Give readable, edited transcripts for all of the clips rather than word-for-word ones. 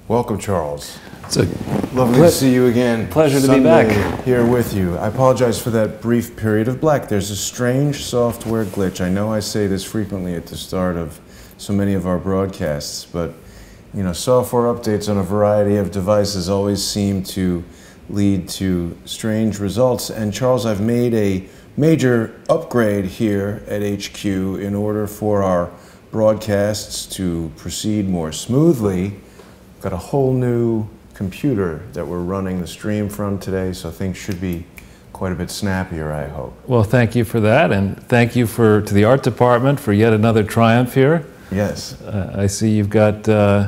Welcome, Charles. It's a Lovely to see you again. Pleasure to Sunday be back. Here with you. I apologize for that brief period of black. There's a strange software glitch. I know I say this frequently at the start of so many of our broadcasts, but you know, software updates on a variety of devices always seem to lead to strange results. And Charles, I've made a major upgrade here at HQ in order for our broadcasts to proceed more smoothly. Got a whole new computer that we're running the stream from today, so things should be quite a bit snappier, I hope. Well, thank you for that, and thank you to the art department for yet another triumph here. Yes. I see you've got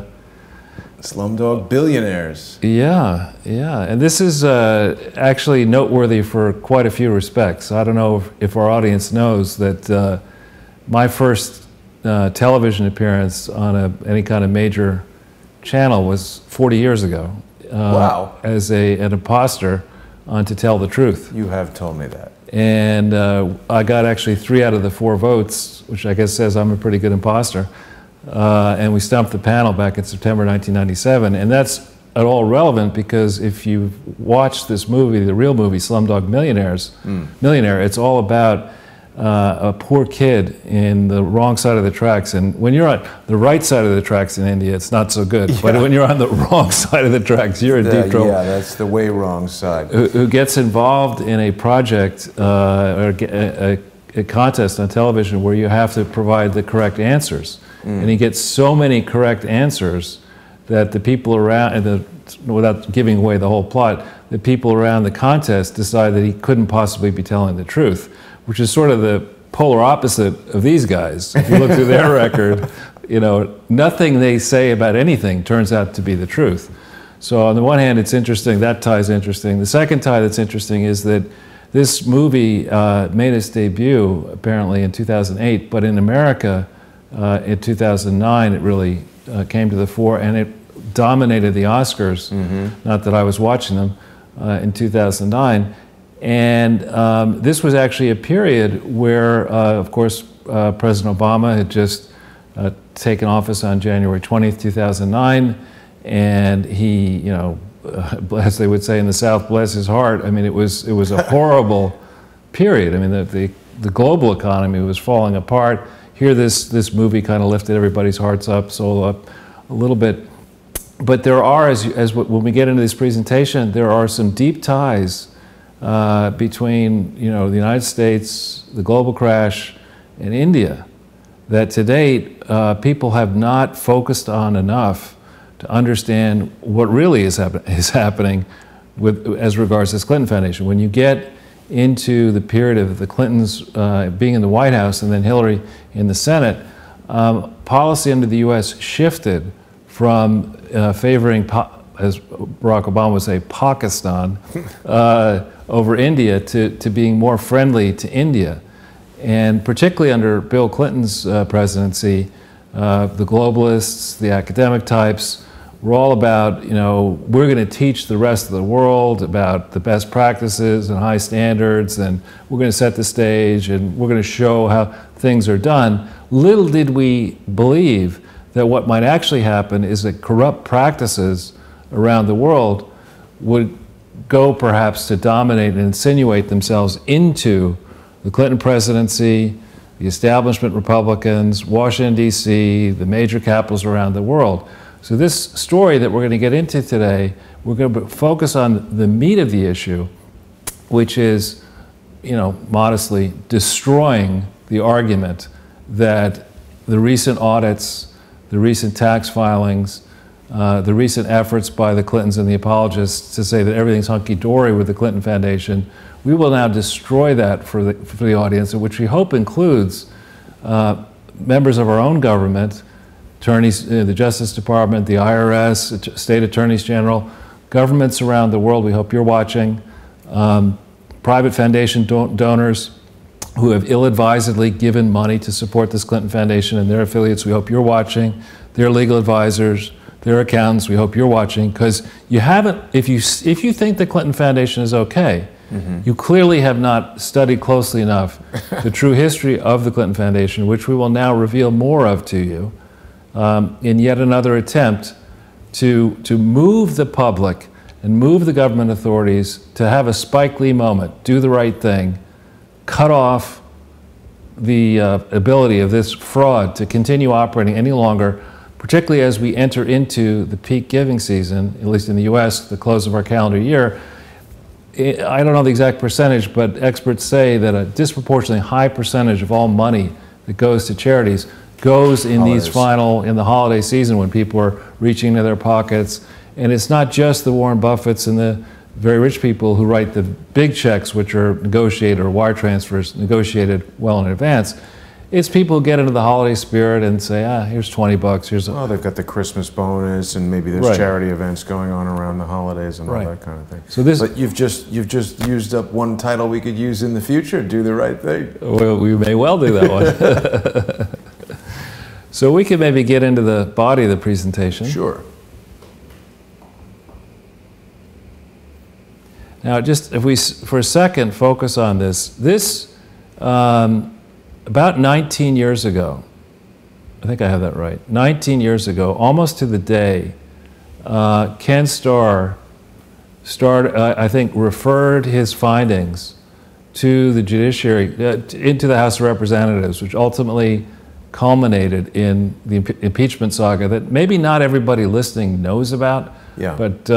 Slumdog Billionaires. Yeah, and this is actually noteworthy for quite a few respects. I don't know if our audience knows that my first television appearance on any kind of major channel was 40 years ago. Wow. As an imposter on To Tell the Truth. You have told me that. And I got actually 3 out of the 4 votes, which I guess says I'm a pretty good imposter. And we stumped the panel back in September 1997. And that's at all relevant because if you watch this movie, the real movie, Slumdog Millionaire, it's all about a poor kid in the wrong side of the tracks. And when you're on the right side of the tracks in India, it's not so good. Yeah. But when you're on the wrong side of the tracks, you're in deep trouble. Yeah, that's the way wrong side. Who gets involved in a project or a contest on television where you have to provide the correct answers. And he gets so many correct answers that the people around, without giving away the whole plot, the people around the contest decide that he couldn't possibly be telling the truth, which is sort of the polar opposite of these guys. If you look through their record, you know, nothing they say about anything turns out to be the truth. So on the one hand, it's interesting, that tie's interesting. The second tie that's interesting is that this movie made its debut apparently in 2008, but in America in 2009 it really came to the fore and it dominated the Oscars, not that I was watching them, in 2009. And this was actually a period where, of course, President Obama had just taken office on January 20th, 2009, and he, you know, as they would say in the South, bless his heart. I mean, it was a horrible period. I mean, the global economy was falling apart. Here, this movie kind of lifted everybody's hearts up, soul up a little bit. But there are, when we get into this presentation, there are some deep ties between, you know, the United States, the global crash, and India that to date people have not focused on enough to understand what really is happening as regards to this Clinton Foundation. When you get into the period of the Clintons being in the White House and then Hillary in the Senate, policy under the U.S. shifted from favoring, as Barack Obama would say, Pakistan over India to being more friendly to India. And particularly under Bill Clinton's presidency, the globalists, the academic types, were all about, you know, we're going to teach the rest of the world about the best practices and high standards, and we're going to set the stage, and we're going to show how things are done. Little did we believe that what might actually happen is that corrupt practices around the world would go perhaps to dominate and insinuate themselves into the Clinton presidency, the establishment Republicans, Washington, D.C., the major capitals around the world. So this story that we're going to get into today, we're going to focus on the meat of the issue, which is, you know, modestly destroying the argument that the recent audits, the recent tax filings, the recent efforts by the Clintons and the apologists to say that everything's hunky-dory with the Clinton Foundation. We will now destroy that for the audience, which we hope includes members of our own government, attorneys, the Justice Department, the IRS, state attorneys general, governments around the world. We hope you're watching. Private foundation donors who have ill-advisedly given money to support this Clinton Foundation and their affiliates. We hope you're watching. Their legal advisors, their accountants. We hope you're watching, because you haven't. If you think the Clinton Foundation is okay, you clearly have not studied closely enough the true history of the Clinton Foundation, which we will now reveal more of to you in yet another attempt to move the public and move the government authorities to have a Spike Lee moment, do the right thing, cut off the ability of this fraud to continue operating any longer, particularly as we enter into the peak giving season, at least in the US, the close of our calendar year. I don't know the exact percentage, but experts say that a disproportionately high percentage of all money that goes to charities goes in Holidays. in the holiday season when people are reaching into their pockets. And it's not just the Warren Buffetts and the very rich people who write the big checks, which are negotiated, or wire transfers negotiated well in advance. It's people who get into the holiday spirit and say, here's 20 bucks, here's a... Well, they've got the Christmas bonus, and maybe there's Right. charity events going on around the holidays and all Right. that kind of thing. So this- But you've just used up one title we could use in the future, Do the Right Thing. Well, we may well do that one. So we could maybe get into the body of the presentation. Sure. Now, just if we, for a second, focus on this, about 19 years ago, I think I have that right, 19 years ago, almost to the day, Ken Starr, I think, referred his findings to the judiciary, into the House of Representatives, which ultimately culminated in the impeachment saga that maybe not everybody listening knows about. Yeah. But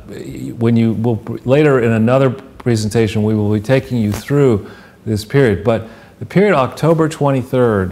later in another presentation, we will be taking you through this period. But the period October 23rd,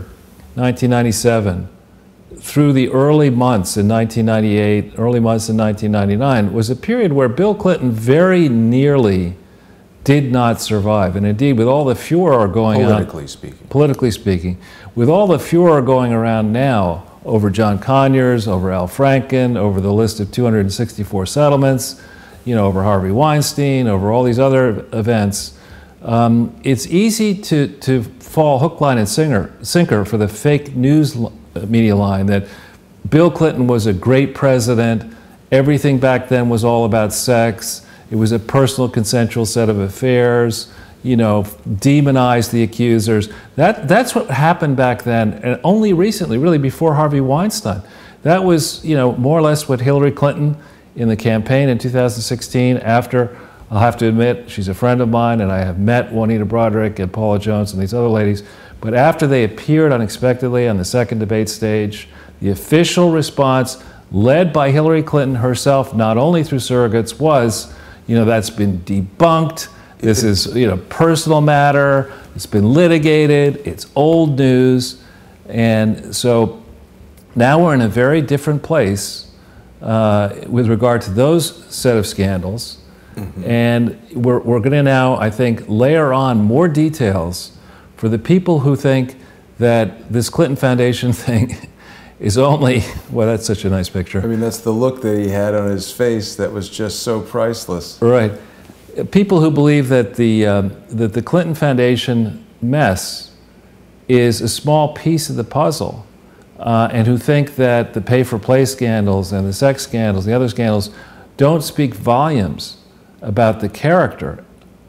1997, through the early months in 1998, early months in 1999, was a period where Bill Clinton very nearly did not survive. And indeed, with all the furor going on... Politically speaking. With all the furor going around now over John Conyers, over Al Franken, over the list of 264 settlements, over Harvey Weinstein, over all these other events, it's easy to fall hook, line, and sinker for the fake news media line that Bill Clinton was a great president, everything back then was all about sex, it was a personal consensual set of affairs, demonize the accusers. That's what happened back then, and only recently, really before Harvey Weinstein. That was, more or less what Hillary Clinton in the campaign in 2016, after, I'll have to admit, she's a friend of mine, and I have met Juanita Broaddrick and Paula Jones and these other ladies, but after they appeared unexpectedly on the second debate stage, the official response, led by Hillary Clinton herself, not only through surrogates, was, that's been debunked. This is, personal matter. It's been litigated. It's old news. And so now we're in a very different place with regard to those set of scandals. Mm-hmm. And we're going to now, I think, layer on more details for the people who think that this Clinton Foundation thing is only, well, that's such a nice picture. I mean, that's the look that he had on his face that was just so priceless. Right. People who believe that the Clinton Foundation mess is a small piece of the puzzle, and who think that the pay-for-play scandals and the sex scandals and the other scandals don't speak volumes about the character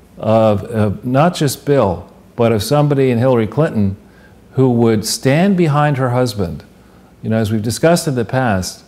of not just Bill, but of somebody in Hillary Clinton who would stand behind her husband. As we've discussed in the past,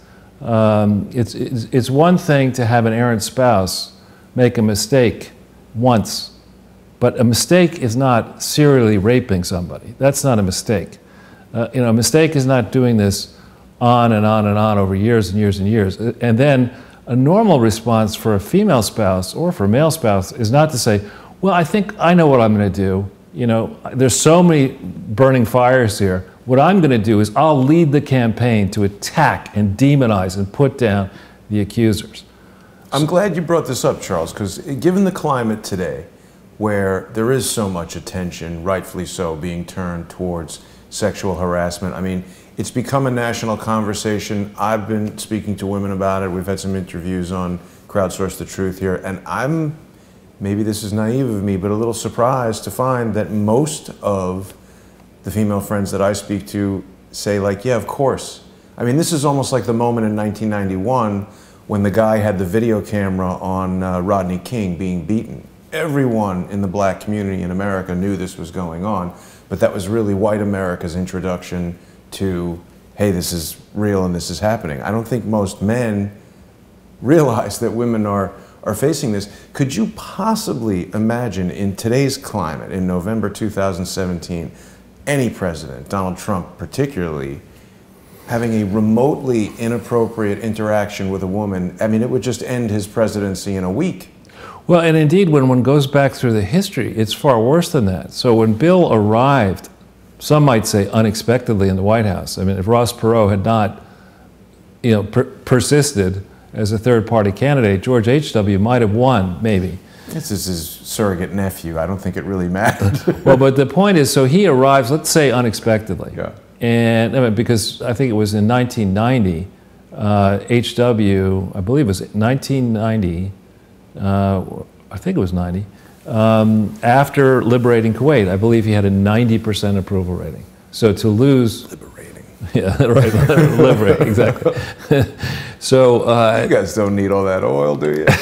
it's one thing to have an errant spouse make a mistake once, but a mistake is not serially raping somebody. That's not a mistake. A mistake is not doing this on and on and on over years and years and years. And then a normal response for a female spouse or for a male spouse is not to say, well, I think I know what I'm going to do. There's so many burning fires here. What I'm going to do is I'll lead the campaign to attack and demonize and put down the accusers. I'm glad you brought this up, Charles, because given the climate today, where there is so much attention, rightfully so, being turned towards sexual harassment, I mean, it's become a national conversation. I've been speaking to women about it. We've had some interviews on Crowdsource the Truth here, and I'm, maybe this is naive of me, but a little surprised to find that most of the female friends that I speak to say, like, yeah, of course. I mean, this is almost like the moment in 1991 when the guy had the video camera on Rodney King being beaten. Everyone in the black community in America knew this was going on, but that was really white America's introduction to, hey, this is real and this is happening. I don't think most men realize that women are facing this. Could you possibly imagine in today's climate, in November 2017, any president, Donald Trump particularly, having a remotely inappropriate interaction with a woman? I mean, it would just end his presidency in a week. Well, and indeed, when one goes back through the history, it's far worse than that. So when Bill arrived, some might say unexpectedly in the White House, I mean, if Ross Perot had not, persisted as a third-party candidate, George H.W. might have won, maybe. This is his surrogate nephew. I don't think it really mattered. Well, but the point is, so he arrives, let's say, unexpectedly. Yeah. And I mean, because I think it was in 1990, H.W., I believe it was 1990, I think it was 90, after liberating Kuwait, I believe he had a 90% approval rating. So to lose... Liberating. Yeah, right, liberating, exactly. So... you guys don't need all that oil, do you?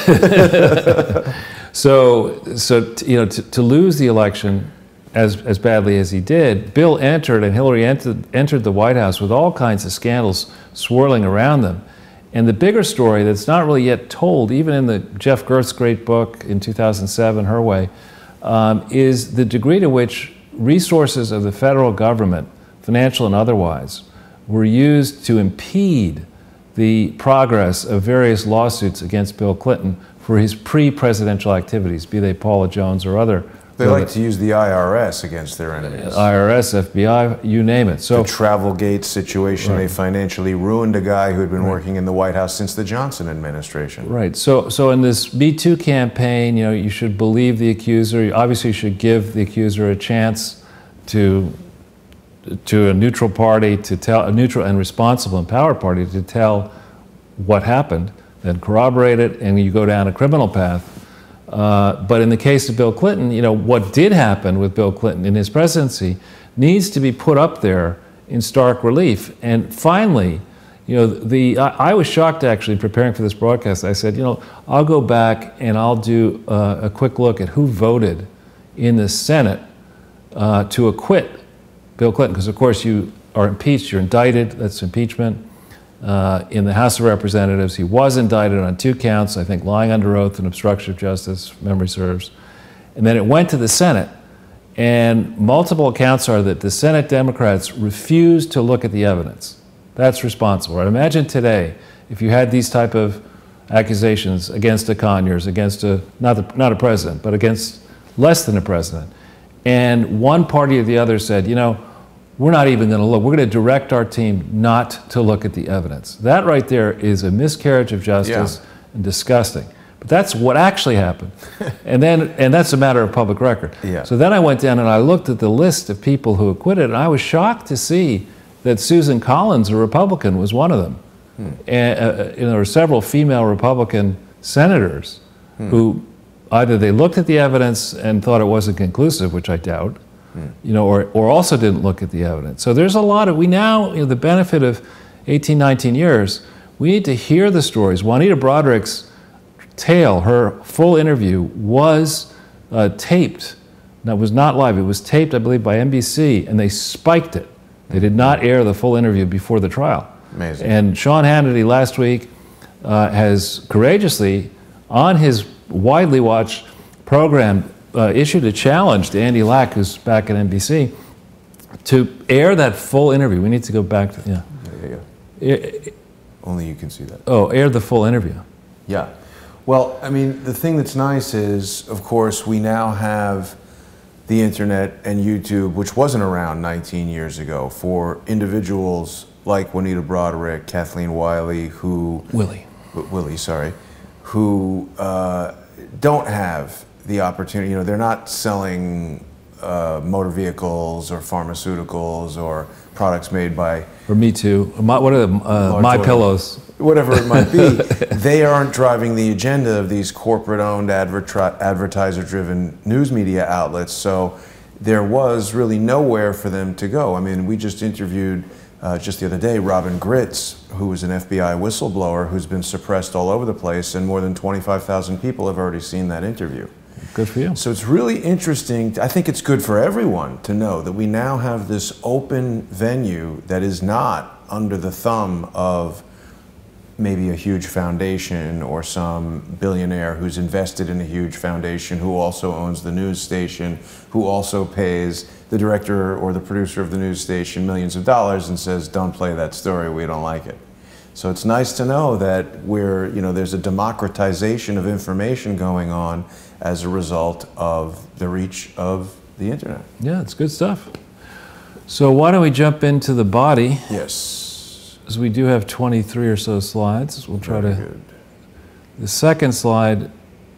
To lose the election as badly as he did, Bill entered and Hillary entered the White House with all kinds of scandals swirling around them. And the bigger story that's not really yet told, even in the Jeff Gerth's great book in 2007, Her Way, is the degree to which resources of the federal government, financial and otherwise, were used to impede the progress of various lawsuits against Bill Clinton for his pre-presidential activities, be they Paula Jones or other. They like to use the IRS against their enemies. IRS, FBI, you name it. So the Travelgate situation, right. They financially ruined a guy who had been working in the White House since the Johnson administration. Right. So in this Me Too campaign, you should believe the accuser. You obviously should give the accuser a chance to a neutral party to tell, a neutral and responsible empowered party to tell what happened, then corroborate it, and you go down a criminal path. But in the case of Bill Clinton, what did happen with Bill Clinton in his presidency needs to be put up there in stark relief. And finally, I was shocked actually preparing for this broadcast. I said, I'll go back and I'll do a quick look at who voted in the Senate to acquit Bill Clinton, because of course you are impeached, you're indicted, that's impeachment. In the House of Representatives, he was indicted on 2 counts, I think lying under oath and obstruction of justice, if memory serves. And then it went to the Senate, and multiple accounts are that the Senate Democrats refused to look at the evidence. That's responsible. Right? Imagine today, if you had these type of accusations against a Conyers, against not a president, but against less than a president, and one party or the other said, we're not even going to look. We're going to direct our team not to look at the evidence. That right there is a miscarriage of justice and disgusting. But that's what actually happened. and that's a matter of public record. Yeah. So then I went down and I looked at the list of people who acquitted, and I was shocked to see that Susan Collins, a Republican, was one of them. And there were several female Republican senators who either they looked at the evidence and thought it wasn't conclusive, which I doubt, or also didn't look at the evidence. So there's a lot of, we now, the benefit of 18, 19 years, we need to hear the stories. Juanita Broaddrick's tale, her full interview, was taped. That was not live. It was taped, I believe, by NBC, and they spiked it. They did not air the full interview before the trial. Amazing. And Sean Hannity last week has courageously, on his widely watched program, issued a challenge to Andy Lack, who's back at NBC, to air that full interview. We need to go back to, Only you can see that. Oh, air the full interview. Yeah. Well, I mean, the thing that's nice is, of course, we now have the internet and YouTube, which wasn't around 19 years ago, for individuals like Juanita Broaddrick, Kathleen Wiley, Willie, sorry, who don't have the opportunity. They're not selling motor vehicles or pharmaceuticals or products made by... Or Me Too. What are the My Pillows? Whatever it might be. They aren't driving the agenda of these corporate-owned, advertiser-driven news media outlets, so there was really nowhere for them to go. I mean, we just interviewed just the other day Robin Gritz, who was an FBI whistleblower who's been suppressed all over the place, and more than 25,000 people have already seen that interview. Good for you. So it's really interesting. I think it's good for everyone to know that we now have this open venue that is not under the thumb of maybe a huge foundation or some billionaire who's invested in a huge foundation who also owns the news station, who also pays the director or the producer of the news station millions of dollars and says, don't play that story, we don't like it. So it's nice to know that there's a democratization of information going on as a result of the reach of the internet. Yeah, it's good stuff. So why don't we jump into the body? Yes. As we do have 23 or so slides. We'll try to... Good. The second slide,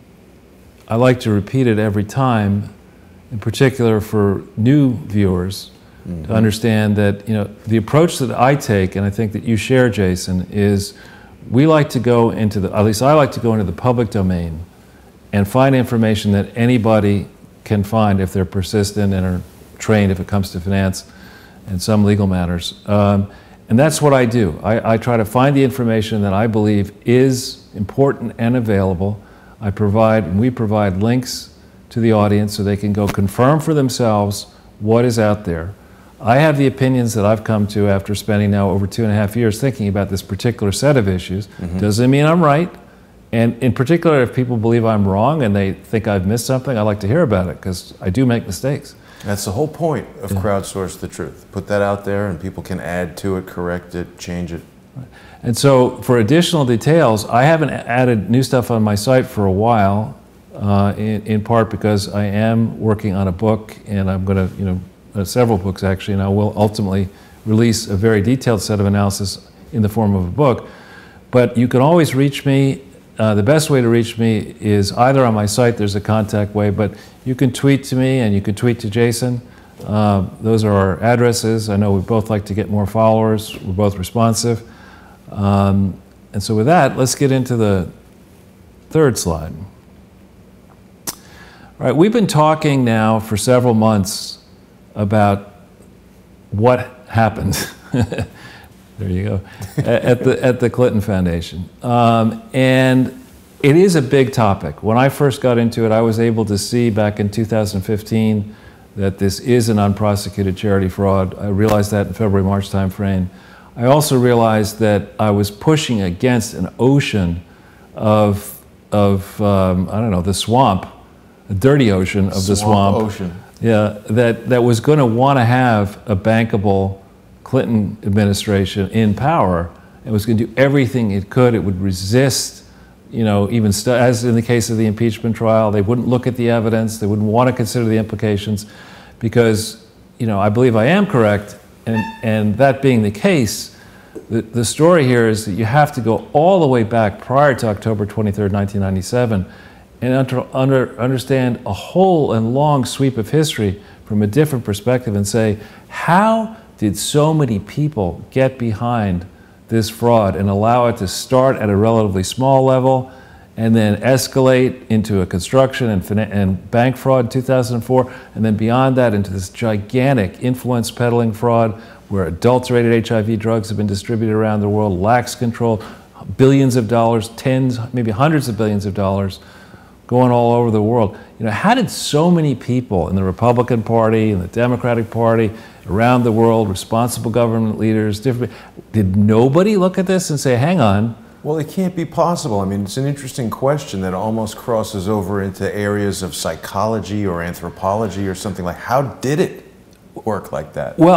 I like to repeat it every time, in particular for new viewers, to understand that the approach that I take, and I think that you share, Jason, is we like to go into at least I like to go into the public domain and find information that anybody can find if they're persistent and are trained if it comes to finance and some legal matters. And that's what I do. I try to find the information that I believe is important and available. We provide links to the audience so they can go confirm for themselves what is out there. I have the opinions that I've come to after spending now over 2.5 years thinking about this particular set of issues. Doesn't mean I'm right. And in particular, if people believe I'm wrong and they think I've missed something, I like to hear about it because I do make mistakes. That's the whole point of Crowdsource the Truth. Put that out there and people can add to it, correct it, change it. And so for additional details, I haven't added new stuff on my site for a while, in part because I am working on a book, and I'm going to, several books actually, and I will ultimately release a very detailed set of analysis in the form of a book. But you can always reach me. The best way to reach me is either on my site, there's a contact way, but you can tweet to me and you can tweet to Jason. Those are our addresses. I know we both like to get more followers. We're both responsive. And so with that, let's get into the third slide. All right, we've been talking now for several months about what happened. There you go, at the Clinton Foundation. And it is a big topic. When I first got into it, I was able to see back in 2015 that this is an unprosecuted charity fraud. I realized that in February, March timeframe. I also realized that I was pushing against an ocean of I don't know, the swamp, a dirty ocean of the swamp. Ocean. Yeah, that was going to want to have a bankable Clinton administration in power. It was going to do everything it could. It would resist, even as in the case of the impeachment trial, they wouldn't look at the evidence. They wouldn't want to consider the implications because, I believe I am correct. And that being the case, the story here is that you have to go all the way back prior to October 23rd, 1997, and understand a whole and long sweep of history from a different perspective and say, how did so many people get behind this fraud and allow it to start at a relatively small level and then escalate into a construction and bank fraud in 2004, and then beyond that into this gigantic influence peddling fraud where adulterated HIV drugs have been distributed around the world, lax control, billions of dollars, tens, maybe hundreds of billions of dollars going all over the world. How did so many people in the Republican Party and the Democratic Party around the world, responsible government leaders, did nobody look at this and say, hang on? Well, it can't be possible. I mean, it's an interesting question that almost crosses over into areas of psychology or anthropology or something like, how did it work like that? Well,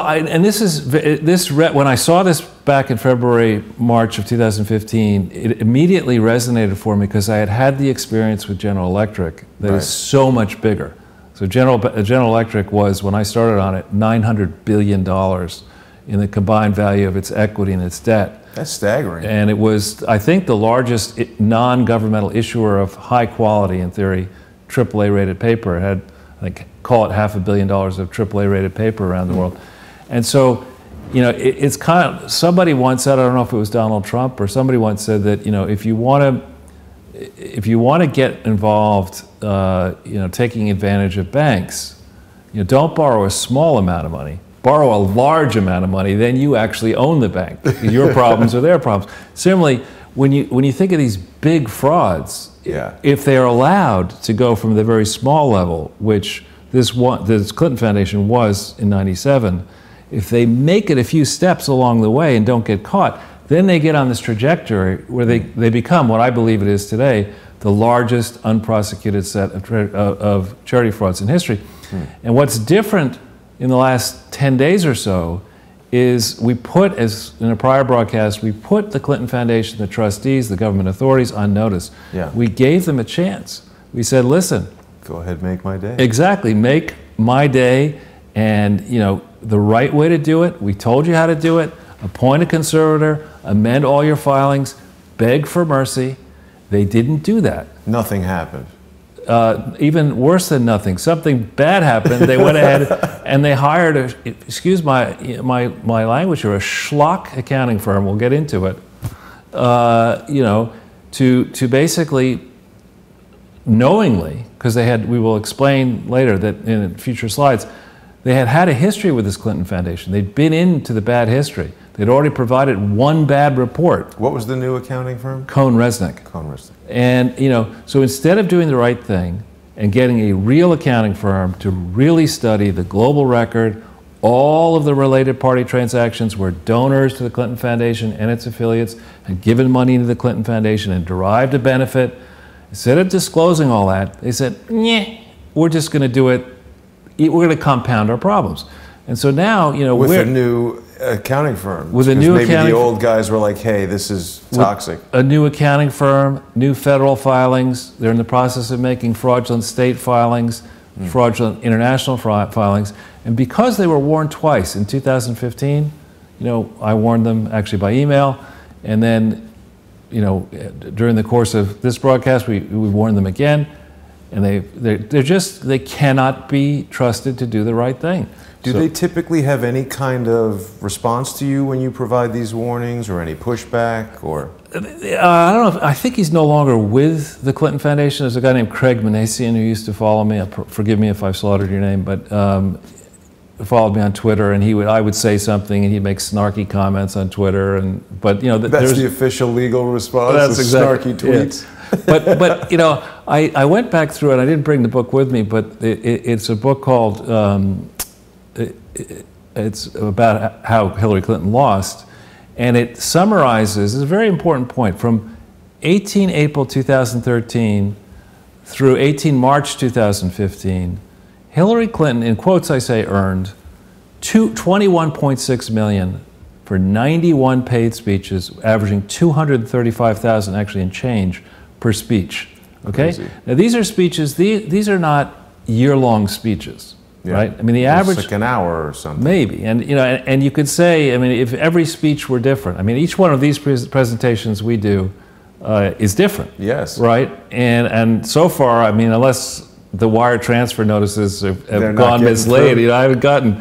when I saw this back in February, March of 2015, it immediately resonated for me because I had had the experience with General Electric that is so much bigger. So General Electric was, when I started on it, $900 billion in the combined value of its equity and its debt. That's staggering. And it was, I think, the largest non-governmental issuer of high quality, in theory, AAA rated paper. It had, I think, call it $500 million of AAA rated paper around the world. And so, it's kind of, somebody once said, I don't know if it was Donald Trump or somebody once said that, if you want to get involved, taking advantage of banks, don't borrow a small amount of money. Borrow a large amount of money, then you actually own the bank. Your problems are their problems. Similarly, when you think of these big frauds, if they are allowed to go from the very small level, which this Clinton Foundation was in '97, if they make it a few steps along the way and don't get caught, then they get on this trajectory where they become what I believe it is today, the largest unprosecuted set of charity frauds in history. And what's different in the last 10 days or so is we put, as in a prior broadcast, we put the Clinton Foundation, the trustees, the government authorities on notice. Yeah. We gave them a chance. We said, listen. Go ahead, make my day. Exactly, make my day, and the right way to do it. We told you how to do it. Appoint a conservator, amend all your filings, beg for mercy. They didn't do that. Nothing happened. Even worse than nothing. Something bad happened. They went ahead and they hired excuse my language here, a schlock accounting firm. We'll get into it. To basically knowingly, because we will explain later that in future slides, they had a history with this Clinton Foundation. They'd been into the bad history. They'd already provided one bad report. What was the new accounting firm? Cohn-Resnick. Cohn-Resnick. And, so instead of doing the right thing and getting a real accounting firm to really study the global record, all of the related party transactions where donors to the Clinton Foundation and its affiliates had given money to the Clinton Foundation and derived a benefit, instead of disclosing all that, they said, "Nyeh, we're just going to do it. We're going to compound our problems." And so now, with a new accounting firm. With a new maybe accounting the old guys were like, "Hey, this is toxic." A new accounting firm, new federal filings. They're in the process of making fraudulent state filings, fraudulent international filings. And because they were warned twice in 2015, I warned them actually by email, and then, during the course of this broadcast, we warned them again, and they cannot be trusted to do the right thing. Do they typically have any kind of response to you when you provide these warnings, or any pushback, or? I don't know. I think he's no longer with the Clinton Foundation. There's a guy named Craig Manasian who used to follow me. Forgive me if I've slaughtered your name, but followed me on Twitter, and I would say something, and he'd make snarky comments on Twitter, but that's the official legal response. That's exactly, snarky tweets. Yeah. But I went back through it. I didn't bring the book with me, but it's a book called. It's about how Hillary Clinton lost, and it summarizes, it's a very important point, from 18 April 2013 through 18 March 2015, Hillary Clinton, in quotes I say, earned $21.6 million for 91 paid speeches, averaging 235,000 actually in change per speech. Okay? Crazy. Now these are speeches, these are not year-long speeches. Yeah. Right? I mean, the average... It's like an hour or something. Maybe. And, and you could say, I mean, if every speech were different, I mean, each one of these presentations we do is different. Yes. Right? And so far, I mean, unless the wire transfer notices have gone mislaid, I haven't gotten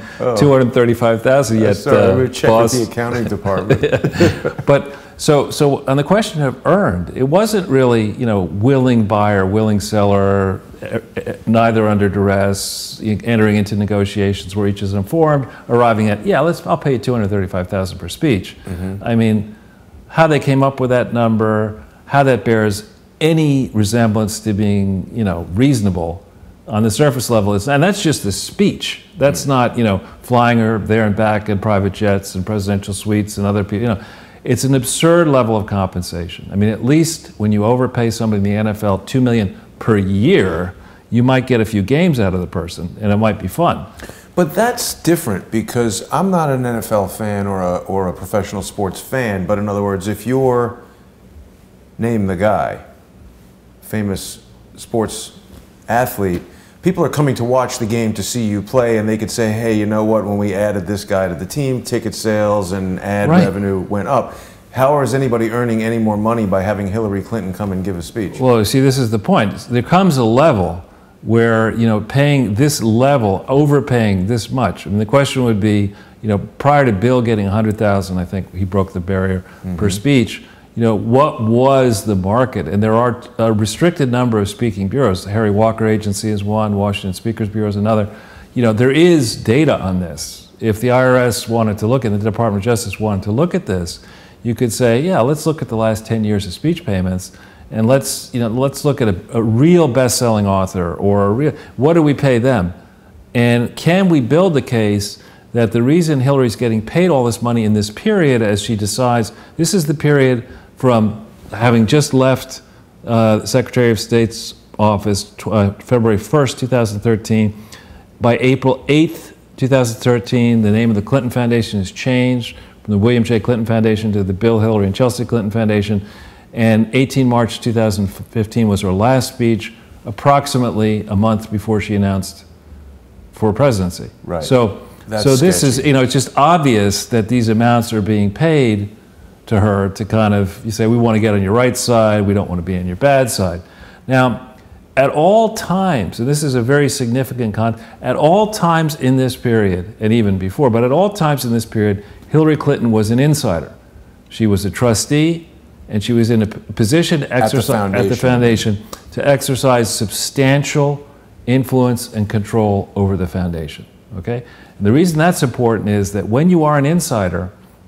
235,000 yet. Sorry, we check with the accounting department. But so on the question of earned, it wasn't really, willing buyer, willing seller, neither under duress, entering into negotiations where each is informed, arriving at, I'll pay you 235,000 per speech. I mean, how they came up with that number, how that bears any resemblance to being, reasonable on the surface level, and that's just the speech. That's not, flying her there and back in private jets and presidential suites and other people, It's an absurd level of compensation. I mean, at least when you overpay somebody in the NFL $2 million per year, you might get a few games out of the person, and it might be fun. But that's different, because I'm not an NFL fan or a professional sports fan. But in other words, if you're, name the guy, famous sports athlete, people are coming to watch the game to see you play, and they could say, hey, you know what, when we added this guy to the team, ticket sales and ad revenue went up. How is anybody earning any more money by having Hillary Clinton come and give a speech? Well, see, this is the point. There comes a level where, paying this level, overpaying this much. I mean, the question would be, prior to Bill getting 100,000, I think he broke the barrier per speech, what was the market? And there are a restricted number of speaking bureaus. The Harry Walker Agency is one, Washington Speakers Bureau is another. There is data on this. If the IRS wanted to look at it, the Department of Justice wanted to look at this, you could say, let's look at the last 10 years of speech payments, and let's look at a real best-selling author, or what do we pay them? And can we build the case that the reason Hillary's getting paid all this money in this period, as she decides, this is the period from having just left the Secretary of State's office February 1st, 2013. By April 8th, 2013, the name of the Clinton Foundation has changed from the William J. Clinton Foundation to the Bill, Hillary, and Chelsea Clinton Foundation. And 18 March 2015 was her last speech, approximately a month before she announced for presidency. Right. So this is, it's just obvious that these amounts are being paid to her to kind of, you say, we want to get on your right side, we don't want to be on your bad side. Now, at all times, and this is a very significant at all times in this period, and even before, but at all times in this period, Hillary Clinton was an insider. She was a trustee, and she was in a position to at the foundation to exercise substantial influence and control over the foundation. Okay? And the reason that's important is that when you are an insider,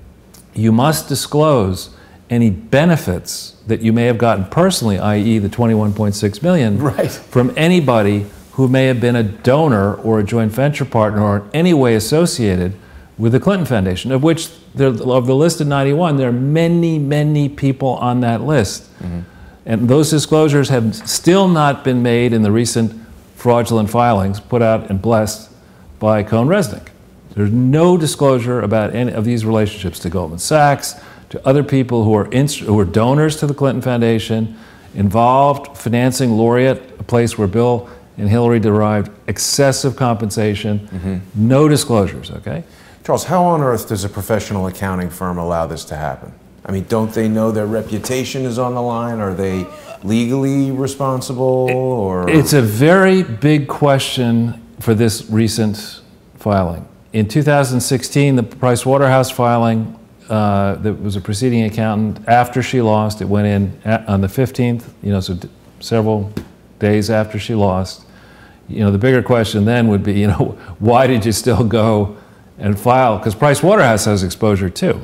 you must disclose any benefits that you may have gotten personally, i.e. the $21.6 million, right, from anybody who may have been a donor or a joint venture partner or in any way associated with the Clinton Foundation, of which, of the list of 91, there are many, many people on that list. Mm-hmm. And those disclosures have still not been made in the recent fraudulent filings put out and blessed by Cohn-Resnick. There's no disclosure about any of these relationships to Goldman Sachs, to other people who are donors to the Clinton Foundation, involved financing Laureate, a place where Bill and Hillary derived excessive compensation. Mm-hmm. No disclosures, okay? Charles, how on earth does a professional accounting firm allow this to happen? I mean, don't they know their reputation is on the line? Are they legally responsible? Or it's a very big question for this recent filing. In 2016, the Price Waterhouse filing, that was a preceding accountant, after she lost, it went in on the 15th, so several days after she lost. The bigger question then would be, why did you still go and file? Because Price Waterhouse has exposure too.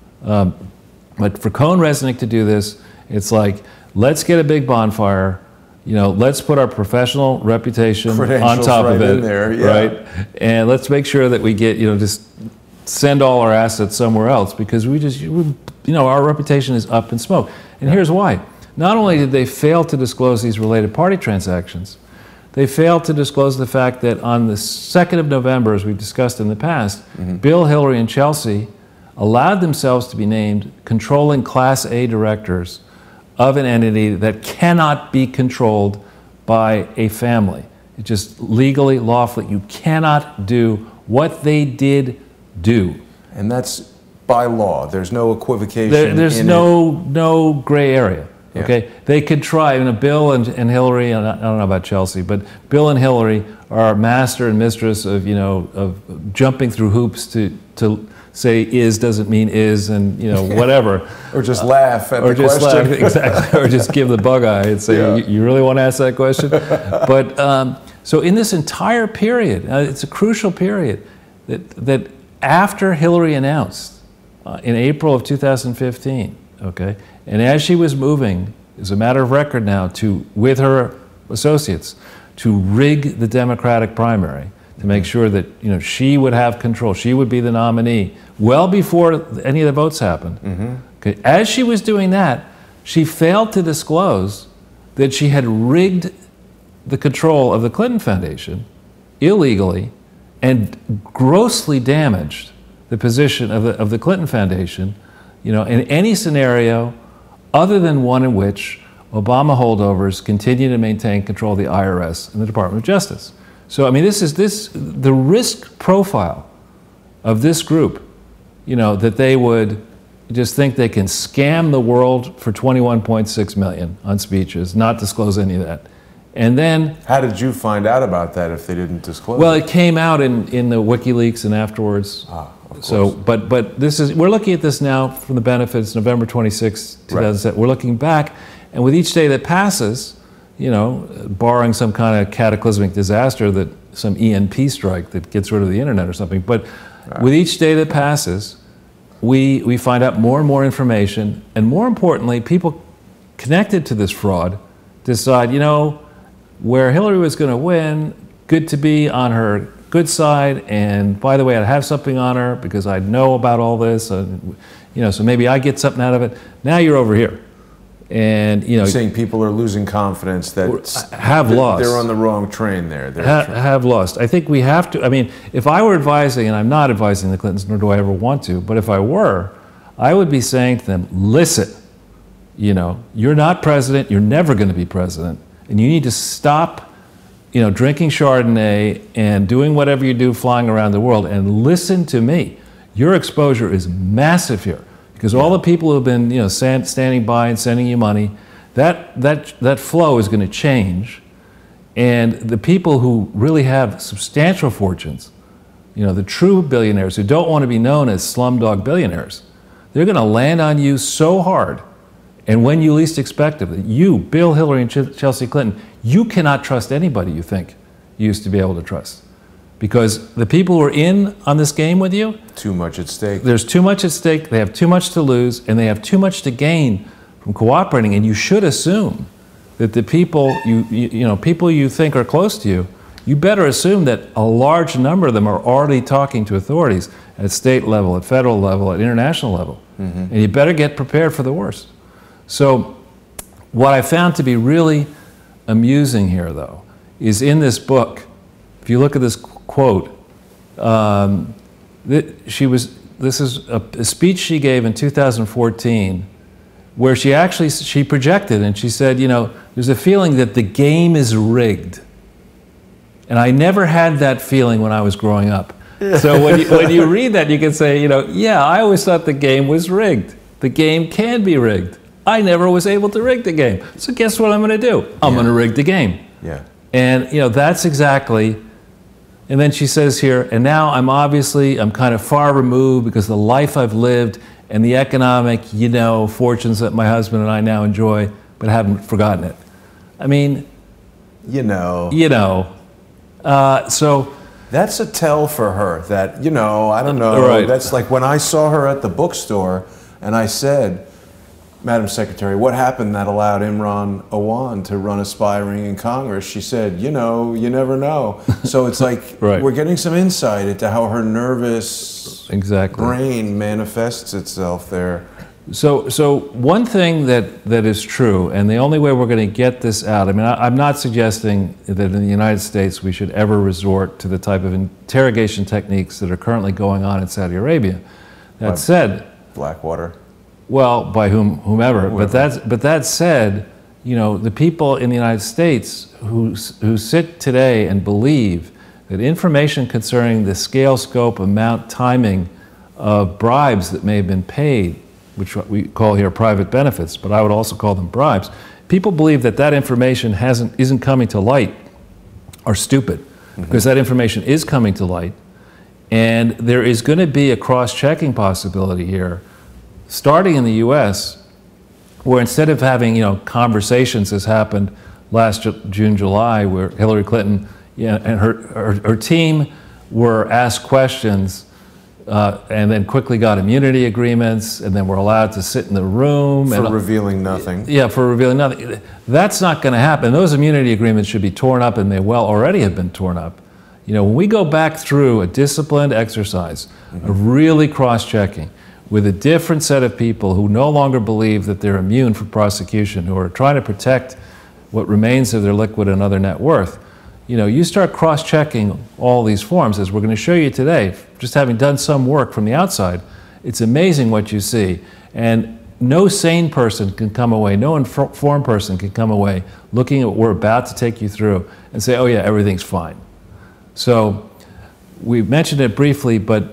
But for Cohn-Resnick to do this, it's like, let's get a big bonfire, let's put our professional reputation on top of it, right? And let's make sure that we get, just send all our assets somewhere else, because our reputation is up in smoke. And here's why. Not only did they fail to disclose these related party transactions, they failed to disclose the fact that on the 2nd of November, as we've discussed in the past, mm-hmm. Bill, Hillary, and Chelsea allowed themselves to be named controlling Class A directors of an entity that cannot be controlled by a family. It's just legally, lawfully, you cannot do what they did do. And that's by law. There's no equivocation. There's no gray area. Yeah. Okay, they could try. Bill and Hillary, and I don't know about Chelsea, but Bill and Hillary are master and mistress of of jumping through hoops to say is doesn't mean is, and whatever. Or just laugh at the just question. Laugh, exactly. Or just give the bug eye and say, you really want to ask that question? But so in this entire period, it's a crucial period that after Hillary announced in April of 2015, okay, and as she was moving, as a matter of record now, with her associates, to rig the Democratic primary, to make sure that she would have control, she would be the nominee, well before any of the votes happened. Mm-hmm. Okay. As she was doing that, she failed to disclose that she had rigged the control of the Clinton Foundation illegally and grossly damaged the position of the Clinton Foundation, in any scenario other than one in which Obama holdovers continue to maintain control of the IRS and the Department of Justice. So, the risk profile of this group, that they would just think they can scam the world for $21.6 million on speeches, not disclose any of that. And then... How did you find out about that if they didn't disclose Well, it came out in the WikiLeaks and afterwards. Of course. So, but we're looking at this now from the benefits, November 26, 2007. Right. We're looking back, and with each day that passes, barring some kind of cataclysmic disaster, that some EMP strike that gets rid of the internet or something, but with each day that passes, we find out more and more information, and more importantly, people connected to this fraud decide, where Hillary was going to win, good to be on her good side, and by the way, I'd have something on her because I know about all this, so maybe I get something out of it. Now you're over here. And saying people are losing confidence, that have lost. They're on the wrong train there. Have lost. I think we have to. I mean, if I were advising, and I'm not advising the Clintons, nor do I ever want to, but if I were, I would be saying to them, listen, you're not president, you're never going to be president, and you need to stop, drinking Chardonnay and doing whatever you do flying around the world, and listen to me. Your exposure is massive here. Because all the people who have been, standing by and sending you money, that flow is going to change, and the people who really have substantial fortunes, the true billionaires who don't want to be known as slumdog billionaires, they're going to land on you so hard, and when you least expect it. You, Bill, Hillary, and Chelsea Clinton, you cannot trust anybody you think you used to be able to trust. Because the people who are in on this game with you, too much at stake. There's too much at stake, they have too much to lose, and they have too much to gain from cooperating, and you should assume that the people people you think are close to you, you better assume that a large number of them are already talking to authorities at state level, at federal level, at international level. And you better get prepared for the worst. So what I found to be really amusing here, though, is in this book, if you look at this quote, this is a speech she gave in 2014 where she projected and she said, there's a feeling that the game is rigged. And I never had that feeling when I was growing up. So when you read that, you can say, yeah, I always thought the game was rigged. The game can be rigged. I never was able to rig the game. So guess what I'm going to do? I'm going to rig the game. Yeah. And, that's exactly. And then she says here, and now I'm kind of far removed because the life I've lived and the economic, fortunes that my husband and I now enjoy, but haven't forgotten it. I mean, so that's a tell for her that, I don't know. Right. That's like when I saw her at the bookstore and I said, Madam Secretary, what happened that allowed Imran Awan to run a spy ring in Congress? She said, you never know. So it's like right. We're getting some insight into how her nervous brain manifests itself there. So one thing that is true, and the only way we're going to get this out, I mean, I'm not suggesting that in the United States we should ever resort to the type of interrogation techniques that are currently going on in Saudi Arabia. That said, Blackwater. Well, by whomever. But that said, the people in the United States who sit today and believe that information concerning the scale, scope, amount, timing of bribes that may have been paid, which we call here private benefits, but I would also call them bribes, people believe that information isn't coming to light are stupid, because that information is coming to light, and there is going to be a cross-checking possibility here, starting in the U.S., where instead of having conversations as happened last June, July, where Hillary Clinton and her team were asked questions and then quickly got immunity agreements and then were allowed to sit in the room. For revealing nothing. Yeah, for revealing nothing. That's not going to happen. Those immunity agreements should be torn up, and they already have been torn up. When we go back through a disciplined exercise of really cross-checking, with a different set of people who no longer believe that they're immune from prosecution, who are trying to protect what remains of their liquid and other net worth, you start cross-checking all these forms, as we're going to show you today, just having done some work from the outside. It's amazing what you see. And no sane person can come away, no informed person can come away looking at what we're about to take you through and say, oh yeah, everything's fine. So we mentioned it briefly, but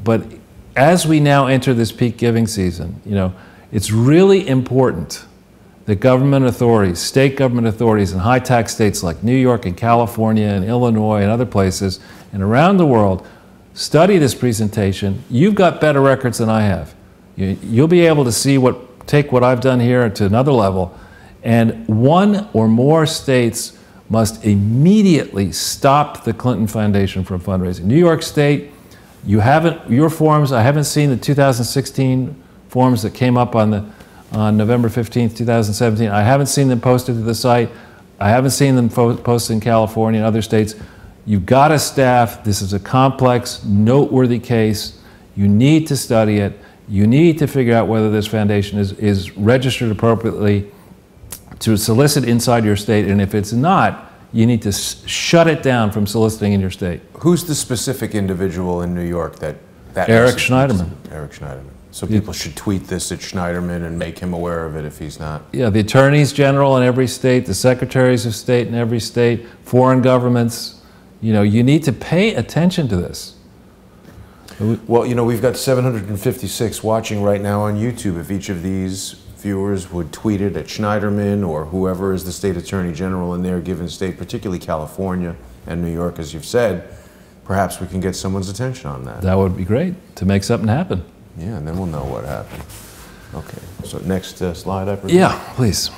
as we now enter this peak giving season, it's really important that government authorities, state government authorities in high tax states like New York and California and Illinois and other places and around the world study this presentation. You've got better records than I have. You'll be able to take what I've done here to another level, and one or more states must immediately stop the Clinton Foundation from fundraising. New York State, your forms, I haven't seen the 2016 forms that came up on November 15th, 2017. I haven't seen them posted to the site. I haven't seen them posted in California and other states. You've got a staff. This is a complex, noteworthy case. You need to study it. You need to figure out whether this foundation is registered appropriately to solicit inside your state, and if it's not, you need to shut it down from soliciting in your state. Who's the specific individual in New York that Eric Schneiderman. Eric Schneiderman. So people should tweet this at Schneiderman and make him aware of it if he's not. Yeah, the attorneys general in every state, the secretaries of state in every state, foreign governments, you know, you need to pay attention to this. Well, you know, we've got 756 watching right now on YouTube. If each of these viewers would tweet it at Schneiderman or whoever is the state attorney general in their given state, particularly California and New York, as you've said, perhaps we can get someone's attention on that. That would be great to make something happen. Yeah, and then we'll know what happened. Okay, so next slide, I presume? Yeah, please.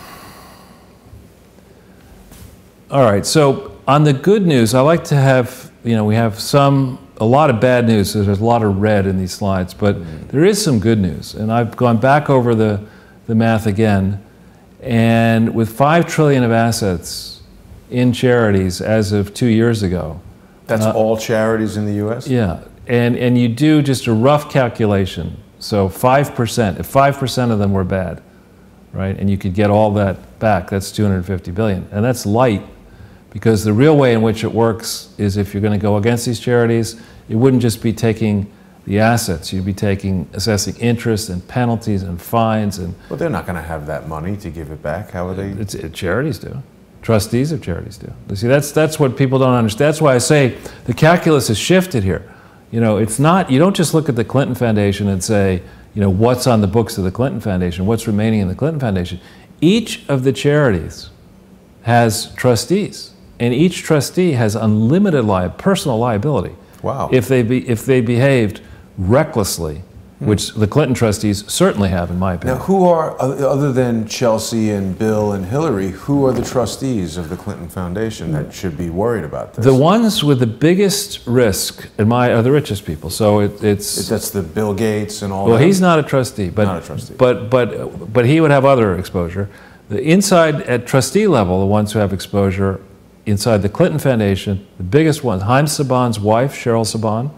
All right, so on the good news, I like to have, you know, we have a lot of bad news, so there's a lot of red in these slides, but there is some good news. And I've gone back over the math again, and with $5 trillion of assets in charities as of 2 years ago. That's all charities in the U.S.? Yeah, and you do just a rough calculation. So 5%, if 5% of them were bad, right, and you could get all that back, that's $250 billion. And that's light, because the real way in which it works is if you're going to go against these charities, it wouldn't just be taking the assets, you'd be assessing interest and penalties and fines. And well, they're not going to have that money to give it back. How are they? Charities do. Trustees of charities do. You see, that's what people don't understand. That's why I say the calculus has shifted here. You know, it's not, you don't just look at the Clinton Foundation and say, you know, what's on the books of the Clinton Foundation, what's remaining in the Clinton Foundation. Each of the charities has trustees, and each trustee has unlimited personal liability. Wow. If they behaved recklessly, which the Clinton trustees certainly have, in my opinion. Now, who are, other than Chelsea and Bill and Hillary, who are the trustees of the Clinton Foundation that should be worried about this? The ones with the biggest risk, are the richest people. So it's that's the Bill Gates and all that? Well, he's not a trustee. But, not a trustee. But he would have other exposure. The inside, at trustee level, the ones who have exposure inside the Clinton Foundation, the biggest ones, Haim Saban's wife, Cheryl Saban,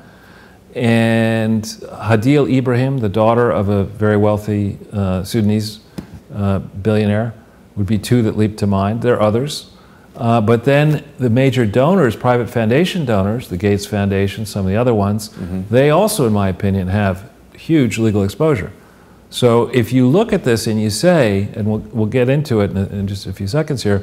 and Hadil Ibrahim, the daughter of a very wealthy Sudanese billionaire, would be two that leap to mind. There are others. But then the major donors, private foundation donors, the Gates Foundation, some of the other ones, they also, in my opinion, have huge legal exposure. So if you look at this and you say, and we'll get into it in just a few seconds here,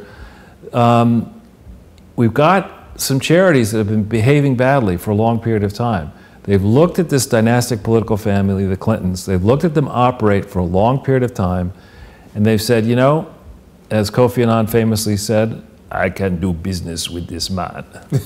we've got some charities that have been behaving badly for a long period of time. They've looked at this dynastic political family, the Clintons. They've looked at them operate for a long period of time, and they've said, you know, as Kofi Annan famously said, I can do business with this man.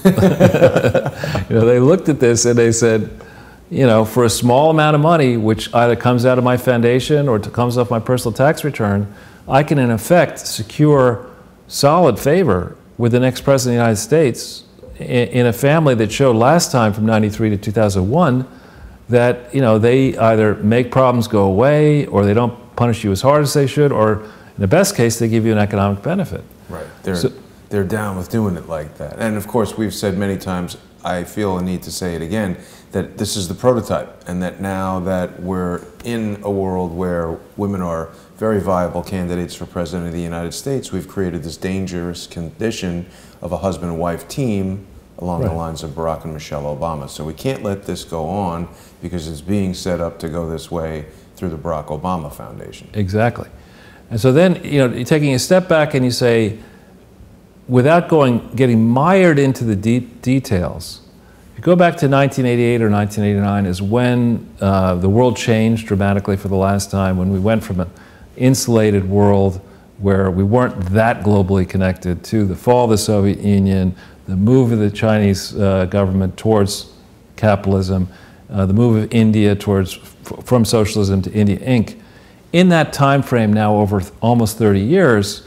You know, they looked at this and they said, you know, for a small amount of money, which either comes out of my foundation or comes off my personal tax return, I can in effect secure solid favor with the next president of the United States in a family that showed last time from 93 to 2001 that, you know, they either make problems go away or they don't punish you as hard as they should, or in the best case, they give you an economic benefit. Right. They're down with doing it like that. And of course, we've said many times, I feel a need to say it again, that this is the prototype, and that now that we're in a world where women are very viable candidates for president of the United States, we've created this dangerous condition of a husband and wife team along the lines of Barack and Michelle Obama. So we can't let this go on because it's being set up to go this way through the Barack Obama Foundation. Exactly. And so then, you know, you're taking a step back and you say, without getting mired into the details, if you go back to 1988 or 1989 is when the world changed dramatically for the last time, when we went from an insulated world where we weren't that globally connected to the fall of the Soviet Union, the move of the Chinese government towards capitalism, the move of India from socialism to India Inc. In that time frame now over almost 30 years,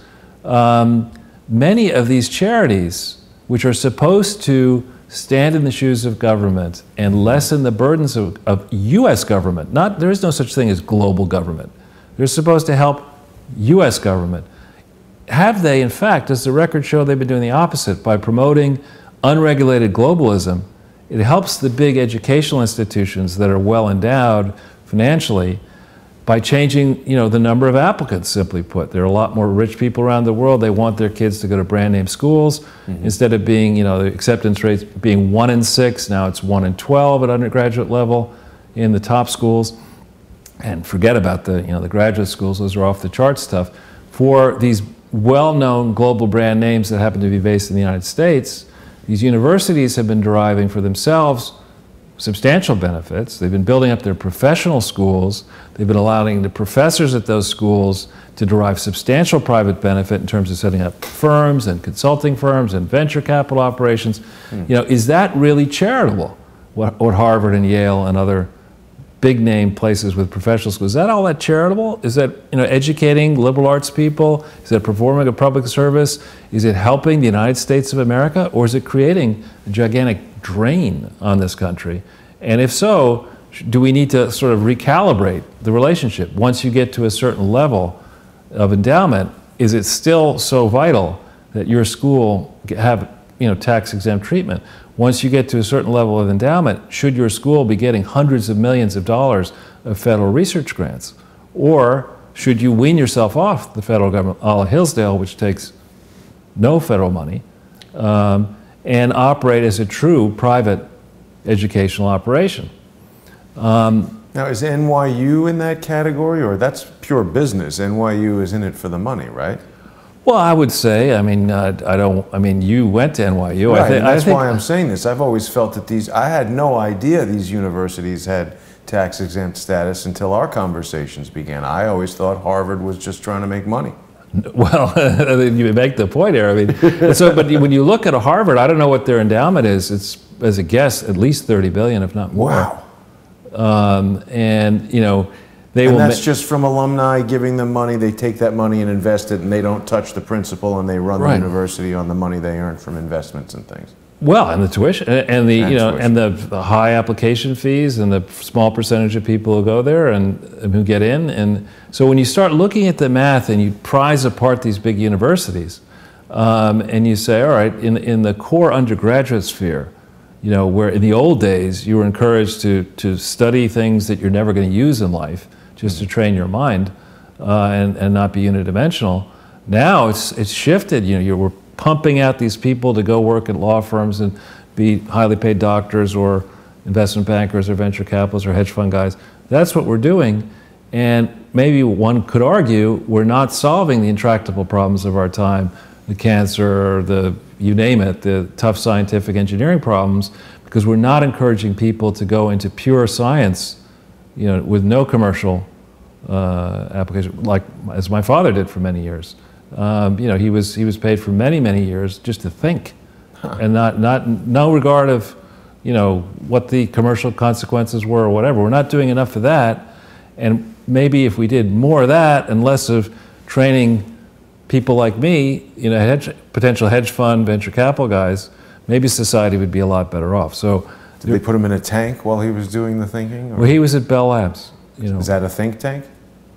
many of these charities, which are supposed to stand in the shoes of government and lessen the burdens of U.S. government, there is no such thing as global government. They're supposed to help U.S. government. Have they, in fact, does the record show they've been doing the opposite by promoting unregulated globalism, it helps the big educational institutions that are well endowed financially by changing, the number of applicants, simply put. There are a lot more rich people around the world. They want their kids to go to brand name schools. Instead of being, the acceptance rates being 1 in 6, now it's 1 in 12 at undergraduate level in the top schools. And forget about the graduate schools, those are off the chart stuff. For these well-known global brand names that happen to be based in the United States, these universities have been deriving for themselves substantial benefits. They've been building up their professional schools. They've been allowing the professors at those schools to derive substantial private benefit in terms of setting up firms and consulting firms and venture capital operations. Is that really charitable? What Harvard and Yale and other big name places with professional schools, is that all that charitable? Is that educating liberal arts people? Is that performing a public service? Is it helping the United States of America? Or is it creating a gigantic drain on this country? And if so, do we need to sort of recalibrate the relationship? Once you get to a certain level of endowment, is it still so vital that your school have tax-exempt treatment? Once you get to a certain level of endowment, should your school be getting hundreds of millions of dollars of federal research grants? Or should you wean yourself off the federal government, a la Hillsdale, which takes no federal money, and operate as a true private educational operation? Now, is NYU in that category, or that's pure business? NYU is in it for the money, right? Well, I would say, you went to NYU. Right, and that's why I'm saying this. I've always felt that I had no idea these universities had tax-exempt status until our conversations began. I always thought Harvard was just trying to make money. Well, you make the point there. But when you look at a Harvard, I don't know what their endowment is. It's, as a guess, at least $30 billion, if not more. Wow. And that's just from alumni giving them money. They take that money and invest it, and they don't touch the principal, and they run the university on the money they earn from investments and things. Well, and the tuition, and the high application fees, and the small percentage of people who go there and who get in. And so when you start looking at the math and you prize apart these big universities, and you say, all right, in the core undergraduate sphere, where in the old days you were encouraged to study things that you're never going to use in life, just to train your mind and not be unidimensional. Now it's shifted. We're pumping out these people to go work at law firms and be highly paid doctors or investment bankers or venture capitalists or hedge fund guys. That's what we're doing. And maybe one could argue we're not solving the intractable problems of our time, the cancer, you name it, the tough scientific engineering problems, because we're not encouraging people to go into pure science, with no commercial application, like as my father did for many years. He was paid for many years just to think, and no regard of, what the commercial consequences were or whatever. We're not doing enough of that, and maybe if we did more of that and less of training people like me, potential hedge fund, venture capital guys, maybe society would be a lot better off. So, did they put him in a tank while he was doing the thinking? Or? Well, he was at Bell Labs. Is that a think tank?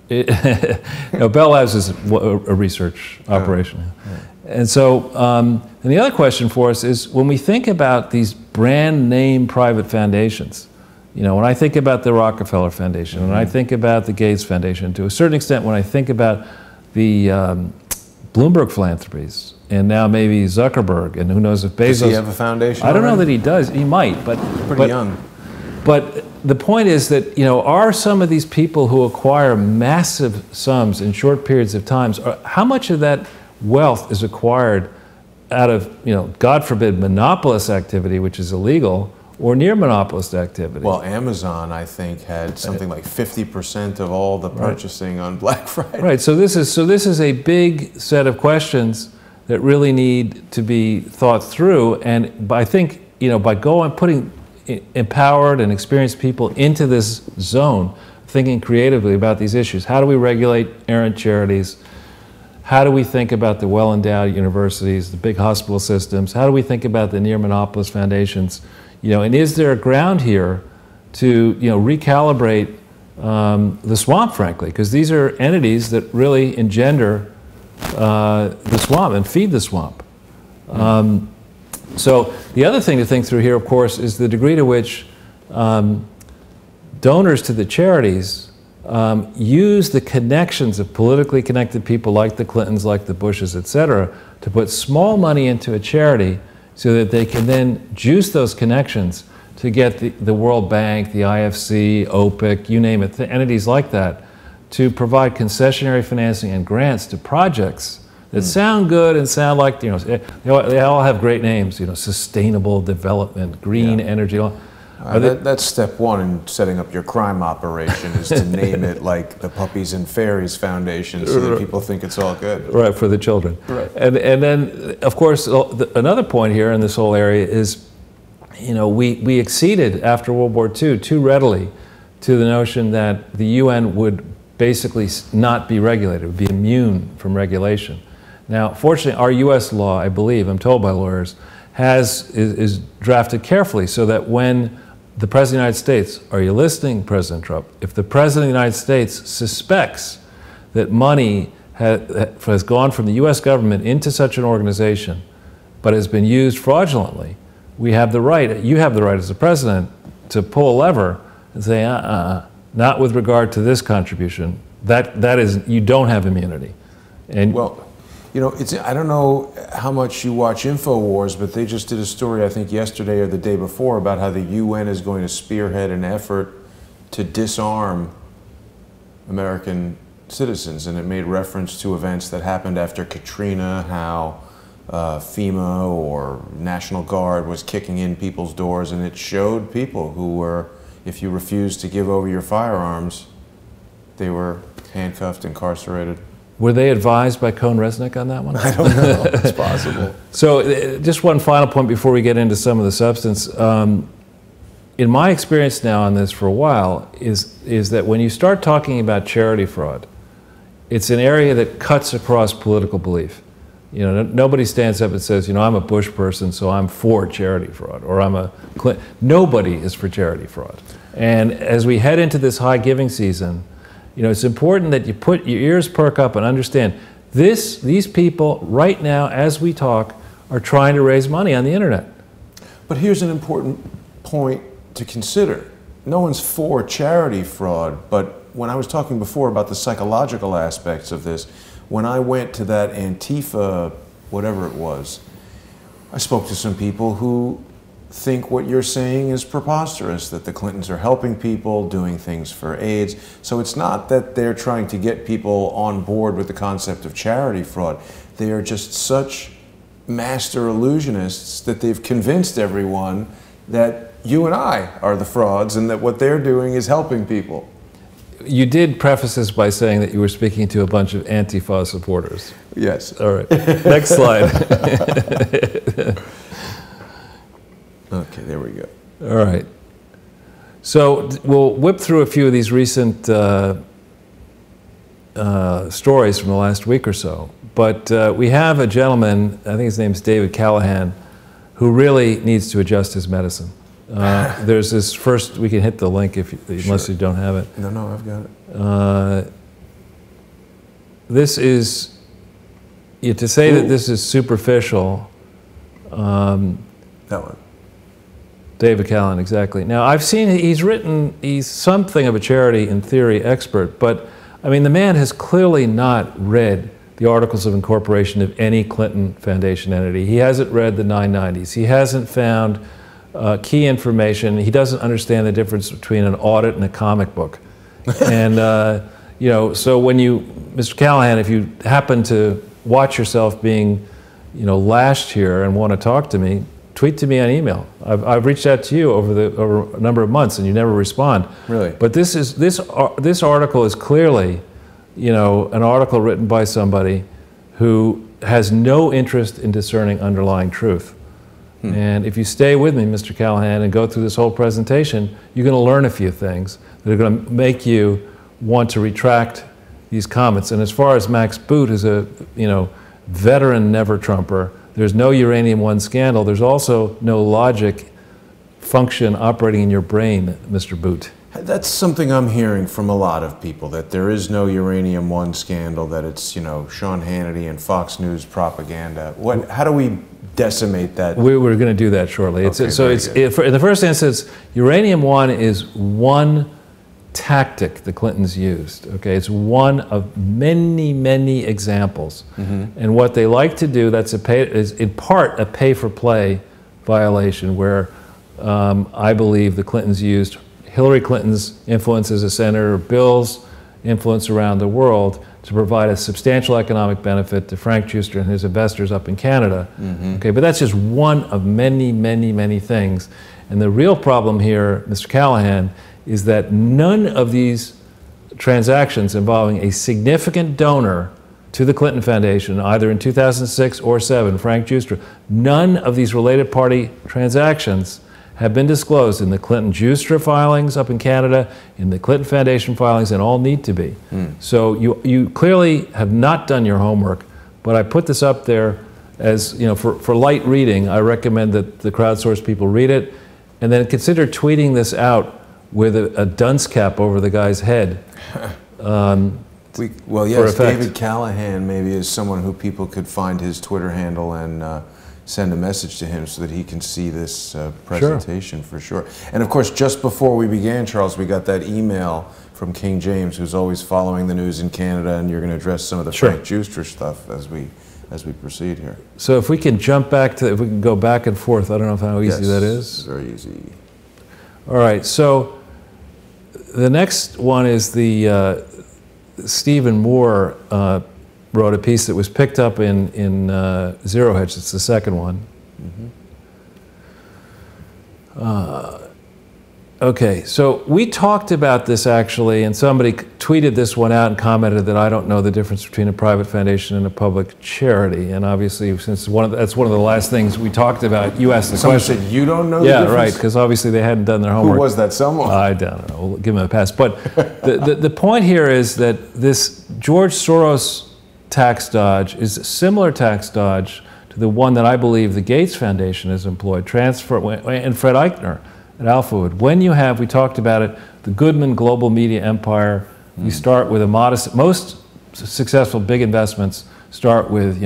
Bell Labs is a research operation. Right. And so, and the other question for us is, when we think about these brand name private foundations, when I think about the Rockefeller Foundation, when I think about the Gates Foundation, to a certain extent, when I think about the Bloomberg philanthropies, and now maybe Zuckerberg, and who knows if Bezos... Does he have a foundation I don't already? know that he does. He might, but... Pretty young. But the point is that, are some of these people who acquire massive sums in short periods of time, how much of that wealth is acquired out of, God forbid, monopolist activity, which is illegal, or near monopolist activity? Well, Amazon, I think, had something like 50% of all the purchasing on Black Friday. Right. So this is a big set of questions that really need to be thought through. And I think, by putting empowered and experienced people into this zone, thinking creatively about these issues. How do we regulate errant charities? How do we think about the well-endowed universities, the big hospital systems? How do we think about the near monopolist foundations? And is there a ground here to recalibrate the swamp, frankly? Because these are entities that really engender the swamp and feed the swamp. So the other thing to think through here, of course, is the degree to which donors to the charities use the connections of politically connected people like the Clintons, like the Bushes, et cetera, to put small money into a charity so that they can then juice those connections to get the World Bank, the IFC, OPIC, you name it, the entities like that, to provide concessionary financing and grants to projects that sound good and sound like, you know, they all have great names, you know, sustainable development, green energy. That's step one in setting up your crime operation, is to name it like the Puppies and Fairies Foundation, so that people think it's all good. Right, for the children. Right. And then, of course, another point here in this whole area is, you know, we acceded after World War II too readily to the notion that the UN would basically not be regulated, would be immune from regulation. Now, fortunately, our US law, I believe, I'm told by lawyers, is drafted carefully so that when the President of the United States, are you listening, President Trump? If the President of the United States suspects that money has gone from the US government into such an organization, but has been used fraudulently, we have the right, you have the right as the President, to pull a lever and say, not with regard to this contribution. That is, you don't have immunity. And well, you know, I don't know how much you watch InfoWars, but they just did a story, I think yesterday or the day before, about how the UN is going to spearhead an effort to disarm American citizens. And it made reference to events that happened after Katrina, how FEMA or National Guard was kicking in people's doors, and it showed people who were, if you refused to give over your firearms, they were handcuffed, incarcerated. Were they advised by CohnReznick on that one? I don't know. It's possible. So just one final point before we get into some of the substance. In my experience now on this for a while is that when you start talking about charity fraud, it's an area that cuts across political belief. You know, nobody stands up and says, you know, I'm a Bush person, so I'm for charity fraud, or I'm a Clinton. Nobody is for charity fraud. And as we head into this high giving season, you know, it's important that you put your ears perk up and understand these people right now, as we talk, are trying to raise money on the internet. But here's an important point to consider. No one's for charity fraud, but when I was talking before about the psychological aspects of this, when I went to that Antifa, whatever it was, I spoke to some people who think what you're saying is preposterous, that the Clintons are helping people, doing things for AIDS. So it's not that they're trying to get people on board with the concept of charity fraud. They are just such master illusionists that they've convinced everyone that you and I are the frauds and that what they're doing is helping people. You did preface this by saying that you were speaking to a bunch of Antifa supporters. Yes. All right. Next slide. Okay, there we go. All right. So we'll whip through a few of these recent stories from the last week or so. But we have a gentleman, I think his name's David Callahan, who really needs to adjust his medicine. There's this first, we can hit the link unless you don't have it. No, I've got it. This is, to say that this is superficial. That one. David Callahan, exactly. Now, I've seen he's something of a charity in theory expert, but I mean, the man has clearly not read the Articles of Incorporation of any Clinton Foundation entity. He hasn't read the 990s. He hasn't found key information. He doesn't understand the difference between an audit and a comic book. And, you know, so when you, Mr. Callahan, if you happen to watch yourself being, you know, lashed here and want to talk to me, tweet to me on email. I've reached out to you over a number of months and you never respond. Really? But this article is clearly, you know, an article written by somebody who has no interest in discerning underlying truth. And if you stay with me, Mr. Callahan, and go through this whole presentation, you're going to learn a few things that are going to make you want to retract these comments. And as far as Max Boot is a, you know, veteran never-Trumper, there's no Uranium One scandal. There's also no logic function operating in your brain, Mr. Boot. That's something I'm hearing from a lot of people, that there is no Uranium One scandal, that it's, you know, Sean Hannity and Fox News propaganda. How do we decimate that. We're going to do that shortly. Okay, In the first instance, uranium one is one tactic the Clintons used. Okay, it's one of many, many examples. And what they like to do, is in part a pay-for-play violation, where I believe the Clintons used Hillary Clinton's influence as a senator, Bill's influence around the world, to provide a substantial economic benefit to Frank Giustra and his investors up in Canada. Okay, but that's just one of many, many, many things. And the real problem here, Mr. Callahan, is that none of these transactions involving a significant donor to the Clinton Foundation, either in 2006 or 2007, Frank Giustra, none of these related party transactions have been disclosed in the Clinton-Giustra filings up in Canada, in the Clinton Foundation filings, and all need to be. So you clearly have not done your homework, but I put this up there as, for light reading. I recommend that the crowdsourced people read it, and then consider tweeting this out with a dunce cap over the guy's head. Well, yes, David Callahan maybe is someone who people could find his Twitter handle and send a message to him so that he can see this presentation for sure. And of course, just before we began, Charles, we got that email from King James, who's always following the news in Canada, and you're going to address some of the Frank Giustra stuff as we proceed here. So if we can jump back to, if we can go back and forth, I don't know how easy that is. Very easy. All right, so the next one is the Stephen Moore wrote a piece that was picked up in Zero Hedge. It's the second one. Okay, so we talked about this actually, and somebody tweeted this one out and commented that I don't know the difference between a private foundation and a public charity. And obviously, since that's one of the last things we talked about, you asked the question. Someone said you don't know the difference? Yeah, right, because obviously they hadn't done their homework. Who was that someone? I don't know. We'll give them a pass. But the point here is that this George Soros tax dodge is a similar tax dodge to the one that I believe the Gates Foundation has employed, and Fred Eichner at Alphawood. When you have, we talked about it, the Goodman global media empire, you start with a modest, most successful big investments start with,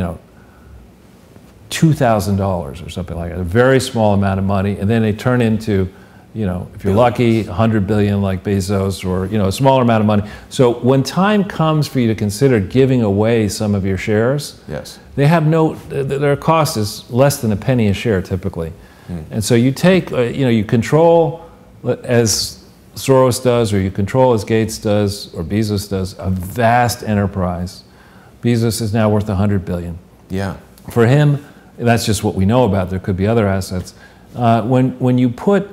$2,000 or something like that, a very small amount of money, and then they turn into, if you're lucky, 100 billion like Bezos, or, a smaller amount of money. So when time comes for you to consider giving away some of your shares, they have their cost is less than a penny a share typically. And so you take, you control, as Soros does, or you control as Gates does, or Bezos does, a vast enterprise. Bezos is now worth 100 billion. Yeah. For him, that's just what we know about. There could be other assets. When you put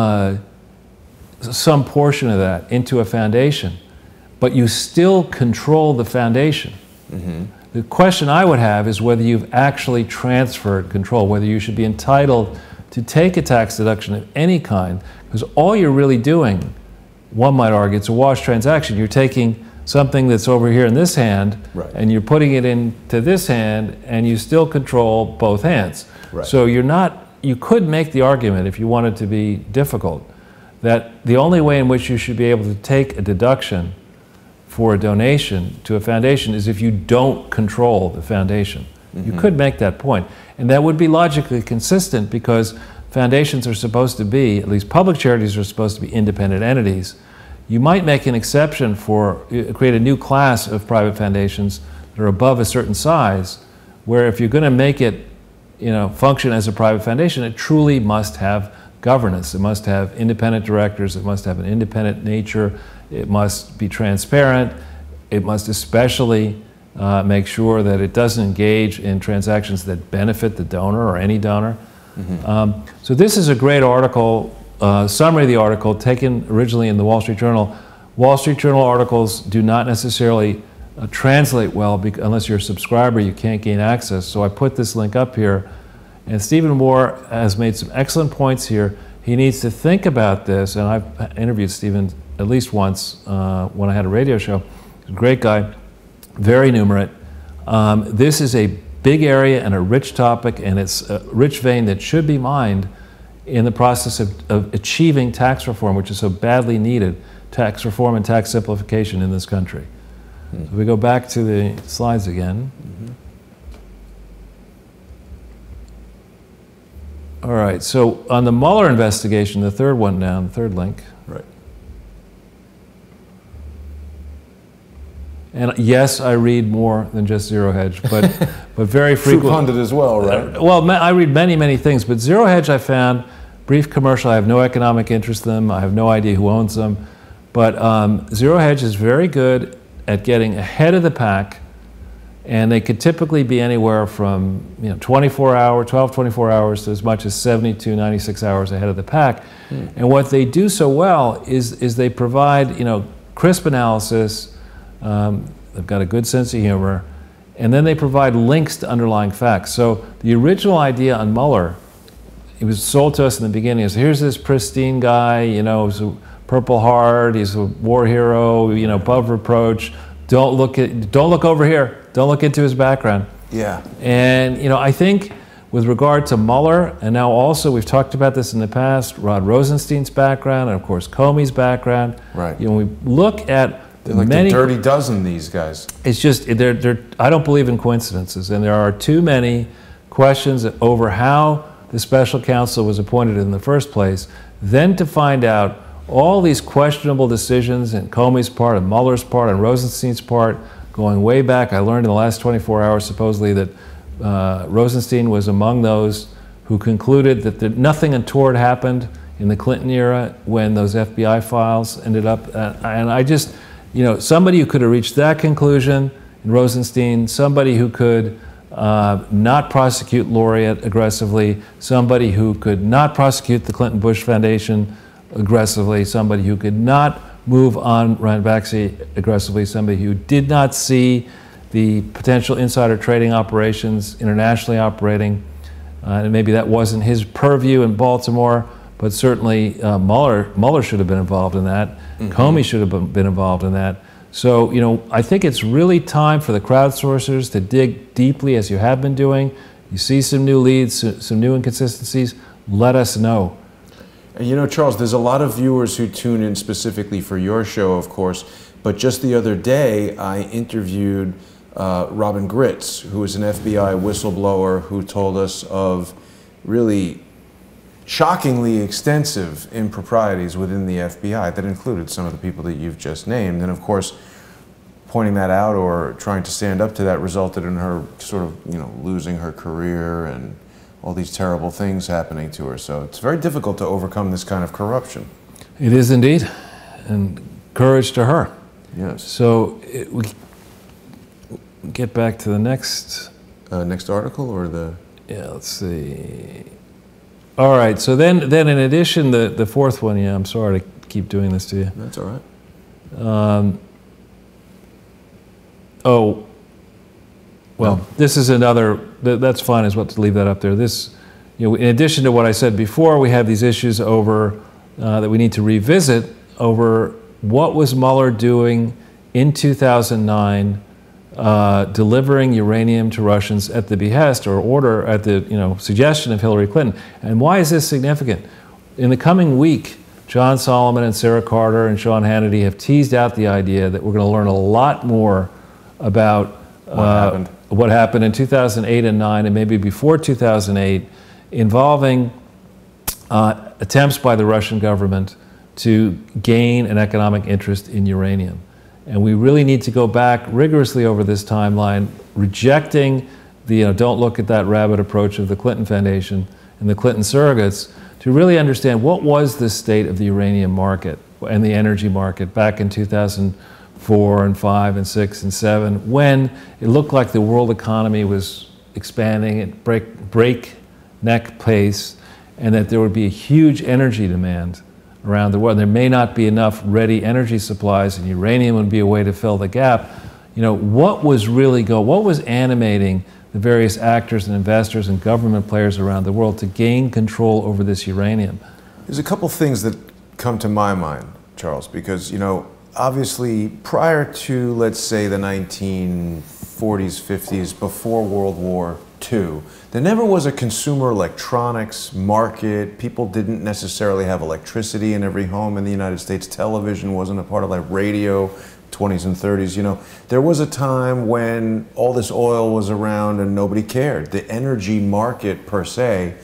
some portion of that into a foundation, but you still control the foundation, the question I would have is whether you've actually transferred control, whether you should be entitled to take a tax deduction of any kind, because all you're really doing, one might argue, it's a wash transaction. You're taking something that's over here in this hand, and you're putting it into this hand, and you still control both hands. So you could make the argument, if you wanted to be difficult, that the only way in which you should be able to take a deduction for a donation to a foundation is if you don't control the foundation. You could make that point. And that would be logically consistent, because foundations are supposed to be, at least public charities are supposed to be, independent entities. You might make an exception for, create a new class of private foundations that are above a certain size, where if you're going to make it function as a private foundation, it truly must have governance. It must have independent directors. It must have an independent nature. It must be transparent. It must especially make sure that it doesn't engage in transactions that benefit the donor or any donor. So this is a great article, summary of the article taken originally in the Wall Street Journal. Wall Street Journal articles do not necessarily translate well unless you're a subscriber. You can't gain access. So I put this link up here. And Stephen Moore has made some excellent points here. He needs to think about this, and I've interviewed Stephen at least once when I had a radio show. He's a great guy. Very numerate. This is a big area and a rich topic, and it's a rich vein that should be mined in the process of achieving tax reform, which is so badly needed, tax reform and tax simplification in this country. So we go back to the slides again. All right, so on the Mueller investigation, the third one down, the third link. Right. And yes, I read more than just Zero Hedge, but very frequently. True pundit as well, right? Well, I read many things, but Zero Hedge I found, brief commercial, I have no economic interest in them, I have no idea who owns them, but Zero Hedge is very good at getting ahead of the pack, and they could typically be anywhere from 24 hours to as much as 72, 96 hours ahead of the pack. And what they do so well is they provide crisp analysis, they've got a good sense of humor, and then they provide links to underlying facts. So the original idea on Mueller, it was sold to us in the beginning as, here's this pristine guy, he's a Purple Heart, he's a war hero, above reproach. Don't look over here. Don't look into his background. Yeah. And I think with regard to Mueller, and now also we've talked about this in the past, Rod Rosenstein's background, and of course Comey's background. Right. We look at they're like the dirty dozen, these guys. It's just I don't believe in coincidences, and there are too many questions over how the special counsel was appointed in the first place. Then to find out all these questionable decisions in Comey's part, and Mueller's part, and Rosenstein's part, going way back. I learned in the last 24 hours, supposedly, that Rosenstein was among those who concluded that nothing untoward happened in the Clinton era when those FBI files ended up. And I just, somebody who could have reached that conclusion in Rosenstein, somebody who could not prosecute Laureate aggressively, somebody who could not prosecute the Clinton-Bush Foundation aggressively, somebody who could not move on Ranbaxy aggressively, somebody who did not see the potential insider trading operations internationally operating, and maybe that wasn't his purview in Baltimore, but certainly Mueller should have been involved in that. Mm-hmm. Comey should have been involved in that. So, I think it's really time for the crowdsourcers to dig deeply, as you have been doing. You see some new leads, some new inconsistencies, let us know. Charles, there's a lot of viewers who tune in specifically for your show, of course, but just the other day I interviewed Robin Gritz, who is an FBI whistleblower who told us of really shockingly extensive improprieties within the FBI that included some of the people that you've just named. And of course, pointing that out or trying to stand up to that resulted in her sort of, losing her career and all these terrible things happening to her. So it's very difficult to overcome this kind of corruption. It is indeed, and courage to her. Yes. So we get back to the next... next article or the... Yeah, let's see. All right, so then in addition, the fourth one, I'm sorry to keep doing this to you. That's all right. This is another, that's fine as well to leave that up there. This, in addition to what I said before, we have these issues over, that we need to revisit over what was Mueller doing in 2009, delivering uranium to Russians at the behest or order, at the suggestion of Hillary Clinton. And why is this significant? In the coming week, John Solomon and Sarah Carter and Sean Hannity have teased out the idea that we're going to learn a lot more about what happened in 2008 and 9 and maybe before 2008 involving attempts by the Russian government to gain an economic interest in uranium. And we really need to go back rigorously over this timeline, rejecting the don't look at that rabbit approach of the Clinton Foundation and the Clinton surrogates to really understand what was the state of the uranium market and the energy market back in 2004 and 5 and 6 and 7 when it looked like the world economy was expanding at breakneck pace and that there would be a huge energy demand around the world. There may not be enough ready energy supplies, and uranium would be a way to fill the gap. What was animating the various actors and investors and government players around the world to gain control over this uranium? There's a couple things that come to my mind, Charles, because, obviously prior to, let's say, the 1940s, 50s, before World War II, there never was a consumer electronics market. People didn't necessarily have electricity in every home in the United States. Television wasn't a part of like radio, 20s and 30s. There was a time when all this oil was around and nobody cared. The energy market per se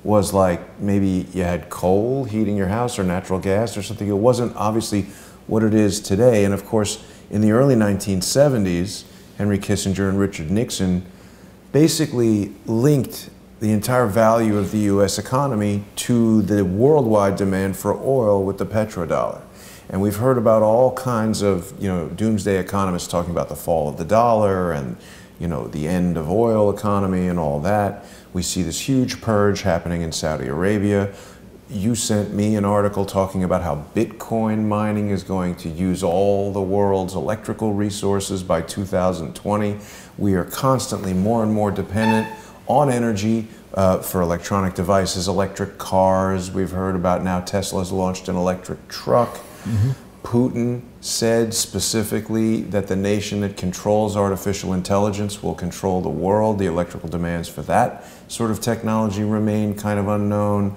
was like maybe you had coal heating your house or natural gas or something. It wasn't obviously what it is today. And of course, in the early 1970s, Henry Kissinger and Richard Nixon basically linked the entire value of the U.S. economy to the worldwide demand for oil with the petrodollar. And we've heard about all kinds of, doomsday economists talking about the fall of the dollar and, the end of oil economy and all that. We see this huge purge happening in Saudi Arabia. You sent me an article talking about how Bitcoin mining is going to use all the world's electrical resources by 2020. We are constantly more and more dependent on energy for electronic devices, electric cars. We've heard about now Tesla's launched an electric truck. Mm-hmm. Putin said specifically that the nation that controls artificial intelligence will control the world. The electrical demands for that sort of technology remain kind of unknown.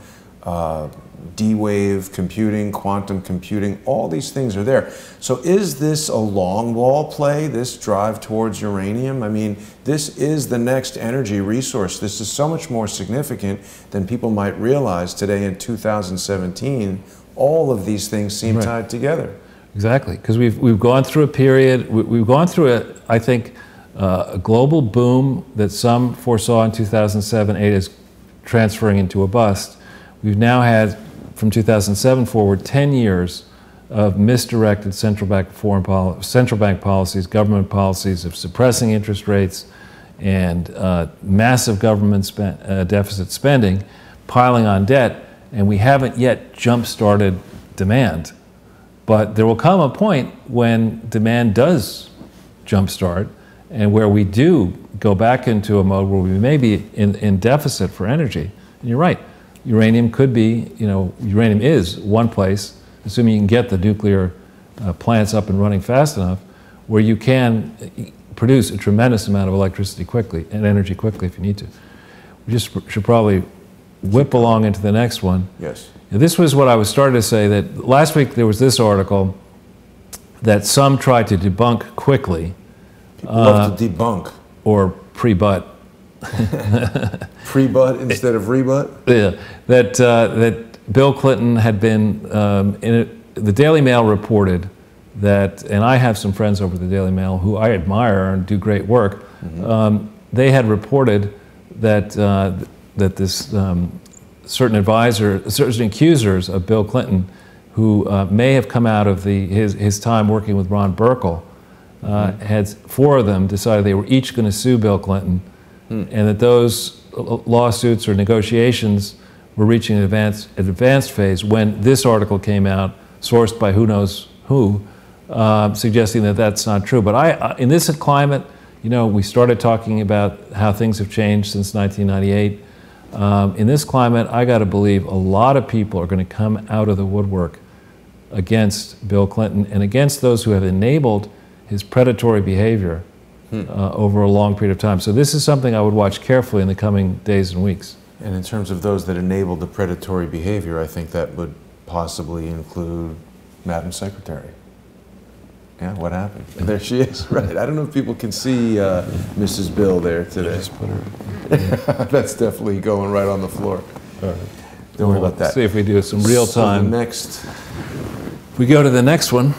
D-wave computing, quantum computing, all these things are there. So is this a long ball play, this drive towards uranium? I mean, this is the next energy resource. This is so much more significant than people might realize today in 2017. All of these things seem tied together. Exactly, because we've gone through a period, we've gone through I think, a global boom that some foresaw in 2007-8 is transferring into a bust. We've now had, from 2007 forward, 10 years of misdirected central bank policies, government policies of suppressing interest rates and massive government deficit spending, piling on debt, and we haven't yet jump-started demand. But there will come a point when demand does jumpstart and where we do go back into a mode where we may be in deficit for energy. And you're right, uranium could be, uranium is one place, assuming you can get the nuclear plants up and running fast enough, where you can produce a tremendous amount of electricity quickly and energy quickly if you need to. We just should probably whip along into the next one. Yes. This was what I was starting to say, that last week there was this article that some tried to debunk quickly. People love to debunk. Or pre-butt. Pre-butt instead of rebut? Yeah. That Bill Clinton had been, the Daily Mail reported that, and I have some friends over at the Daily Mail who I admire and do great work. Mm-hmm. They had reported that this certain accusers of Bill Clinton, who may have come out of his time working with Ron Burkle, had 4 of them decided they were each going to sue Bill Clinton, and that those lawsuits or negotiations were reaching an advanced phase when this article came out, sourced by who knows who, suggesting that that's not true. But in this climate, we started talking about how things have changed since 1998. In this climate, I got to believe a lot of people are going to come out of the woodwork against Bill Clinton and against those who have enabled his predatory behavior over a long period of time. So this is something I would watch carefully in the coming days and weeks. And in terms of those that enabled the predatory behavior, I think that would possibly include Madam Secretary. Yeah, what happened? There she is, right. I don't know if people can see Mrs. Bill there today. Just put her. That's definitely going right on the floor. All right. Don't worry about that. See if we do some real time. So the next. We go to the next one.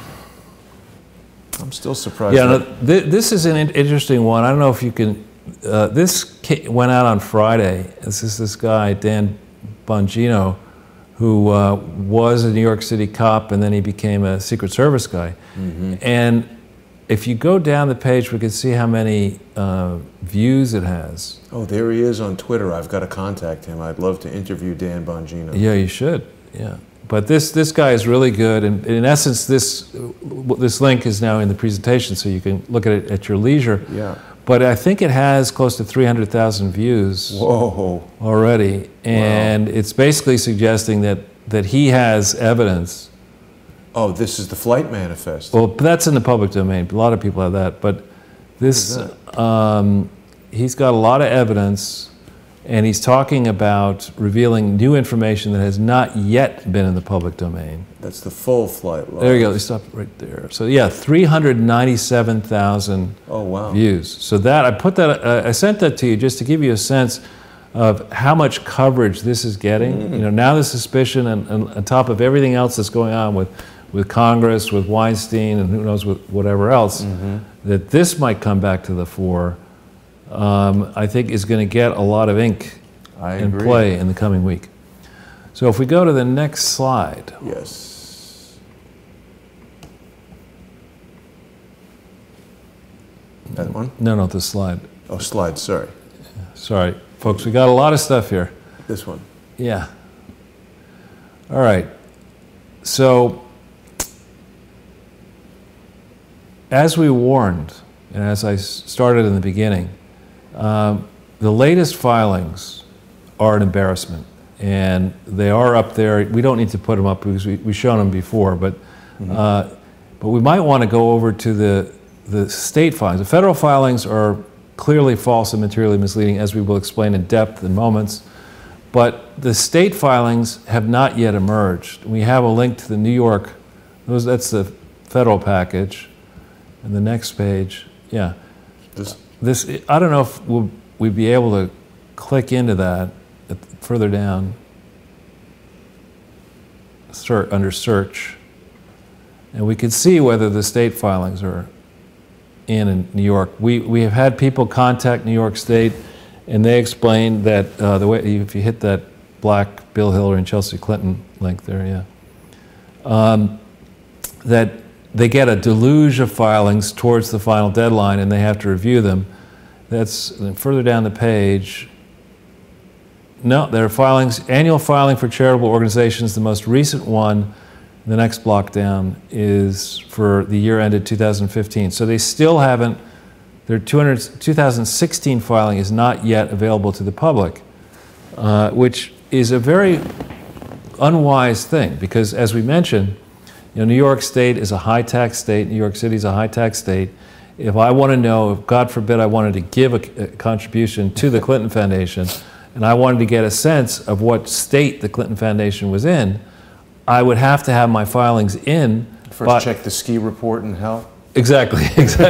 I'm still surprised. Yeah, this is an interesting one. I don't know if you can. This went out on Friday. This is this guy, Dan Bongino, who was a New York City cop and then he became a Secret Service guy. Mm-hmm. And if you go down the page, we can see how many views it has. Oh, there he is on Twitter. I've got to contact him. I'd love to interview Dan Bongino. Yeah, you should. Yeah. But this guy is really good. And in essence, this link is now in the presentation, so you can look at it at your leisure. Yeah. But I think it has close to 300,000 views. Whoa. Already. And it's basically suggesting that he has evidence. Oh, this is the flight manifest. Well, that's in the public domain. A lot of people have that. But this, he's got a lot of evidence, and he's talking about revealing new information that has not yet been in the public domain. That's the full flight log. There you go. They stopped right there. So yeah, 397,000 oh, wow. views. So that I sent that to you just to give you a sense of how much coverage this is getting. You know, now the suspicion, and on top of everything else that's going on with Congress, with Weinstein, and who knows with whatever else, that this might come back to the fore, I think is going to get a lot of ink in play in the coming week. So if we go to the next slide. Yes. That one? No, this slide. Oh, slide, sorry. Sorry, folks, we got a lot of stuff here. This one. Yeah. All right. So, as we warned, and as I started in the beginning, the latest filings are an embarrassment. And they are up there. We don't need to put them up because we've shown them before, but we might want to go over to the state filings. The federal filings are clearly false and materially misleading, as we will explain in depth in moments. But the state filings have not yet emerged. We have a link to the New York, that's the federal package. And the next page, yeah. This I don't know if we'd be able to click into that further down, under search. And we could see whether the state filings are in New York. We have had people contact New York State, and they explained that the way, if you hit that black Bill Hillary and Chelsea Clinton link there, that they get a deluge of filings towards the final deadline, and they have to review them. That's further down the page. No, there are filings, annual filing for charitable organizations. The most recent one, the next block down, is for the year ended 2015. So they still haven't, their 2016 filing is not yet available to the public, which is a very unwise thing, because as we mentioned, New York State is a high-tax state, New York City is a high-tax state. If I want to know, if God forbid I wanted to give a contribution to the Clinton Foundation, and I wanted to get a sense of what state the Clinton Foundation was in, I would have to have my filings in. First check the ski report and hell. Exactly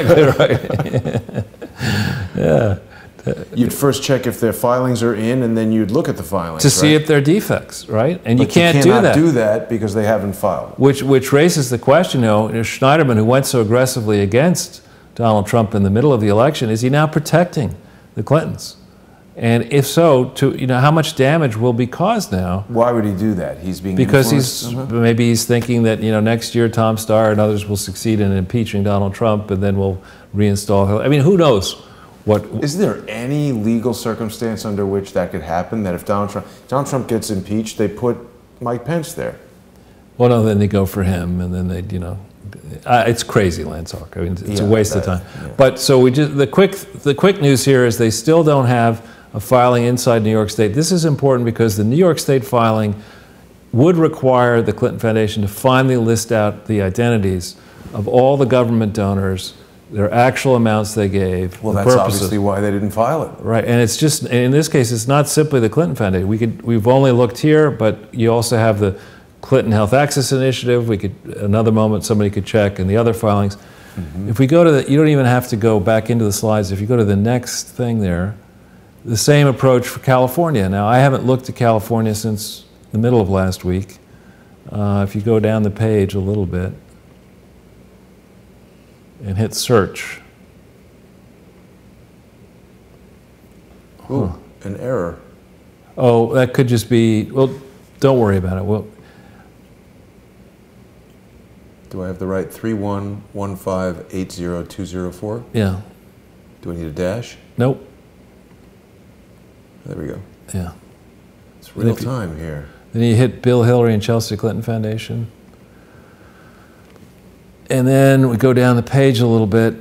right. Yeah. You'd first check if their filings are in, and then you'd look at the filings. To see if they're defects, right? And but you can't do that because they haven't filed. Which raises the question, Schneiderman, who went so aggressively against Donald Trump in the middle of the election, is he now protecting the Clintons? And if so, how much damage will be caused now? Why would he do that? He's being because maybe he's thinking that next year Tom Starr and others will succeed in impeaching Donald Trump, and then we'll reinstall Hillary. I mean, who knows? Is there any legal circumstance under which that could happen? That if Donald Trump gets impeached, they put Mike Pence there? Well, no, then they go for him, and then they, it's crazy, Lance Hawk. I mean, it's a waste of time. Yeah. But so the quick news here is they still don't have a filing inside New York State. This is important because the New York State filing would require the Clinton Foundation to finally list out the identities of all the government donors, their actual amounts they gave. Well, that's obviously why they didn't file it. Right, and it's just, in this case, it's not simply the Clinton Foundation. We've only looked here, but you also have the Clinton Health Access Initiative. Another moment, somebody could check, and the other filings. If we go to you don't even have to go back into the slides. If you go to the next thing there, the same approach for California. Now, I haven't looked at California since the middle of last week. If you go down the page a little bit and hit search. Ooh, an error. Oh, that could just be, well, don't worry about it. Do I have the right 311580204? Yeah. Do I need a dash? Nope. There we go. Yeah. It's real time here. Then you hit Bill Hillary and Chelsea Clinton Foundation. And then we go down the page a little bit.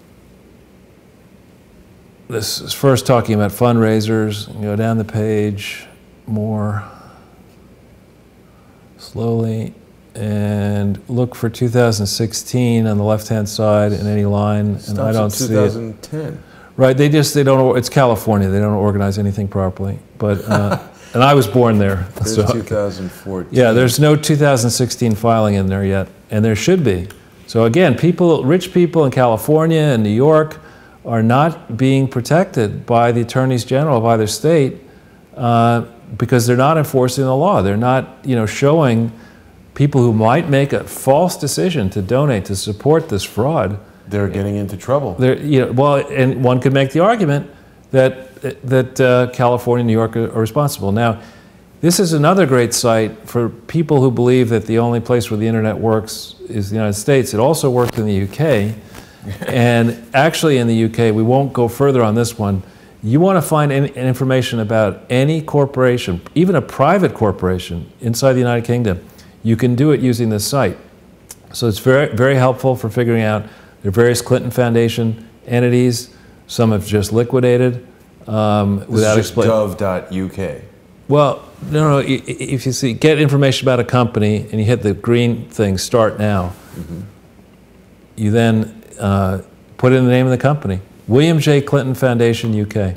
This is first talking about fundraisers. Go down the page more slowly and look for 2016 on the left-hand side in any line, and I don't see it. 2010. Right, they don't, it's California, they don't organize anything properly, but, and I was born there. There's so, 2014. Yeah, there's no 2016 filing in there yet, and there should be. So again, rich people in California and New York are not being protected by the attorneys general of either state because they're not enforcing the law. They're not, showing people who might make a false decision to donate to support this fraud. They're getting into trouble. And one could make the argument that California and New York are responsible. Now, this is another great site for people who believe that the only place where the internet works is the United States. It also worked in the UK. And actually in the UK, we won't go further on this one. You want to find any information about any corporation, even a private corporation inside the United Kingdom, you can do it using this site. So it's very, very helpful for figuring out there are various Clinton Foundation entities. Some have just liquidated without explaining. Gov.uk. Well, no. If you see, get information about a company and you hit the green thing, start now. Mm-hmm. You then put in the name of the company. William J. Clinton Foundation, UK.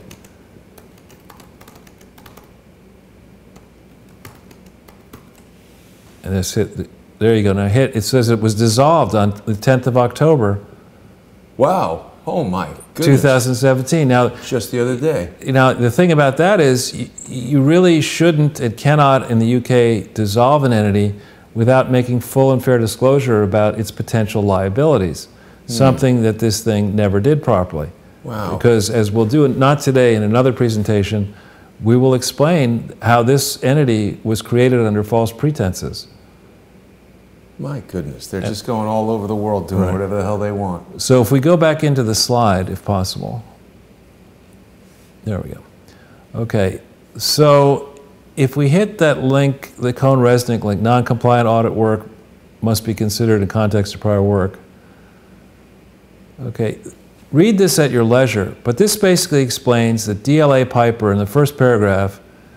And it's hit, there you go. Now hit, it says it was dissolved on the 10th of October. Wow. Oh my goodness. 2017. Now, just the other day. Now, the thing about that is you really shouldn't and cannot in the UK dissolve an entity without making full and fair disclosure about its potential liabilities. Something that this thing never did properly. Wow. Because as we'll do, not today, in another presentation, we will explain how this entity was created under false pretenses. My goodness, they're just going all over the world doing whatever the hell they want. So if we go back into the slide, if possible. There we go. Okay, so if we hit that link, the Cohn-Resnick link, non-compliant audit work must be considered in context of prior work. Okay, read this at your leisure, but this basically explains that DLA Piper, in the first paragraph,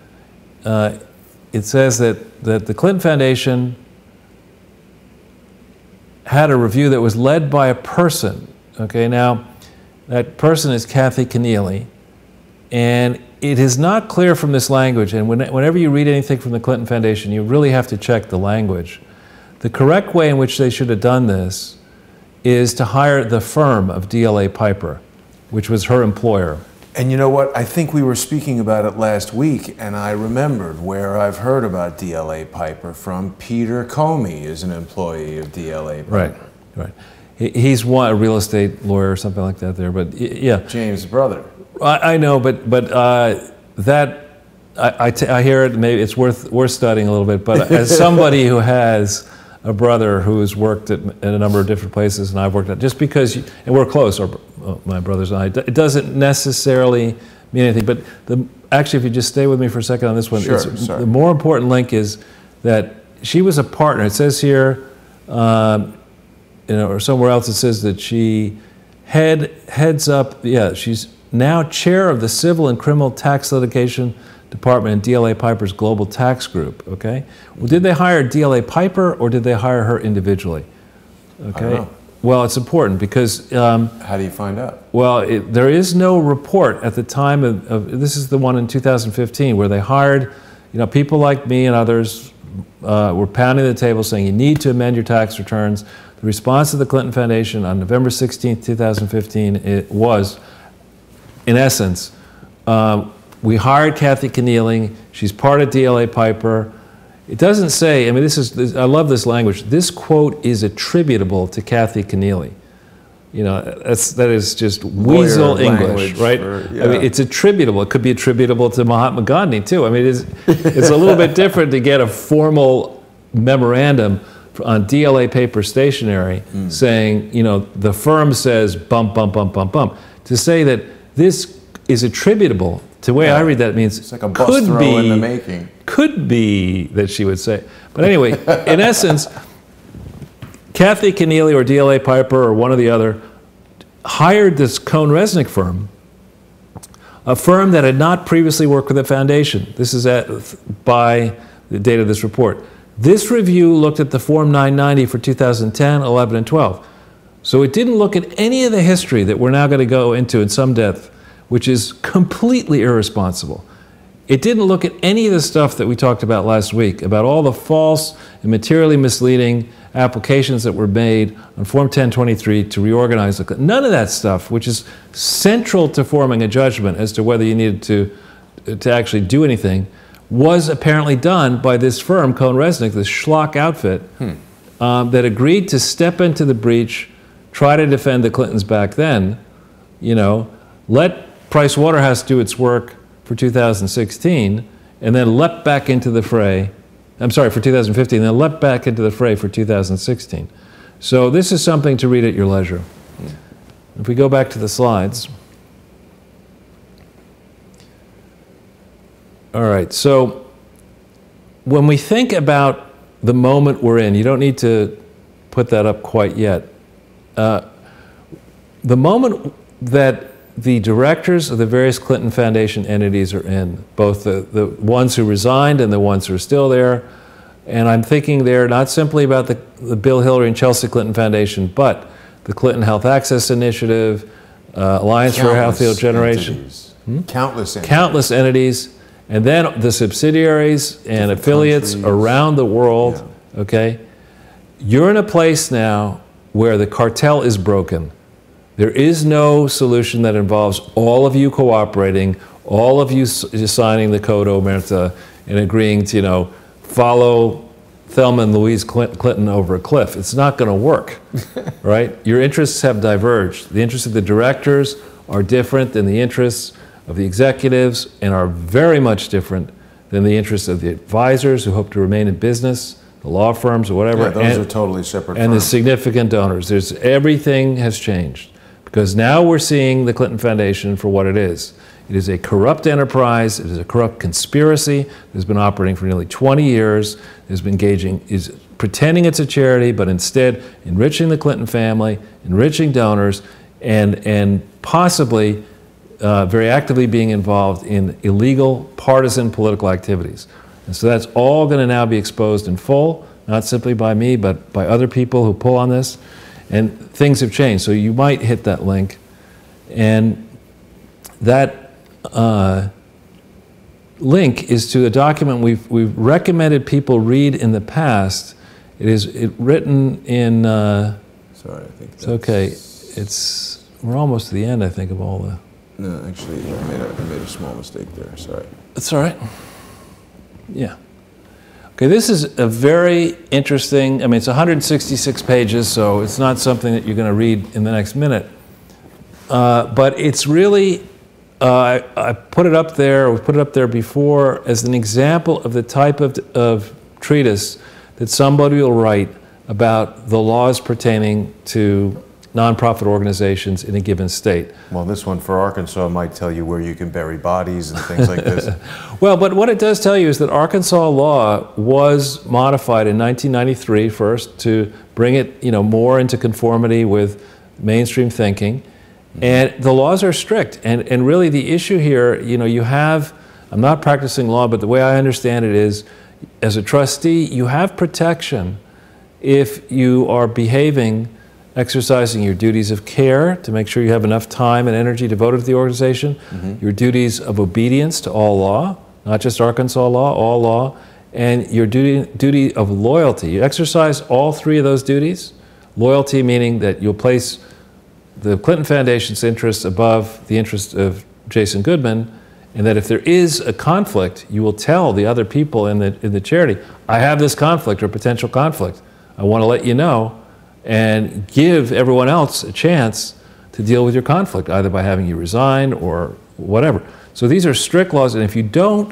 it says that the Clinton Foundation had a review that was led by a person. Okay, now that person is Kathy Keneally, and it is not clear from this language, and whenever you read anything from the Clinton Foundation, you really have to check the language. The correct way in which they should have done this is to hire the firm of DLA Piper, which was her employer. And you know what? I think we were speaking about it last week, and I remembered where I've heard about DLA Piper from. Peter Comey is an employee of DLA Piper. Right. He's a real estate lawyer or something like that there, but yeah. James' brother. I know, but that, I hear it, maybe it's worth studying a little bit, but as somebody who has a brother who's worked at a number of different places, and I've worked at, just because, and we're close, my brothers and I, it doesn't necessarily mean anything, but actually, if you just stay with me for a second on this one, sure, the more important link is that she was a partner. It says here, or somewhere else it says that she heads up, she's now chair of the Civil and Criminal Tax Litigation Department in DLA Piper's Global Tax Group, okay? Well, did they hire DLA Piper or did they hire her individually? Okay. I don't know. Well, it's important because... how do you find out? Well, there is no report at the time of this is the one in 2015 where they hired, people like me and others were pounding the table saying you need to amend your tax returns. The response of the Clinton Foundation on November 16th, 2015, it was, in essence, we hired Kathy Keneally. She's part of DLA Piper. It doesn't say, I love this language. This quote is attributable to Kathy Keneally. That is just weasel English, right? It's attributable. It could be attributable to Mahatma Gandhi, too. It's a little bit different to get a formal memorandum on DLA Paper stationery saying, the firm says bump, bump, bump, bump, bump. To say that this is attributable, the way I read that, it means it's like a bus throw in the making. Could be that she would say. But anyway, in essence, Kathy Keneally or DLA Piper or one or the other hired this Cohn-Resnick firm, a firm that had not previously worked with the foundation. This is by the date of this report. This review looked at the Form 990 for 2010, 11, and 12. So it didn't look at any of the history that we're now going to go into in some depth, which is completely irresponsible. It didn't look at any of the stuff that we talked about last week, about all the false and materially misleading applications that were made on Form 1023 to reorganize none of that stuff, which is central to forming a judgment as to whether you needed to to actually do anything was apparently done by this firm, Cohn-Resnick, this schlock outfit, that agreed to step into the breach, try to defend the Clintons back then, let Price Waterhouse do its work for 2016, and then leapt back into the fray. I'm sorry, for 2015, and then leapt back into the fray for 2016. So this is something to read at your leisure. If we go back to the slides. All right, so when we think about the moment we're in, you don't need to put that up quite yet. The moment that the directors of the various Clinton Foundation entities are in, both the ones who resigned and the ones who are still there, and I'm thinking there not simply about the Bill, Hillary, and Chelsea Clinton Foundation, but the Clinton Health Access Initiative, Alliance for a Healthier Generation. Countless entities. And then the subsidiaries and affiliates around the world, okay? You're in a place now where the cartel is broken. There is no solution that involves all of you cooperating, all of you signing the Code Omerta and agreeing to, follow Thelma and Louise Clinton over a cliff. It's not going to work, right? Your interests have diverged. The interests of the directors are different than the interests of the executives and are very much different than the interests of the advisors who hope to remain in business, the law firms or whatever. Yeah, those are totally separate and firms. The significant donors. Everything has changed because now we're seeing the Clinton Foundation for what it is. It is a corrupt enterprise. It is a corrupt conspiracy that has been operating for nearly 20 years. Is pretending it's a charity, but instead enriching the Clinton family, enriching donors, and possibly very actively being involved in illegal partisan political activities. And so that's all going to now be exposed in full, not simply by me, but by other people who pull on this. And things have changed. So you might hit that link. And that link is to a document we've recommended people read in the past. It is written in... Sorry, I think it's okay. We're almost to the end, I think, of all the... No, actually, I made a small mistake there. Sorry. That's all right. Yeah. Okay, this is a very interesting, it's 166 pages, so it's not something that you're going to read in the next minute. But it's really, I put it up there, we put it up there before as an example of the type of treatise that somebody will write about the laws pertaining to nonprofit organizations in a given state. Well, this one for Arkansas might tell you where you can bury bodies and things like this. Well, but what it does tell you is that Arkansas law was modified in 1993 first to bring it, more into conformity with mainstream thinking. And the laws are strict. And really the issue here, you have, I'm not practicing law, but the way I understand it is, as a trustee, you have protection if you are exercising your duties of care to make sure you have enough time and energy devoted to the organization, your duties of obedience to all law, not just Arkansas law, all law, and your duty of loyalty. You exercise all three of those duties. Loyalty meaning that you'll place the Clinton Foundation's interests above the interests of Jason Goodman, and that if there is a conflict, you will tell the other people in the charity, I have this conflict or potential conflict. I want to let you know, and give everyone else a chance to deal with your conflict, either by having you resign or whatever. So these are strict laws, and if you don't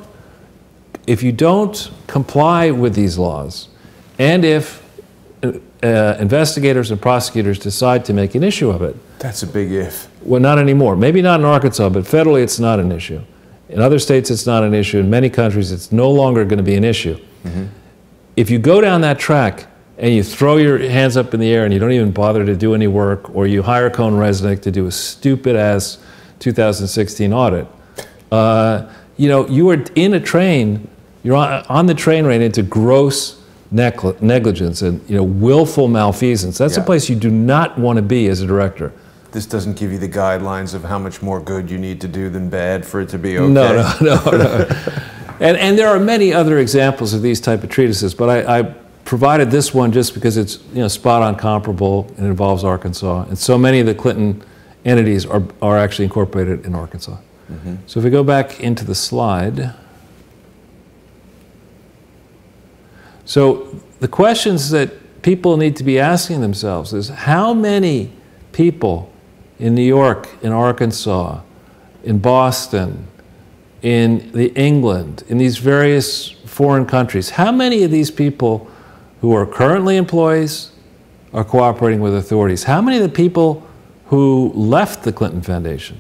comply with these laws, and if investigators and prosecutors decide to make an issue of it. That's a big if. Well, not anymore. Maybe not in Arkansas, but federally it's not an issue. In other states it's not an issue. In many countries it's no longer going to be an issue. If you go down that track, and you throw your hands up in the air and you don't even bother to do any work, or you hire Cohn-Resnick to do a stupid-ass 2016 audit, you are in a train, you're on the train right into gross negligence and willful malfeasance. That's a place you do not want to be as a director. This doesn't give you the guidelines of how much more good you need to do than bad for it to be okay. No. And there are many other examples of these type of treatises, but I provided this one just because it's spot on comparable and involves Arkansas, and so many of the Clinton entities are actually incorporated in Arkansas. So if we go back into the slide. So the questions that people need to be asking themselves is, how many people in New York, in Arkansas, in Boston, in England, in these various foreign countries, how many of these people who are currently employees are cooperating with authorities? How many of the people who left the Clinton Foundation,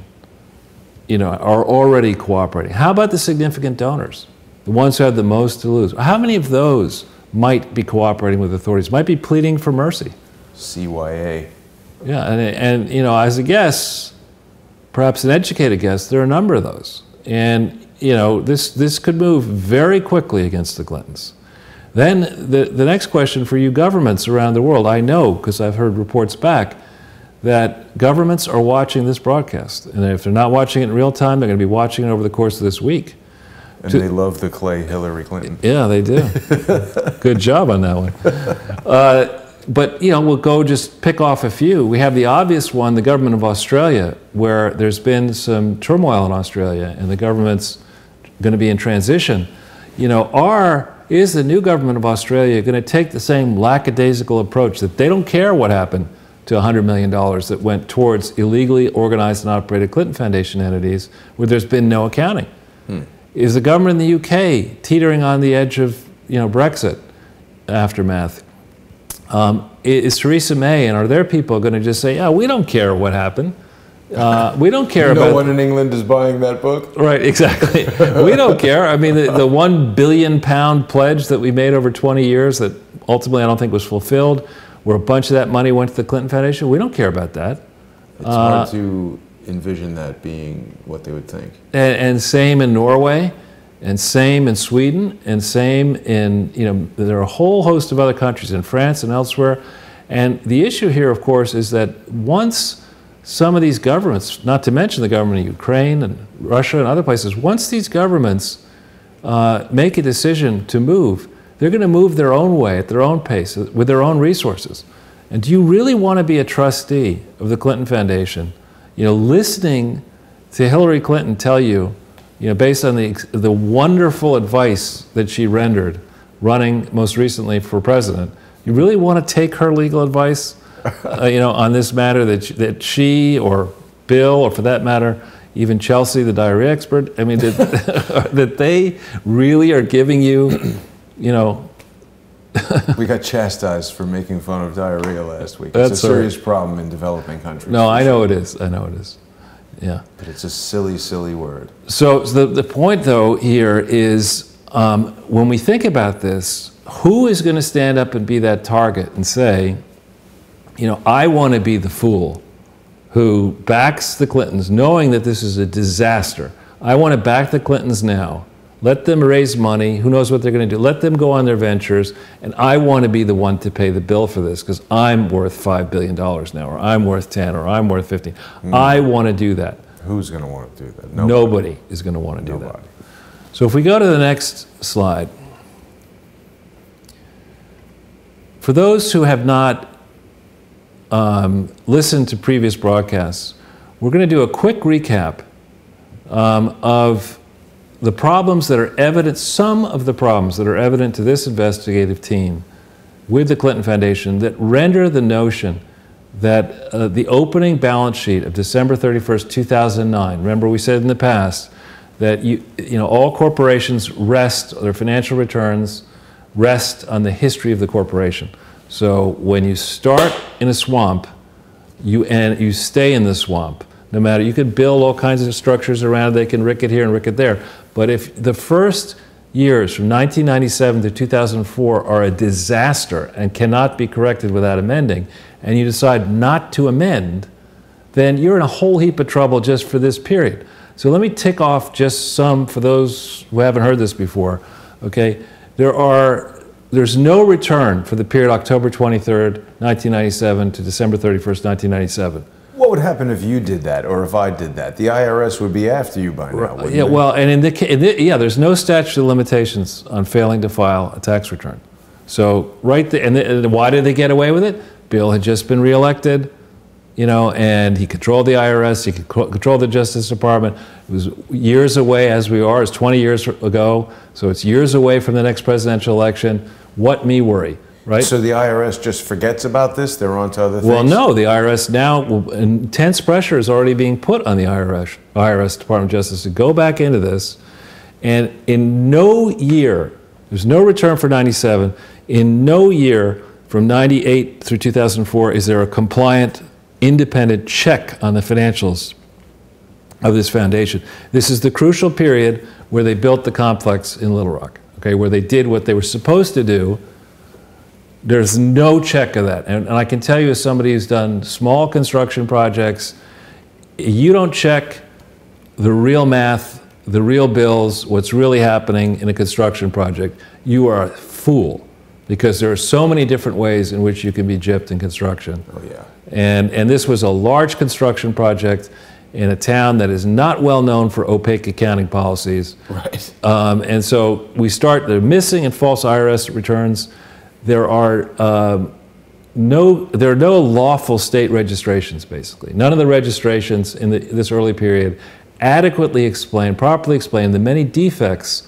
are already cooperating? How about the significant donors, the ones who have the most to lose? How many of those might be cooperating with authorities, might be pleading for mercy? CYA. Yeah, and as a guess, perhaps an educated guess, there are a number of those. And, this could move very quickly against the Clintons. Then the next question for you governments around the world, I know, because I've heard reports back, that governments are watching this broadcast. And if they're not watching it in real time, they're going to be watching it over the course of this week. And they love the Clay Hillary Clinton. Yeah, they do. Good job on that one. But, we'll go just pick off a few. We have the obvious one, the government of Australia, where there's been some turmoil in Australia, and the government's going to be in transition. Is the new government of Australia going to take the same lackadaisical approach that they don't care what happened to $100 million that went towards illegally organized and operated Clinton Foundation entities where there's been no accounting? Is the government in the UK teetering on the edge of Brexit aftermath? Is Theresa May and are their people going to just say, yeah, we don't care what happened. We don't care about... No one in England is buying that book? Right, exactly. We don't care. I mean, the £1 billion pledge that we made over 20 years that ultimately I don't think was fulfilled, where a bunch of that money went to the Clinton Foundation, we don't care about that. It's hard to envision that being what they would think. And same in Norway, and same in Sweden, and same in, there are a whole host of other countries in France and elsewhere. And the issue here, of course, is that once some of these governments, not to mention the government of Ukraine and Russia and other places, once these governments make a decision to move, they're going to move their own way, at their own pace, with their own resources. And do you really want to be a trustee of the Clinton Foundation, listening to Hillary Clinton tell you, based on the wonderful advice that she rendered running most recently for president, you really want to take her legal advice, on this matter that she or Bill, or for that matter, even Chelsea, the diarrhea expert, I mean, that they really are giving you, We got chastised for making fun of diarrhea last week. It's a serious problem in developing countries. No, I know it is. I know it is. Yeah. But it's a silly, silly word. So the point, though, here is when we think about this, who is going to stand up and be that target and say, I want to be the fool who backs the Clintons, knowing that this is a disaster. I want to back the Clintons now. Let them raise money. Who knows what they're going to do? Let them go on their ventures. And I want to be the one to pay the bill for this because I'm worth $5 billion now, or I'm worth 10, or I'm worth 15. I want to do that. Who's going to want to do that? Nobody is going to want to do that. So if we go to the next slide. For those who have not listened to previous broadcasts, we're going to do a quick recap of the problems that are evident, some of the problems that are evident to this investigative team with the Clinton Foundation that render the notion that the opening balance sheet of December 31st, 2009, remember we said in the past that all corporations rest, their financial returns rest on the history of the corporation. So when you start in a swamp, you stay in the swamp. No matter, you could build all kinds of structures around it, they can ricket here and ricket there. But if the first years from 1997 to 2004 are a disaster and cannot be corrected without amending, and you decide not to amend, then you're in a whole heap of trouble just for this period. So let me tick off just some for those who haven't heard this before. Okay, there's no return for the period October 23rd, 1997 to December 31st, 1997. What would happen if you did that, or if I did that? The IRS would be after you by now, wouldn't it? Well, and there's no statute of limitations on failing to file a tax return. So right there, and why did they get away with it? Bill had just been reelected. you know, and he controlled the IRS, he controlled the Justice Department. It was years away, as we are, it's 20 years ago, so it's years away from the next presidential election. What me worry, right? So the IRS just forgets about this? They're on to other things? Well, no, the IRS now, intense pressure is already being put on the IRS Department of Justice to go back into this. And in no year, there's no return for 97, in no year from 98 through 2004 is there a compliant, independent check on the financials of this foundation. This is the crucial period where they built the complex in Little Rock, okay, where they did what they were supposed to do. There's no check of that. And I can tell you, as somebody who's done small construction projects, you don't check the real math, the real bills, what's really happening in a construction project, you are a fool, because there are so many different ways in which you can be gypped in construction. Oh, yeah. And this was a large construction project in a town that is not well known for opaque accounting policies. Right. And so we start, the missing and false IRS returns. There are no lawful state registrations, basically. None of the registrations in this early period adequately explain, properly explain the many defects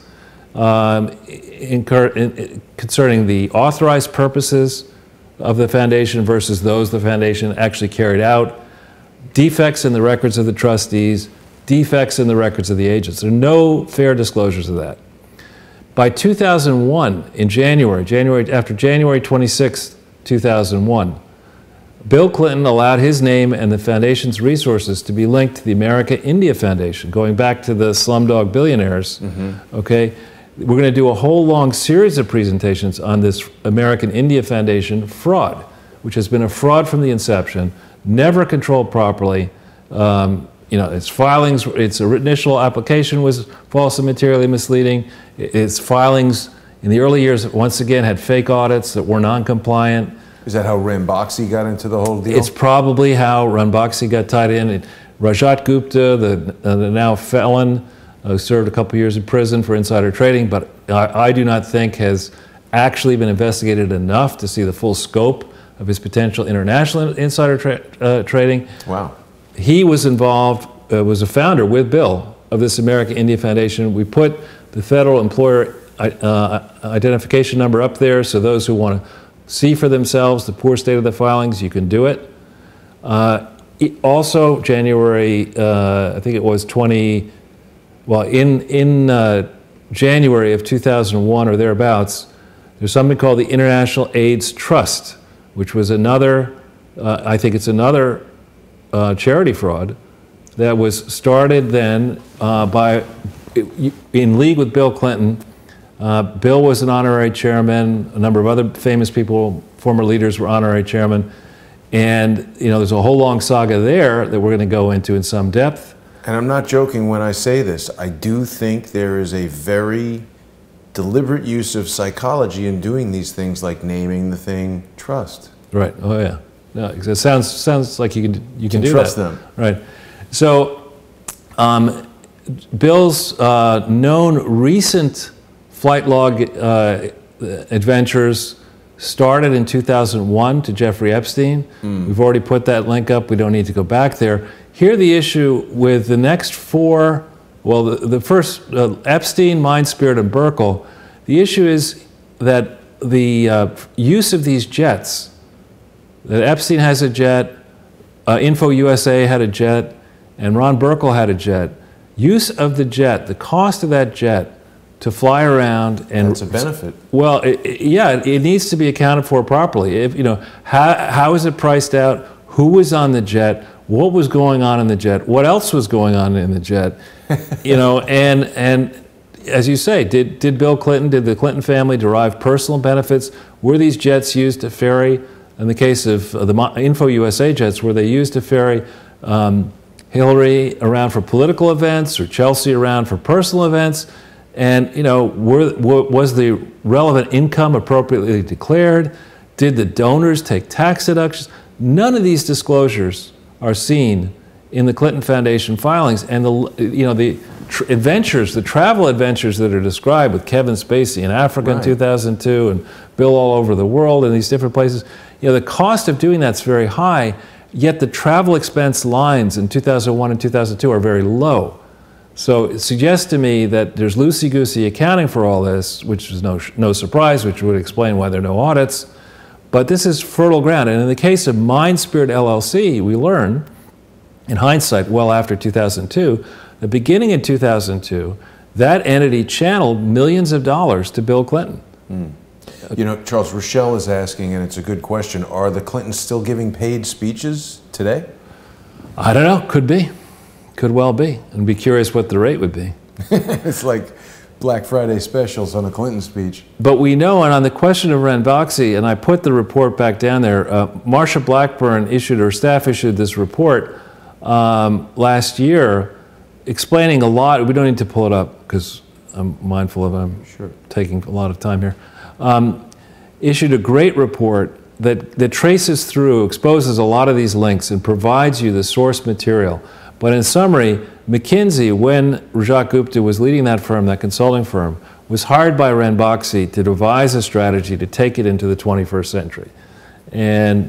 concerning the authorized purposes of the foundation versus those the foundation actually carried out, defects in the records of the trustees, defects in the records of the agents. There are no fair disclosures of that. By 2001, in after January 26, 2001, Bill Clinton allowed his name and the foundation's resources to be linked to the America-India Foundation, going back to the Slumdog Billionaires, okay? We're going to do a whole long series of presentations on this American-India Foundation fraud, which has been a fraud from the inception, never controlled properly. You know, its filings, its initial application was false and materially misleading. Its filings in the early years, once again, had fake audits that were non-compliant. Is that how Ranbaxy got into the whole deal? It's probably how Ranbaxy got tied in. Rajat Gupta, the now felon, served a couple years in prison for insider trading, but I do not think has actually been investigated enough to see the full scope of his potential international insider trading. Wow. He was involved, was a founder with Bill of this America-India Foundation. We put the federal employer identification number up there, so those who want to see for themselves the poor state of the filings, you can do it. Also, January, I think it was in January of 2001 or thereabouts, there's something called the International AIDS Trust, which was another, I think it's another charity fraud that was started then in league with Bill Clinton. Bill was an honorary chairman. A number of other famous people, former leaders, were honorary chairman. And you know, there's a whole long saga there that we're going to go into in some depth. And I'm not joking when I say this. I do think there is a very deliberate use of psychology in doing these things, like naming the thing trust. Right. Oh yeah. No, it sounds like you can do trust that. them. Right. So, Bill's known recent flight log adventures started in 2001 to Jeffrey Epstein. We've already put that link up. We don't need to go back there. Here, the issue with the next four, well, the first, Epstein, Mindspirit, and Burkle, the issue is that the use of these jets, that Epstein has a jet, Info USA had a jet, and Ron Burkle had a jet. Use of the jet, the cost of that jet to fly around and... That's a benefit. Well, yeah, it needs to be accounted for properly. If, you know, how is it priced out? Who was on the jet? What was going on in the jet? What else was going on in the jet? You know, and as you say, did Bill Clinton, did the Clinton family derive personal benefits? Were these jets used to ferry, in the case of the Info USA jets, were they used to ferry Hillary around for political events or Chelsea around for personal events? And, you know, was the relevant income appropriately declared? Did the donors take tax deductions? None of these disclosures are seen in the Clinton Foundation filings. And the adventures, the travel adventures that are described with Kevin Spacey in Africa in 2002 and Bill all over the world in these different places, you know, the cost of doing that's very high. yet the travel expense lines in 2001 and 2002 are very low. So it suggests to me that there's loosey-goosey accounting for all this, which is no surprise, which would explain why there are no audits. But this is fertile ground. And in the case of MindSpirit LLC, we learn, in hindsight, well after 2002, that beginning in 2002, that entity channeled millions of dollars to Bill Clinton. You know, Charles, Rochelle is asking, and it's a good question, are the Clintons still giving paid speeches today? I don't know. Could be. Could well be. And be curious what the rate would be. It's like Black Friday specials on a Clinton speech. But we know, and on the question of Ranbaxy, and I put the report back down there, Marsha Blackburn issued, or staff issued this report last year explaining a lot. We don't need to pull it up because I'm mindful of taking a lot of time here. Issued a great report that traces through, exposes a lot of these links and provides you the source material. But in summary, McKinsey, when Rajat Gupta was leading that firm, that consulting firm, was hired by Ranbaxy to devise a strategy to take it into the 21st century. And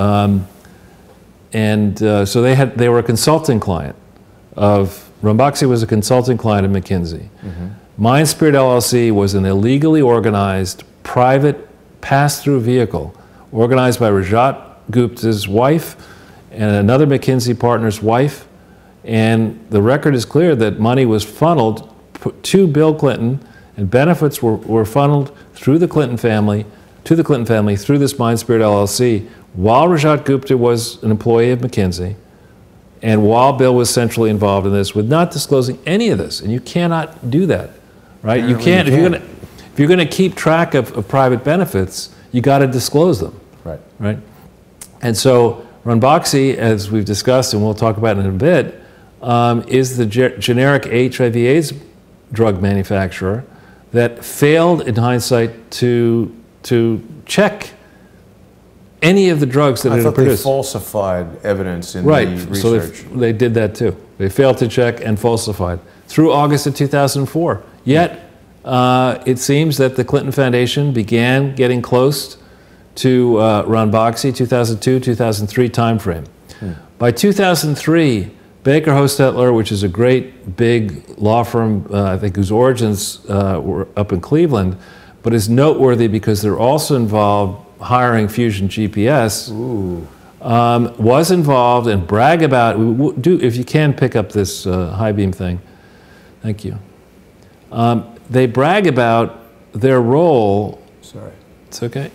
so they were a consulting client of, Ranbaxy was a consulting client of McKinsey. MindSpirit LLC was an illegally organized private pass-through vehicle organized by Rajat Gupta's wife and another McKinsey partner's wife. And the record is clear that money was funneled to Bill Clinton, and benefits were funneled through the Clinton family, to the Clinton family through this MindSpirit LLC, while Rajat Gupta was an employee of McKinsey, and while Bill was centrally involved in this, with not disclosing any of this. And you cannot do that, right? You can't. If you're going to keep track of private benefits, you got to disclose them, right? And so Ranbaxy, as we've discussed, and we'll talk about in a bit, is the generic HIV/AIDS drug manufacturer that failed, in hindsight, to check any of the drugs that it had produced. They falsified evidence in the research. So they did that too. They failed to check and falsified through August of 2004. Yet, it seems that the Clinton Foundation began getting close to Ranbaxy, 2002, 2003 timeframe. By 2003, Baker Hostetler, which is a great big law firm, I think whose origins were up in Cleveland, but is noteworthy because they're also involved hiring Fusion GPS, was involved and brag about, if you can pick up this high beam thing, thank you. They brag about their role. Sorry. It's okay.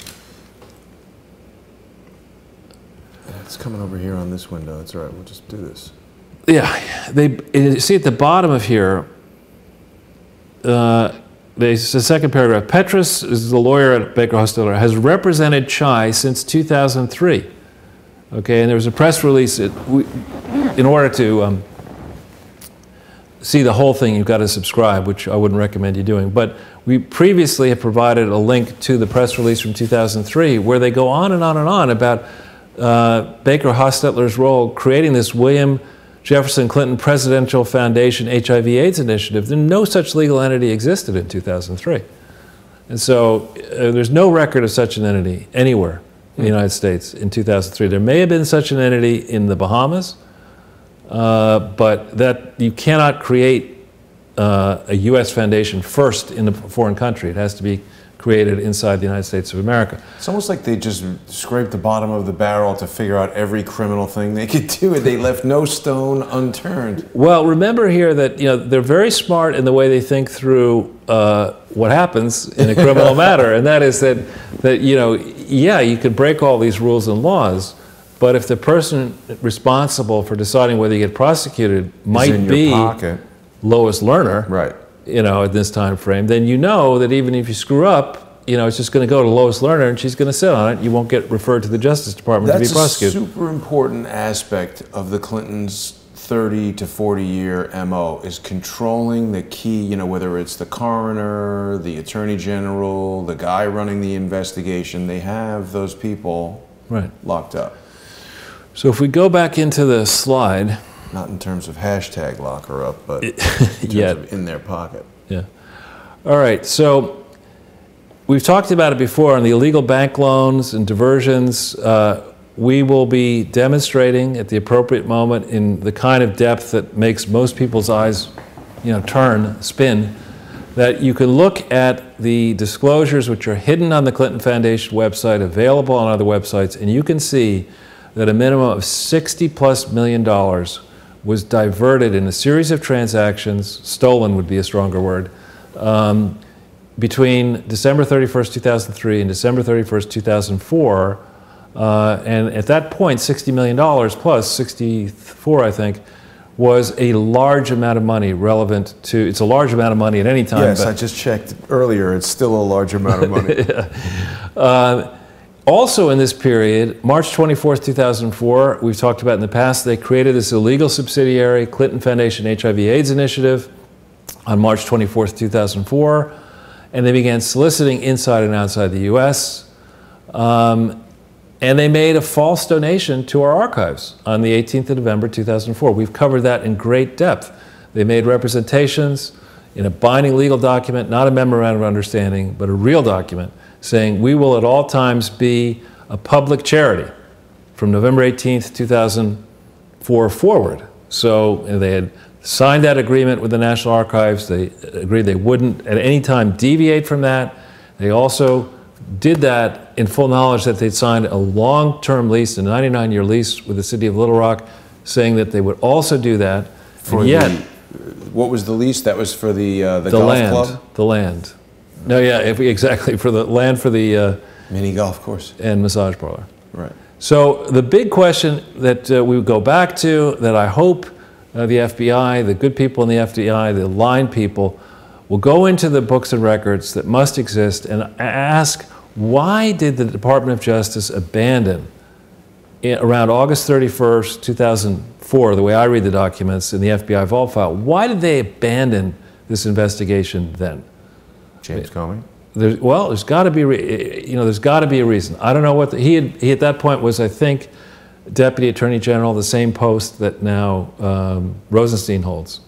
It's coming over here on this window. It's all right. We'll just do this. Yeah. You see at the bottom of here, the second paragraph, Petrus is the lawyer at Baker Hostetler, has represented Chai since 2003. Okay, and there was a press release. In order to see the whole thing, you've got to subscribe, which I wouldn't recommend you doing. But we previously have provided a link to the press release from 2003 where they go on and on and on about Baker Hostetler's role creating this William Jefferson Clinton Presidential Foundation HIV/AIDS initiative. No such legal entity existed in 2003. And so there's no record of such an entity anywhere in the United States in 2003. There may have been such an entity in the Bahamas, but that you cannot create a U.S. foundation first in a foreign country. It has to be created inside the United States of America. It's almost like they just scraped the bottom of the barrel to figure out every criminal thing they could do, and they left no stone unturned. Well, remember here that they're very smart in the way they think through what happens in a criminal matter, and that is that yeah, you could break all these rules and laws, but if the person responsible for deciding whether you get prosecuted might be Lois Lerner, right? At this time frame, then you know that even if you screw up, it's just going to go to Lois Lerner and she's going to sit on it. You won't get referred to the Justice Department to be prosecuted. That's a super important aspect of the Clintons' 30 to 40 year MO is controlling the key, whether it's the coroner, the attorney general, the guy running the investigation, they have those people locked up. So if we go back into the slide. Not in terms of hashtag lock her up, but in terms of in their pocket. Yeah. All right, so we've talked about it before on the illegal bank loans and diversions. we will be demonstrating at the appropriate moment in the kind of depth that makes most people's eyes, spin, that you can look at the disclosures which are hidden on the Clinton Foundation website, available on other websites, and you can see that a minimum of $60+ million was diverted in a series of transactions, stolen would be a stronger word, between December 31st, 2003 and December 31st, 2004. And at that point, $60 million plus 64, I think, was a large amount of money relevant to, it's a large amount of money at any time. Yes, I just checked earlier, it's still a large amount of money. Also in this period, March 24th, 2004, we've talked about in the past, they created this illegal subsidiary, Clinton Foundation HIV/AIDS Initiative, on March 24th, 2004, and they began soliciting inside and outside the US. And they made a false donation to our archives on the 18th of November, 2004. We've covered that in great depth. They made representations in a binding legal document, not a memorandum of understanding, but a real document, saying we will at all times be a public charity from November 18th, 2004 forward. So they had signed that agreement with the National Archives. They agreed they wouldn't at any time deviate from that. They also did that in full knowledge that they'd signed a long-term lease, a 99-year lease with the city of Little Rock, saying that they would also do that. For what was the lease? That was for the golf club? The land. No, yeah, exactly, for the land for the mini golf course and massage parlor. Right. So the big question that we would go back to, that I hope the FBI, the good people in the FBI, the line people, will go into the books and records that must exist and ask, why did the Department of Justice abandon, around August 31st, 2004, the way I read the documents in the FBI vault file, why did they abandon this investigation then? James Comey? There's got to be, there's got to be a reason. I don't know what he at that point was, I think, Deputy Attorney General, the same post that now Rosenstein holds.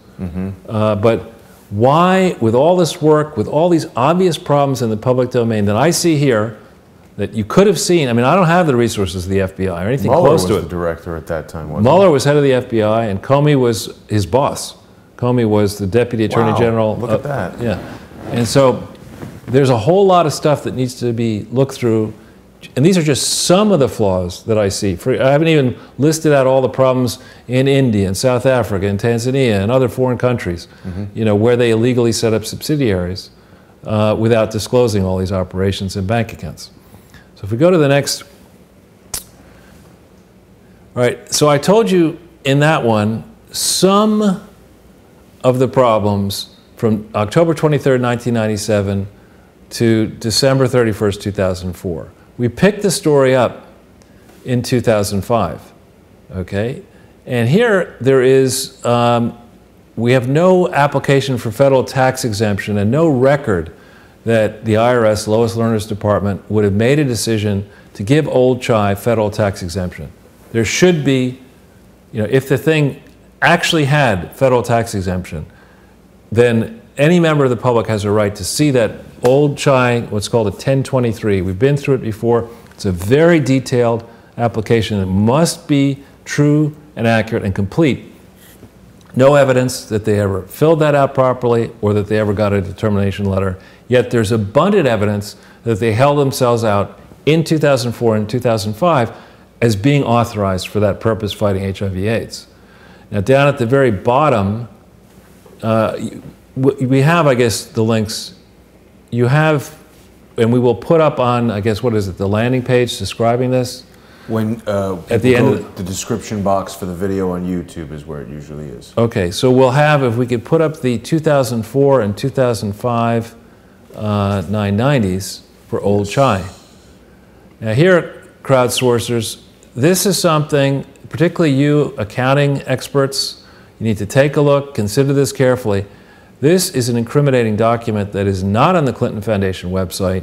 But why, with all this work, with all these obvious problems in the public domain that I see here, that you could have seen, I mean, I don't have the resources of the FBI or anything close to it. Mueller was the director at that time, wasn't Mueller was head of the FBI, and Comey was his boss. Comey was the Deputy Attorney General. Look at that. Yeah. And so there's a whole lot of stuff that needs to be looked through. And these are just some of the flaws that I see. I haven't even listed out all the problems in India and South Africa and Tanzania and other foreign countries, where they illegally set up subsidiaries without disclosing all these operations and bank accounts. So if we go to the next. All right, so I told you in that one, some of the problems from October 23rd, 1997 to December 31st, 2004. We picked the story up in 2005, okay? And here there is, we have no application for federal tax exemption and no record that the IRS, Lois Lerner's department, would have made a decision to give Old Chai federal tax exemption. There should be, if the thing actually had federal tax exemption, then any member of the public has a right to see that Old Chai, what's called a 1023. We've been through it before. It's a very detailed application that must be true and accurate and complete. No evidence that they ever filled that out properly or that they ever got a determination letter. Yet there's abundant evidence that they held themselves out in 2004 and 2005 as being authorized for that purpose, fighting HIV/AIDS. Now down at the very bottom, we have, I guess, the links. You have, and we will put up on, I guess, what is it, the landing page describing this? When at the end of the description box for the video on YouTube is where it usually is. Okay, so we'll have, if we could put up the 2004 and 2005 990s for Old Chai. Now here, crowdsourcers, this is something, particularly you accounting experts, you need to take a look, consider this carefully. This is an incriminating document that is not on the Clinton Foundation website,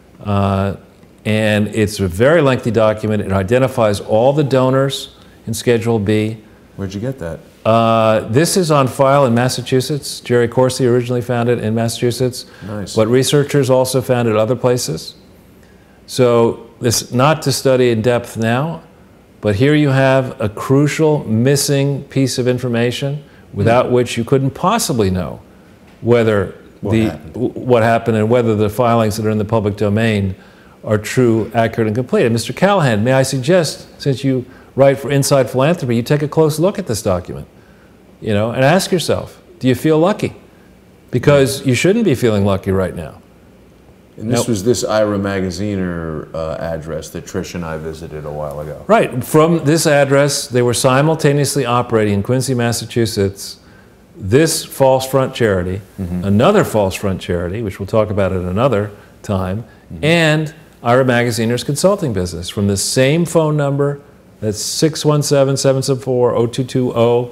and it's a very lengthy document. It identifies all the donors in Schedule B. Where'd you get that? This is on file in Massachusetts. Jerry Corsi originally found it in Massachusetts. Nice. But researchers also found it other places. So this, not to study in depth now, But here you have a crucial missing piece of information without which you couldn't possibly know whether what happened and whether the filings that are in the public domain are true, accurate, and complete. And Mr. Callahan, may I suggest, since you write for Inside Philanthropy, you take a close look at this document, you know, and ask yourself, do you feel lucky? Because you shouldn't be feeling lucky right now. And this was this Ira Magaziner address that Trish and I visited a while ago. Right. From this address, they were simultaneously operating in Quincy, Massachusetts, this false front charity, another false front charity, which we'll talk about at another time, and Ira Magaziner's consulting business from the same phone number. That's 617-774-0220,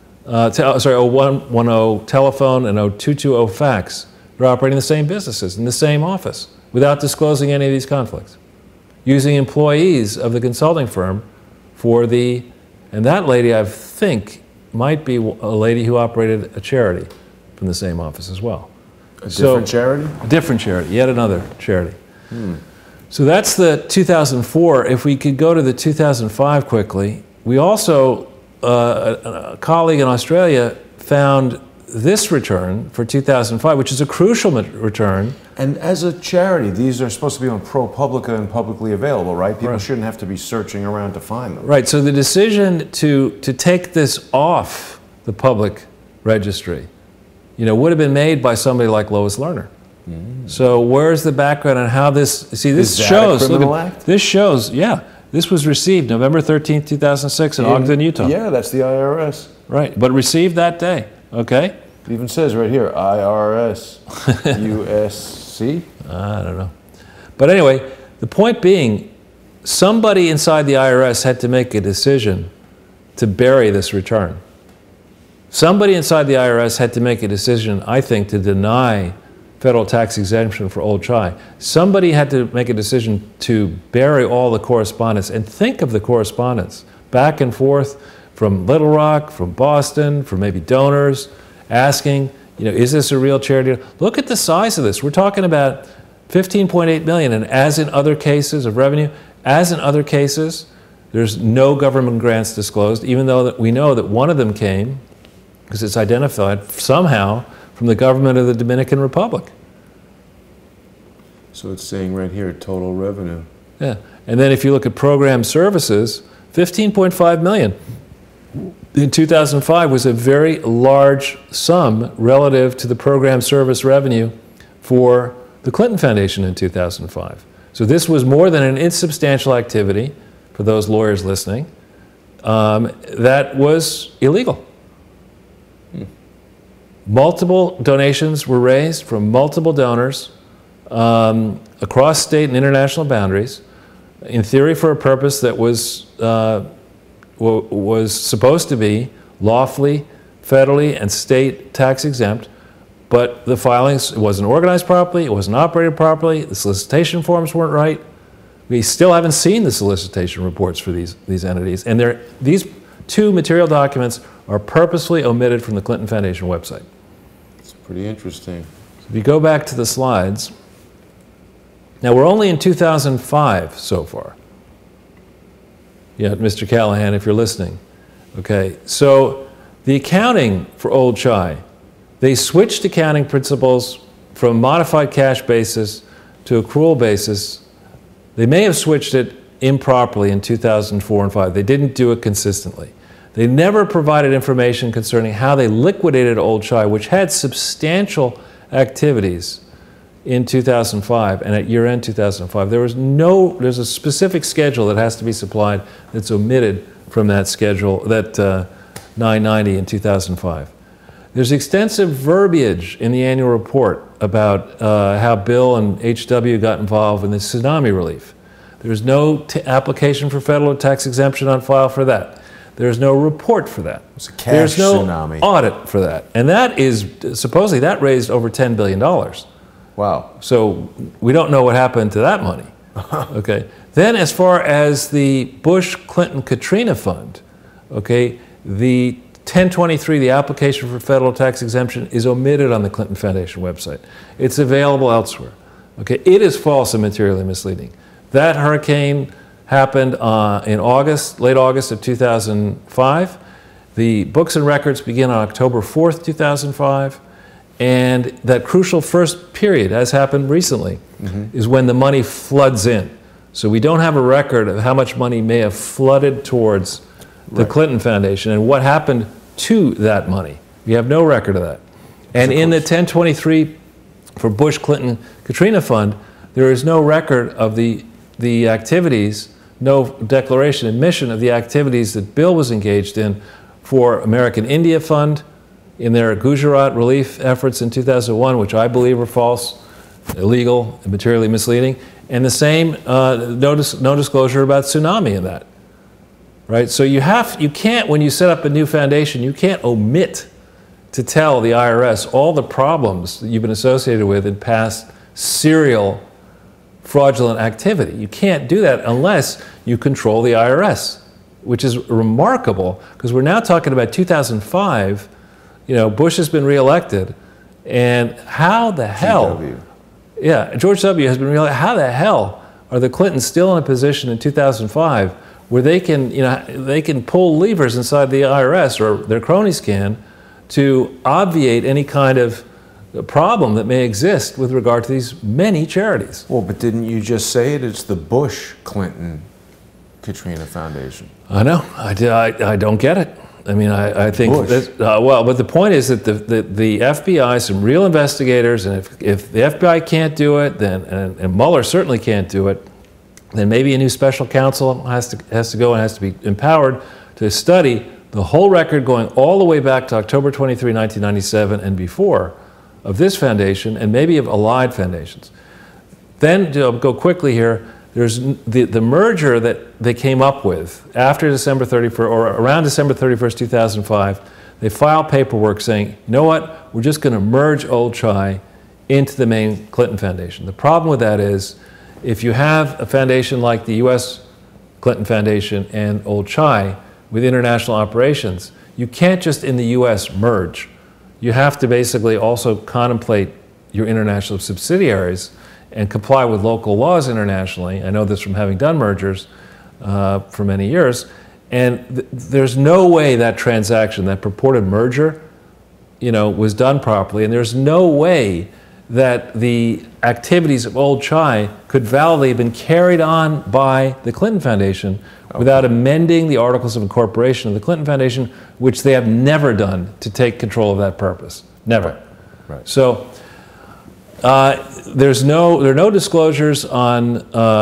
0110 telephone and 0220 fax. They're operating the same businesses in the same office without disclosing any of these conflicts, using employees of the consulting firm for the, and that lady I think might be a lady who operated a charity from the same office as well. A different charity? A different charity, yet another charity. So that's the 2004. If we could go to the 2005 quickly, we also, a colleague in Australia found this return for 2005, which is a crucial return. And as a charity, these are supposed to be on ProPublica and publicly available, right? People shouldn't have to be searching around to find them. Right, so the decision to take this off the public registry, you know, would have been made by somebody like Lois Lerner. So where's the background on how this, see, this shows, a criminal act? This shows, yeah, this was received November 13th, 2006 in Ogden, Utah. Yeah, that's the IRS. Right, but received that day, okay? It even says right here, IRS, USC. I don't know. But anyway, the point being, somebody inside the IRS had to make a decision to bury this return. Somebody inside the IRS had to make a decision, I think, to deny federal tax exemption for Old Chai. Somebody had to make a decision to bury all the correspondence, and think of the correspondence back and forth from Little Rock, from Boston, from maybe donors, asking, you know, is this a real charity? Look at the size of this. We're talking about 15.8 million, and as in other cases of revenue, as in other cases, there's no government grants disclosed, even though that we know that one of them came, because it's identified somehow, from the government of the Dominican Republic. So it's saying right here, total revenue. Yeah, and then if you look at program services, 15.5 million. In 2005 was a very large sum relative to the program service revenue for the Clinton Foundation in 2005. So this was more than an insubstantial activity, for those lawyers listening, that was illegal. Multiple donations were raised from multiple donors across state and international boundaries, in theory for a purpose that was supposed to be lawfully, federally, and state tax exempt, but the filings, it wasn't organized properly, it wasn't operated properly, the solicitation forms weren't right. We still haven't seen the solicitation reports for these entities, and these two material documents are purposefully omitted from the Clinton Foundation website. It's pretty interesting. If you go back to the slides, now we're only in 2005 so far. Yeah, Mr. Callahan, if you're listening. Okay, so the accounting for Old Chai, they switched accounting principles from modified cash basis to accrual basis. They may have switched it improperly in 2004 and 5. They didn't do it consistently. They never provided information concerning how they liquidated Old Chai, which had substantial activities in 2005 and at year-end 2005. There's a specific schedule that has to be supplied that's omitted from that schedule, that 990 in 2005. There's extensive verbiage in the annual report about how Bill and HW got involved in the tsunami relief. There's no application for federal tax exemption on file for that. There's no report for that. It's a cash There's no tsunami. Audit for that. And that is, supposedly that raised over $10 billion. Wow. So we don't know what happened to that money. Okay. Then as far as the Bush-Clinton-Katrina fund, okay, the 1023, the application for federal tax exemption, is omitted on the Clinton Foundation website. It's available elsewhere. Okay. It is false and materially misleading. That hurricane happened in August, late August of 2005. The books and records begin on October 4th, 2005. And that crucial first period, as happened recently, is when the money floods in. So we don't have a record of how much money may have flooded towards the Clinton Foundation and what happened to that money. We have no record of that. And in the 1023 for Bush, Clinton, Katrina Fund, there is no record of the activities, no declaration, admission of the activities that Bill was engaged in for American India Fund, in their Gujarat relief efforts in 2001, which I believe were false, illegal, and materially misleading, and the same no disclosure about tsunami in that, right? So you can't, when you set up a new foundation, you can't omit to tell the IRS all the problems that you've been associated with in past serial fraudulent activity. You can't do that unless you control the IRS, which is remarkable, because we're now talking about 2005. Bush has been reelected, and how the hell? George W. has been reelected. How the hell are the Clintons still in a position in 2005 where they can pull levers inside the IRS, or their cronies can, to obviate any kind of problem that may exist with regard to these many charities? Well, but didn't you just say it? It's the Bush, Clinton, Katrina Foundation. I know. I don't get it. I mean, I think that, but the point is that the FBI, some real investigators, and if the FBI can't do it, then and Mueller certainly can't do it, then maybe a new special counsel has to go and has to be empowered to study the whole record going all the way back to October 23, 1997 and before of this foundation, and maybe of allied foundations. Then, to go quickly here, there's the merger that they came up with after December 31st, or around December 31st, 2005. They filed paperwork saying, you know what, we're just going to merge Old Chai into the main Clinton Foundation. The problem with that is, if you have a foundation like the U.S. Clinton Foundation and Old Chai with international operations, you can't just in the U.S. merge. You have to basically also contemplate your international subsidiaries and comply with local laws internationally. I know this from having done mergers for many years. And there's no way that transaction, that purported merger, was done properly. And there's no way that the activities of Old Chai could validly have been carried on by the Clinton Foundation without amending the Articles of Incorporation of the Clinton Foundation, which they have never done to take control of that purpose. Never. Right. So there are no disclosures on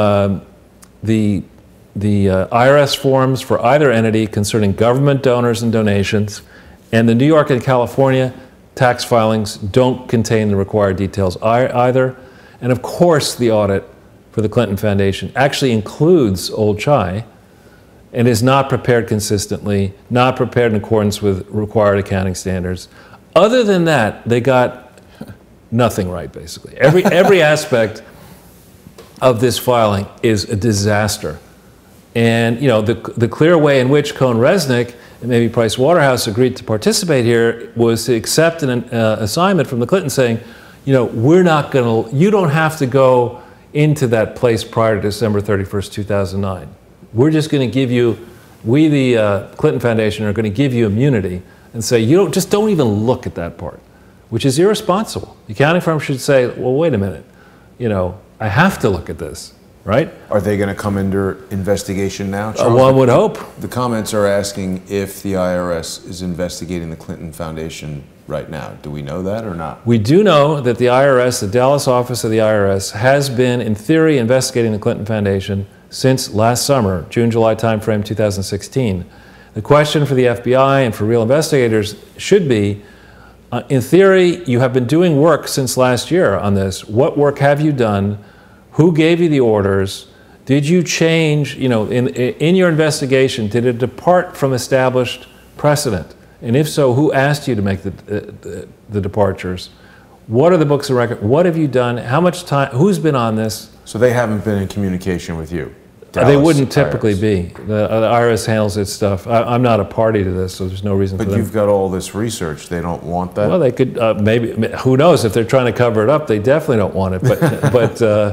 the IRS forms for either entity concerning government donors and donations, and the New York and California tax filings don't contain the required details either. And of course, the audit for the Clinton Foundation actually includes Old Chai and is not prepared consistently, not prepared in accordance with required accounting standards. Other than that, they got nothing right, basically. Every aspect of this filing is a disaster. And the clear way in which Cohn-Resnick and maybe Price Waterhouse agreed to participate here was to accept an assignment from the Clintons saying, we're not going to, you don't have to go into that place prior to December 31st, 2009. We're just going to give you, we the Clinton Foundation are going to give you immunity and say, don't even look at that part, which is irresponsible. The accounting firm should say, well, wait a minute, I have to look at this, right? Are they going to come under investigation now, Charles? One would hope. The comments are asking if the IRS is investigating the Clinton Foundation right now. Do we know that or not? We do know that the IRS, the Dallas office of the IRS, has been, in theory, investigating the Clinton Foundation since last summer, June-July timeframe 2016. The question for the FBI and for real investigators should be, in theory, you have been doing work since last year on this. What work have you done? Who gave you the orders? Did you change, in your investigation, did it depart from established precedent? And if so, who asked you to make the departures? What are the books of record? What have you done? How much time? Who's been on this? So they haven't been in communication with you? They wouldn't typically be. The IRS handles its stuff. I'm not a party to this, so there's no reason for them. But you've got all this research. They don't want that? Well, they could maybe. Who knows? If they're trying to cover it up, they definitely don't want it. But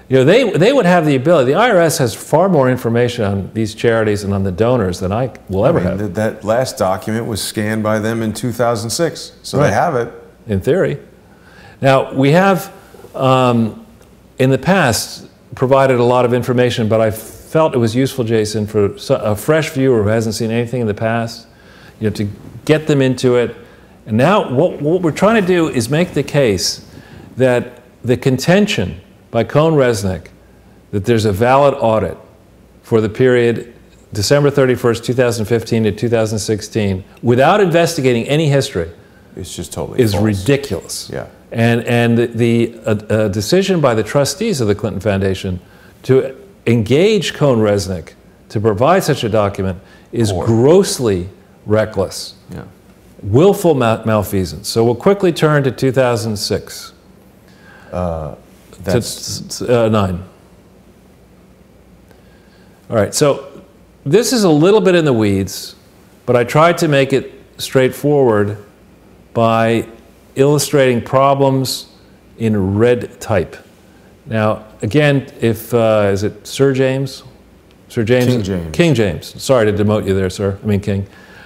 You know, they would have the ability. The IRS has far more information on these charities and on the donors than I will ever have. That last document was scanned by them in 2006, so Right. they have it. In theory. Now, we have, in the past, provided a lot of information, but I felt it was useful, Jason, for a fresh viewer who hasn't seen anything in the past, you know, to get them into it. And now what we're trying to do is make the case that the contention by Cohn-Resnick that there's a valid audit for the period December 31st, 2015 to 2016, without investigating any history, It's just totally is false. ridiculous. Yeah. And the decision by the trustees of the Clinton Foundation to engage Cohn-Resnick to provide such a document is grossly reckless, Yeah. willful malfeasance. So we'll quickly turn to 2006. That's 9. All right, so this is a little bit in the weeds, but I tried to make it straightforward by illustrating problems in red type. Now, again, if, is it Sir James? Sir James? King James. King James. Sorry to demote you there, sir. I mean, King.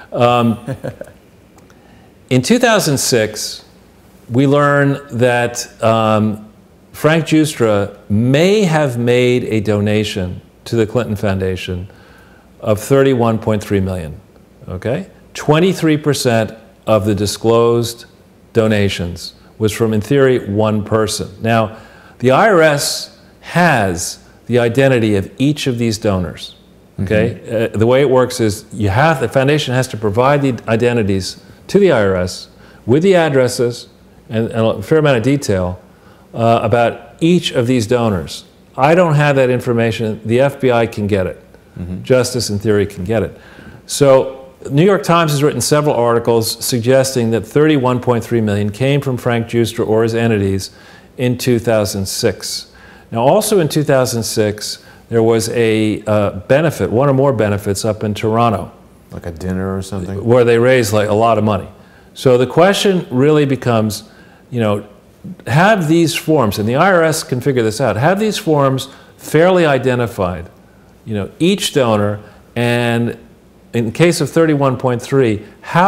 In 2006, we learn that Frank Giustra may have made a donation to the Clinton Foundation of $31.3 million, okay? 23% of the disclosed donations was from, in theory, one person. Now, the IRS has the identity of each of these donors, okay? The way it works is the foundation has to provide the identities to the IRS with the addresses and a fair amount of detail about each of these donors. I don't have that information. The FBI can get it. Justice, in theory, can get it. So New York Times has written several articles suggesting that $31.3 million came from Frank Giustra or his entities in 2006. Now, also in 2006, there was a benefit, one or more benefits up in Toronto. like a dinner or something? Where they raised like a lot of money. So the question really becomes, you know, have these forms, and the IRS can figure this out, have these forms fairly identified, you know, each donor, and in the case of 31.3,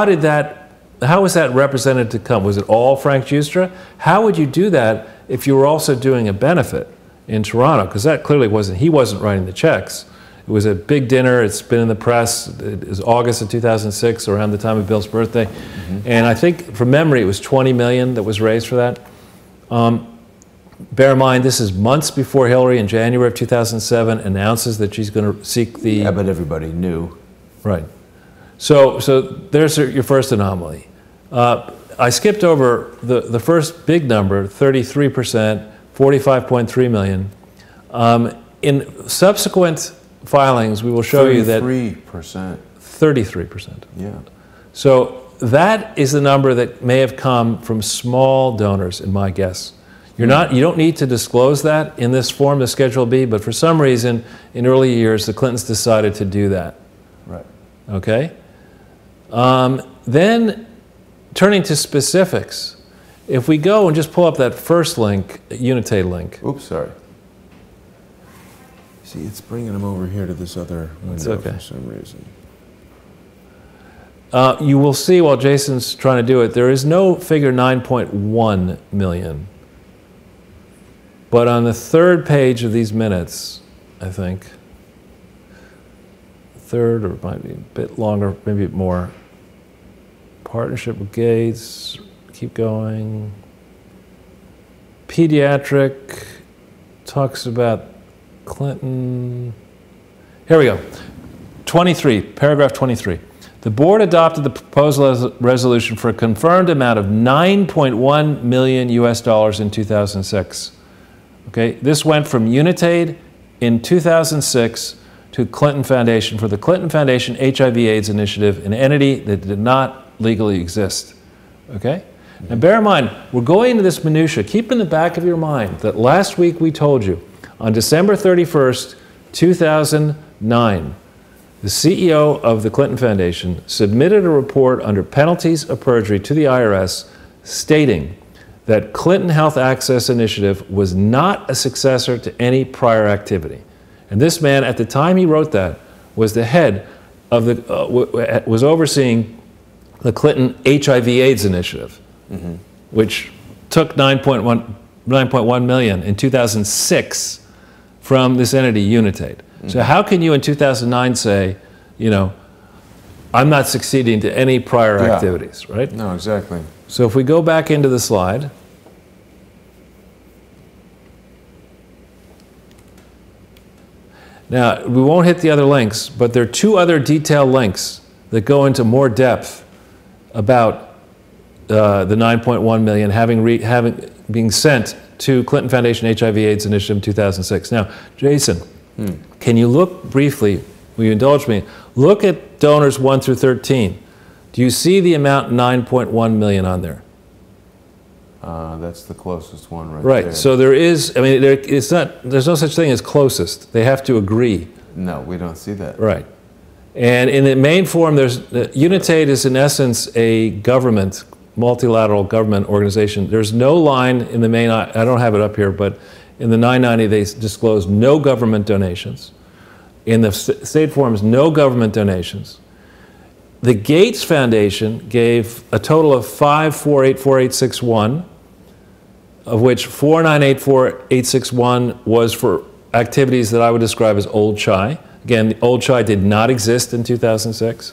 how was that represented to come? Was it all Frank Giustra? How would you do that if you were also doing a benefit in Toronto? Because that clearly he wasn't writing the checks. It was a big dinner. It's been in the press. It was August of 2006, around the time of Bill's birthday. And I think, from memory, it was $20 million that was raised for that. Bear in mind, this is months before Hillary, in January of 2007, announces that she's going to seek the... Yeah, but everybody knew. Right. So there's your first anomaly. I skipped over the first big number, 33%, $45.3 million. In subsequent filings, we will show you that 33%. 33%. Yeah. So that is the number that may have come from small donors, in my guess. You don't need to disclose that in this form, the Schedule B, but for some reason, in early years, the Clintons decided to do that. Right. Okay? Then, turning to specifics, if we go and just pull up that first link, Unitate link. Oops, sorry. See, it's bringing them over here to this other window for some reason. You will see while Jason's trying to do it, there is no figure 9.1 million. But on the third page of these minutes, I think, third, or it might be a bit longer, maybe more, partnership with Gates, keep going. Pediatric talks about Clinton. Here we go. 23, paragraph 23. The board adopted the proposed resolution for a confirmed amount of $9.1 million US in 2006. Okay, this went from Unitate in 2006 to Clinton Foundation for the Clinton Foundation HIV/AIDS Initiative, an entity that did not legally exist. Okay? Now bear in mind, we're going into this minutia. Keep in the back of your mind that last week we told you, on December 31st, 2009, the CEO of the Clinton Foundation submitted a report under penalties of perjury to the IRS stating that Clinton Health Access Initiative was not a successor to any prior activity. And this man, at the time he wrote that, was the head of the, was overseeing the Clinton HIV/AIDS Initiative, which took 9.1 million in 2006 from this entity, Unitate. So how can you in 2009 say, you know, I'm not succeeding to any prior activities, right? No, exactly. So if we go back into the slide, now we won't hit the other links, but there are two other detailed links that go into more depth about the 9.1 million having being sent to Clinton Foundation HIV/AIDS Initiative in 2006. Now, Jason, can you look briefly, will you indulge me, look at donors 1 through 13. Do you see the amount 9.1 million on there? That's the closest one right Right, there. so there is, I mean, it's not, there's no such thing as closest. They have to agree. No, we don't see that. Right. And in the main form, there's, Unitate is in essence a government, multilateral government organization. There's no line in the main, I don't have it up here, but in the 990 they disclose no government donations. In the state forms, no government donations. The Gates Foundation gave a total of 5484861, of which 4984861 was for activities that I would describe as old CHI. Again, old CHI did not exist in 2006.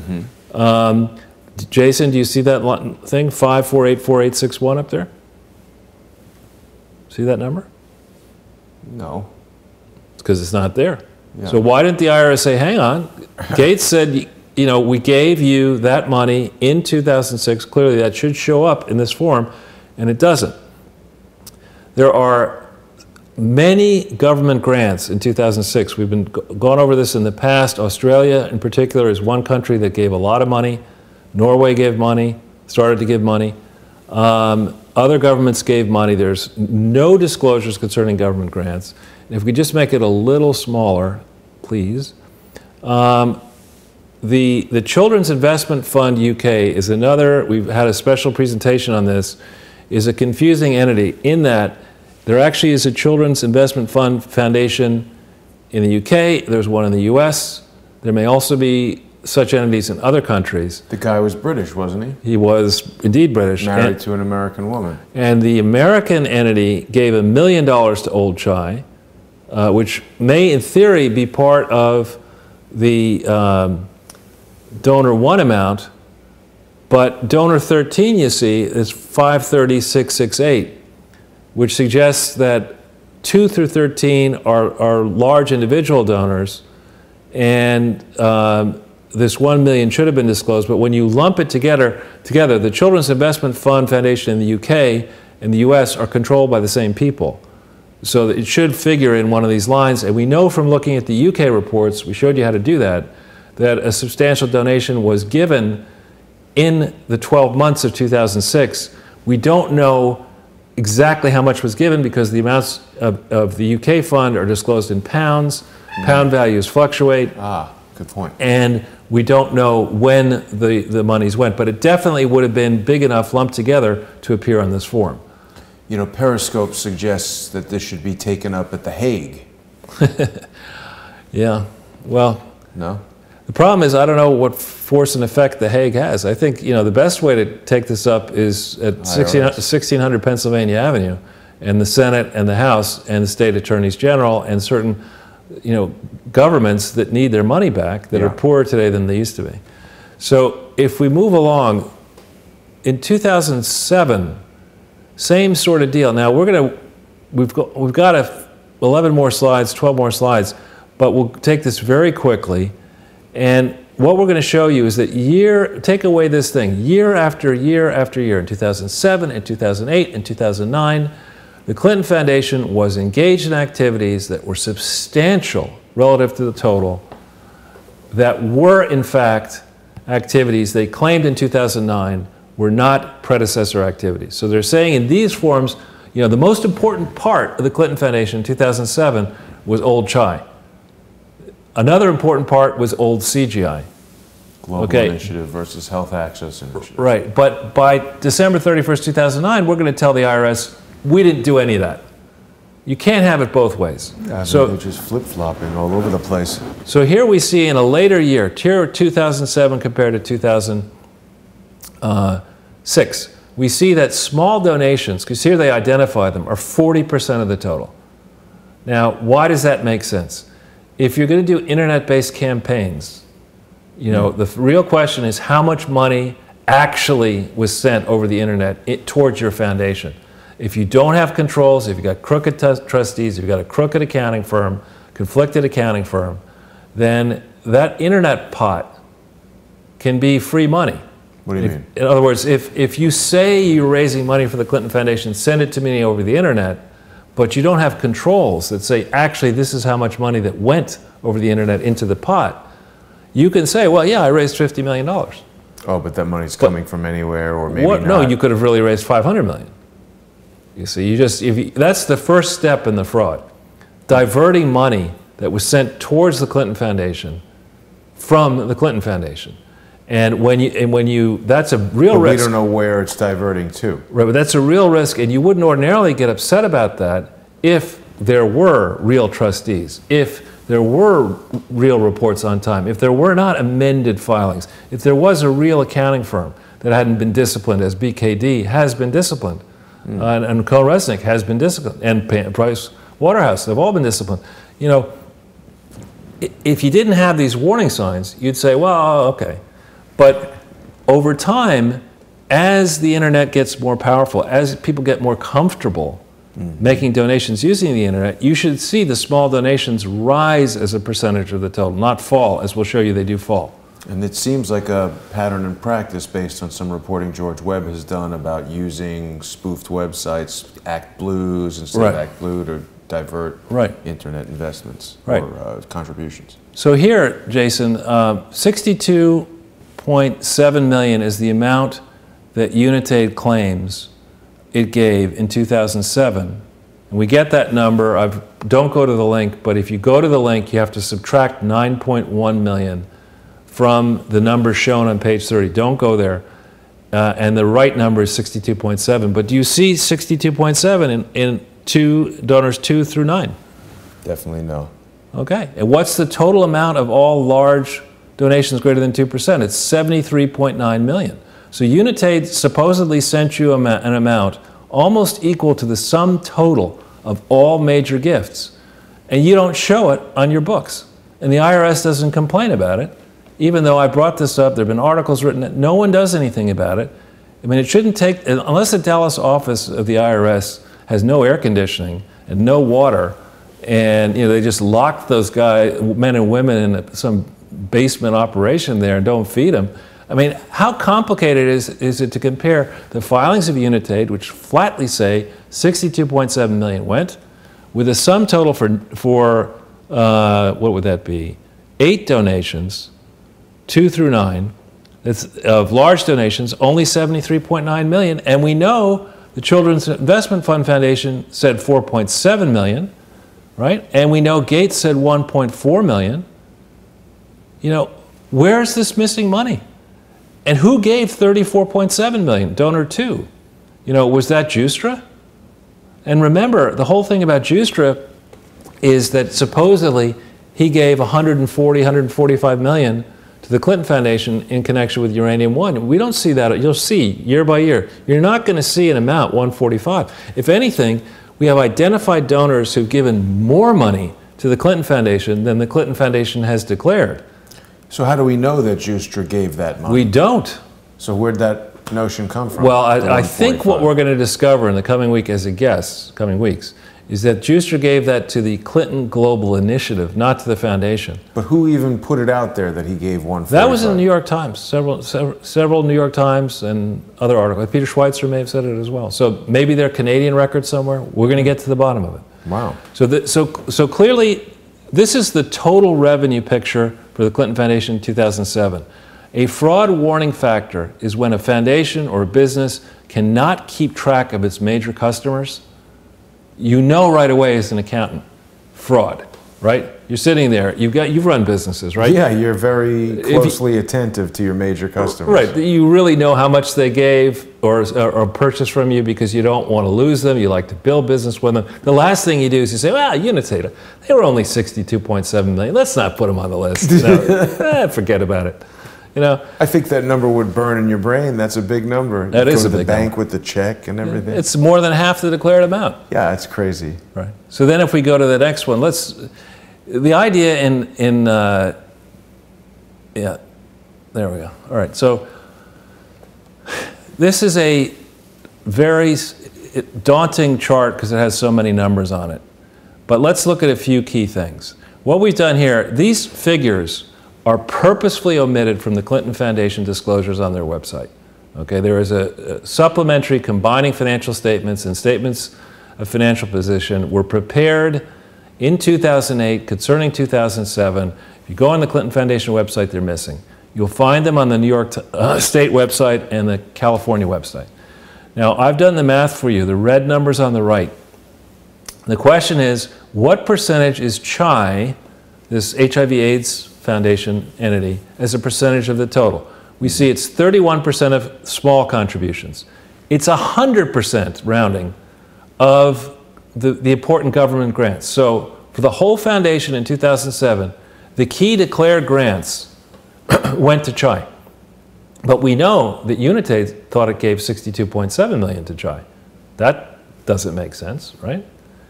Jason, do you see that thing, 5484861 up there? See that number? No. It's because it's not there. Yeah. So why didn't the IRS say, hang on, Gates said, you know, we gave you that money in 2006, clearly that should show up in this form, and it doesn't. There are many government grants in 2006. We've been gone over this in the past. Australia in particular is one country that gave a lot of money. Norway gave money, started to give money. Other governments gave money. There's no disclosures concerning government grants. And if we just make it a little smaller, please. The Children's Investment Fund UK is another, we've had a special presentation on this, is a confusing entity in that there actually is a Children's Investment Fund Foundation in the UK, there's one in the US, there may also be such entities in other countries. The guy was British, wasn't he? He was indeed British. Married to an American woman. And the American entity gave $1 million to Old CHI, which may in theory be part of the donor 1 amount, but donor 13, you see, is 530,668, which suggests that 2 through 13 are large individual donors, and this 1 million should have been disclosed, but when you lump it together, the Children's Investment Fund Foundation in the UK and the US are controlled by the same people. So it should figure in one of these lines, and we know from looking at the UK reports, we showed you how to do that, that a substantial donation was given in the 12 months of 2006. We don't know exactly how much was given because the amounts of the UK fund are disclosed in pounds. Pound values fluctuate. Ah, good point. And we don't know when the monies went, but it definitely would have been big enough lumped together to appear on this form. You know, Periscope suggests that this should be taken up at The Hague. Yeah, well. No? The problem is I don't know what force and effect The Hague has. I think, you know, the best way to take this up is at 1600 Pennsylvania Avenue, and the Senate and the House and the state attorneys general and certain, you know, governments that need their money back that are poorer today than they used to be. So if we move along, in 2007, same sort of deal. Now we've got 11 more slides, 12 more slides, but we'll take this very quickly. And what we're going to show you is that take away this thing, year after year after year, in 2007, in 2008, in 2009, the Clinton Foundation was engaged in activities that were substantial relative to the total, that were in fact activities they claimed in 2009 were not predecessor activities. So they're saying in these forms, you know, the most important part of the Clinton Foundation in 2007 was old CHI. Another important part was old CGI. Global Initiative versus Health Access Initiative. Right, but by December 31st, 2009, we're going to tell the IRS, we didn't do any of that. You can't have it both ways. Yeah, so they're just flip-flopping all over the place. So here we see in a later year, 2007 compared to 2006, we see that small donations, because here they identify them, are 40% of the total. Now, why does that make sense? If you're going to do internet-based campaigns, you know, the real question is how much money actually was sent over the internet towards your foundation. If you don't have controls, if you've got crooked trustees, if you've got a crooked accounting firm, conflicted accounting firm, then that internet pot can be free money. What do you mean? In other words, if you say you're raising money for the Clinton Foundation, send it to me over the internet, but you don't have controls that say, actually, this is how much money that went over the internet into the pot, you can say, well, yeah, I raised $50 million. Oh, but that money's coming from anywhere, or maybe not. No, you could have really raised $500 million. You see, that's the first step in the fraud. Diverting money that was sent towards the Clinton Foundation from the Clinton Foundation. And that's a real risk. We don't know where it's diverting to. Right, but that's a real risk, and you wouldn't ordinarily get upset about that if there were real trustees, if there were real reports on time, if there were not amended filings, if there was a real accounting firm that hadn't been disciplined, as BKD has been disciplined, and Cohn-Resnick has been disciplined, and Price Waterhouse, they've all been disciplined. You know, if you didn't have these warning signs, you'd say, well, okay. But over time, as the internet gets more powerful, as people get more comfortable making donations using the internet, you should see the small donations rise as a percentage of the total, not fall, as we'll show you they do fall. And it seems like a pattern in practice based on some reporting George Webb has done about using spoofed websites, ActBlues instead of ActBlue, to divert internet investments or contributions. So here, Jason, 62.7 million is the amount that Unitaid claims it gave in 2007. And we get that number. Don't go to the link, but if you go to the link, you have to subtract 9.1 million from the number shown on page 30. Don't go there. And the right number is 62.7. But do you see 62.7 in donors 2 through 9? Definitely no. Okay. And what's the total amount of all large donations greater than 2%? It's 73.9 million. So Unitaid supposedly sent you an amount almost equal to the sum total of all major gifts, and you don't show it on your books. And the IRS doesn't complain about it, even though I brought this up. There have been articles written. No one does anything about it. I mean, it shouldn't take, unless the Dallas office of the IRS has no air conditioning and no water, and they just locked those guys, men and women, in some basement operation there and don't feed them. I mean, how complicated is it to compare the filings of Unitaid, which flatly say 62.7 million went, with a sum total for what would that be? 8 donations, 2 through 9, of large donations, only 73.9 million, and we know the Children's Investment Fund Foundation said 4.7 million, right? And we know Gates said 1.4 million. Where's this missing money? And who gave 34.7 million? Donor 2. Was that Giustra? And remember, the whole thing about Giustra is that supposedly he gave 145 million to the Clinton Foundation in connection with Uranium One. We don't see that. You'll see year by year. You're not going to see an amount, 145. If anything, we have identified donors who've given more money to the Clinton Foundation than the Clinton Foundation has declared. So how do we know that Giustra gave that money? We don't. So where'd that notion come from? Well, I think what we're going to discover in the coming week as a guess, coming weeks, is that Giustra gave that to the Clinton Global Initiative, not to the foundation. But who even put it out there that he gave 145? That was in the New York Times, several New York Times and other articles. Peter Schweitzer may have said it as well. So maybe they're Canadian records somewhere. We're going to get to the bottom of it. Wow. So clearly, this is the total revenue picture for the Clinton Foundation in 2007. A fraud warning factor is when a foundation or a business cannot keep track of its major customers. You know right away as an accountant, fraud. right? You're sitting there. You've run businesses, right? Yeah, you're very closely attentive to your major customers. Right. You really know how much they gave or purchased from you because you don't want to lose them. You like to build business with them. The last thing you do is you say, well, Unitate, they were only 62.7 million. Let's not put them on the list. Forget about it. I think that number would burn in your brain. That's a big number. That is a big number. Go to the bank with the check and everything. It's more than half the declared amount. Yeah, it's crazy. Right. So then if we go to the next one, the idea yeah, there we go. All right, so this is a very daunting chart because it has so many numbers on it. But let's look at a few key things. What we've done here, these figures are purposefully omitted from the Clinton Foundation disclosures on their website. Okay, there is a supplementary combining financial statements and statements of financial position were prepared in 2008 concerning 2007. If you go on the Clinton Foundation website, they're missing. You'll find them on the New York State website and the California website. Now, I've done the math for you, the red numbers on the right. The question is, what percentage is CHI, this HIV/AIDS Foundation entity, as a percentage of the total? We see it's 31% of small contributions. It's 100% rounding of the important government grants. So for the whole foundation in 2007, the key declared grants went to CHI. But we know that Unitate thought it gave 62.7 million to CHI. That doesn't make sense, right?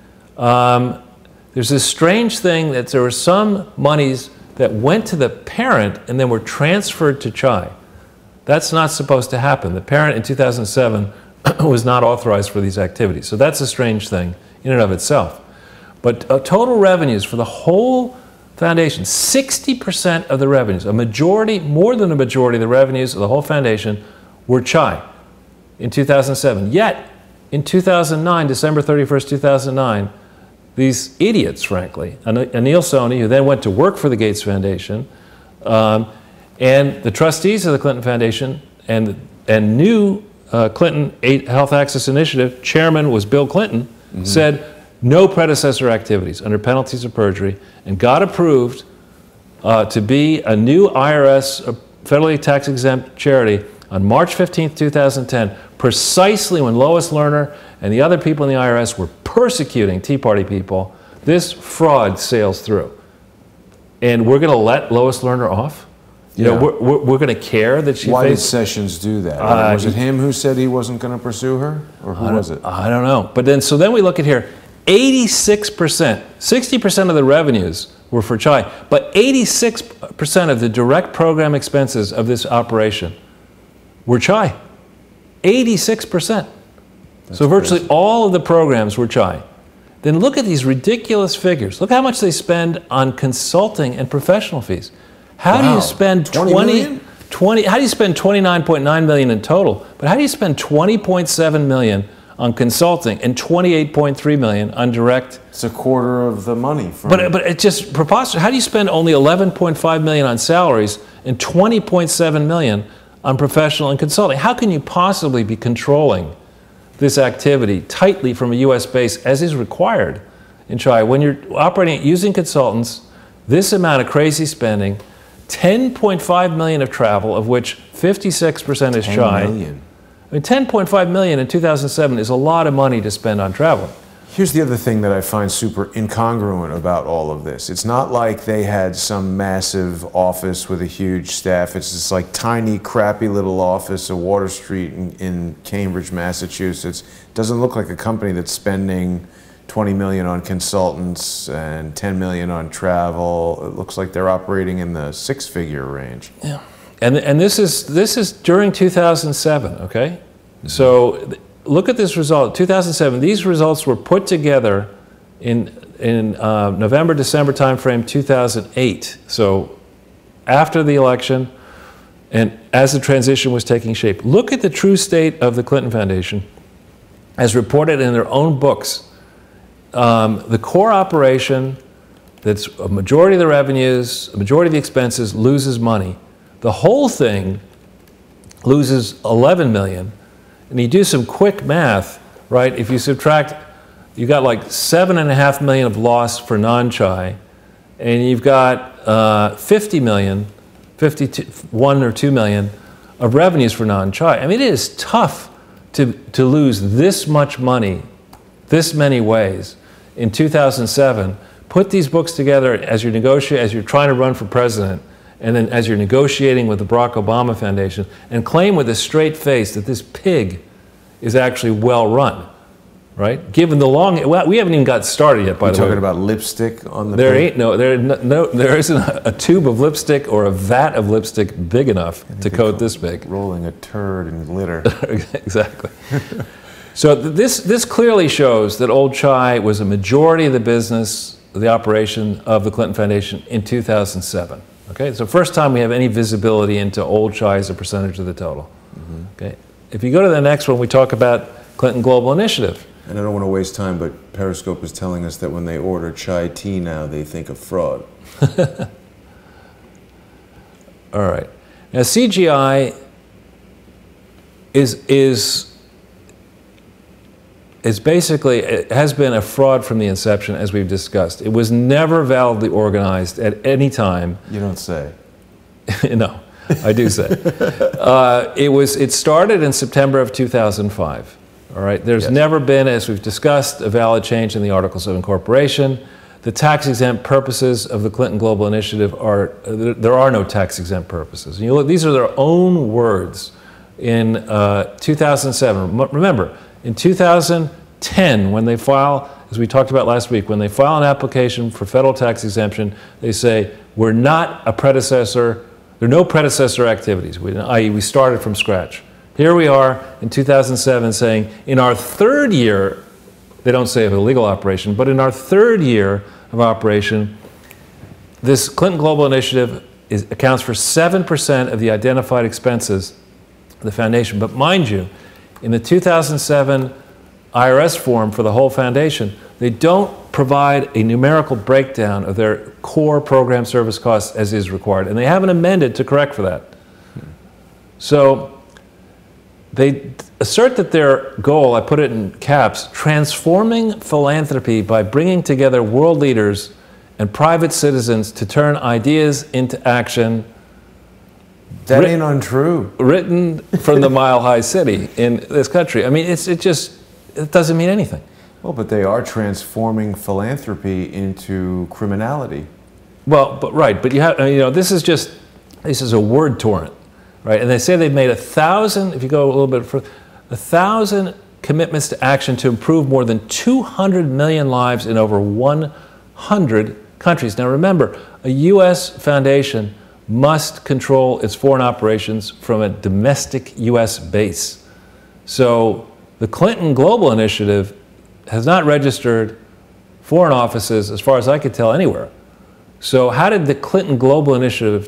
There's this strange thing that there were some monies that went to the parent and then were transferred to CHI. That's not supposed to happen. The parent in 2007 was not authorized for these activities. So that's a strange thing in and of itself. But total revenues for the whole foundation, 60% of the revenues, a majority, more than a majority of the revenues of the whole foundation were CHI in 2007. Yet, in 2009, December 31st, 2009, these idiots, frankly, Anil Soni, who then went to work for the Gates Foundation, and the trustees of the Clinton Foundation and new Clinton Health Access Initiative chairman was Bill Clinton, said no predecessor activities under penalties of perjury, and got approved to be a new IRS federally tax-exempt charity on March 15th, 2010, precisely when Lois Lerner and the other people in the IRS were persecuting Tea Party people. This fraud sails through. And we're going to let Lois Lerner off? Yeah. We're going to care that she Why did Sessions do that? Was it him who said he wasn't going to pursue her? Or who was it? I don't know. But then we look at here, 86%, 60% of the revenues were for CHI, but 86% of the direct program expenses of this operation were CHI. 86%. So virtually crazy. All of the programs were CHI. Then look at these ridiculous figures. Look how much they spend on consulting and professional fees. How do you spend 20 how do you spend 29.9 million in total, but how do you spend 20.7 million on consulting and 28.3 million on direct? It's a quarter of the money. But it's just preposterous. How do you spend only 11.5 million on salaries and 20.7 million on professional and consulting? How can you possibly be controlling this activity tightly from a U.S. base as is required in CHI when you're operating using consultants, this amount of crazy spending, 10.5 million of travel, of which 56% is CHI. 10 million. I mean, 10.5 million in 2007 is a lot of money to spend on travel. Here's the other thing that I find super incongruent about all of this. It's not like they had some massive office with a huge staff. It's this like tiny, crappy little office at Water Street in Cambridge, Massachusetts. It doesn't look like a company that's spending 20 million on consultants and 10 million on travel. It looks like they're operating in the six-figure range. Yeah. And this is during 2007, okay? So look at this result, 2007. These results were put together in November, December timeframe, 2008. So after the election and as the transition was taking shape. Look at the true state of the Clinton Foundation as reported in their own books. The core operation, that's a majority of the revenues, a majority of the expenses, loses money. The whole thing loses 11 million. And you do some quick math, right? If you subtract, you got like 7.5 million of loss for non-CHI, and you've got 50 million, 51 or 2 million of revenues for non-chai. I mean, it is tough to lose this much money, this many ways in 2007. Put these books together as you're as you're trying to run for president, and then as you're negotiating with the Barack Obama Foundation, and claim with a straight face that this pig is actually well run, right? Given the long, well, we haven't even got started yet. By the way, talking about lipstick on the. There isn't a tube of lipstick or a vat of lipstick big enough to coat this big. Rolling a turd in glitter. Exactly. So this clearly shows that Old Chai was a majority of the business, the operation of the Clinton Foundation in 2007. Okay, so first time we have any visibility into Old Chai as a percentage of the total. Mm-hmm. Okay, if you go to the next one, we talk about Clinton Global Initiative. And I don't want to waste time, but Periscope is telling us that when they order chai tea now, they think of fraud. All right. Now CGI is basically, it has been a fraud from the inception, as we've discussed. It was never validly organized at any time. You don't say. No, I do say. It started in September of 2005. All right. There's never been, as we've discussed, a valid change in the Articles of Incorporation. The tax-exempt purposes of the Clinton Global Initiative there are no tax-exempt purposes. And you look, these are their own words in 2007. Remember, in 2010, when they file, as we talked about last week, when they file an application for federal tax exemption, they say, we're not a predecessor, there are no predecessor activities, i.e. we started from scratch. Here we are in 2007 saying, in our third year, they don't say of a legal operation, but in our third year of operation, this Clinton Global Initiative accounts for 7% of the identified expenses of the foundation. But mind you, in the 2007 IRS form for the whole foundation, they don't provide a numerical breakdown of their core program service costs as is required, and they haven't amended to correct for that. So they assert that their goal, I put it in caps, transforming philanthropy by bringing together world leaders and private citizens to turn ideas into action. That ain't untrue. Written from the mile-high city in this country. I mean, it doesn't mean anything. Well, but they are transforming philanthropy into criminality. Well, but you have, this is a word torrent, right? And they say they've made 1,000, if you go a little bit further, 1,000 commitments to action to improve more than 200 million lives in over 100 countries. Now remember, a U.S. foundation must control its foreign operations from a domestic U.S. base. So the Clinton Global Initiative has not registered foreign offices, as far as I could tell, anywhere. So how did the Clinton Global Initiative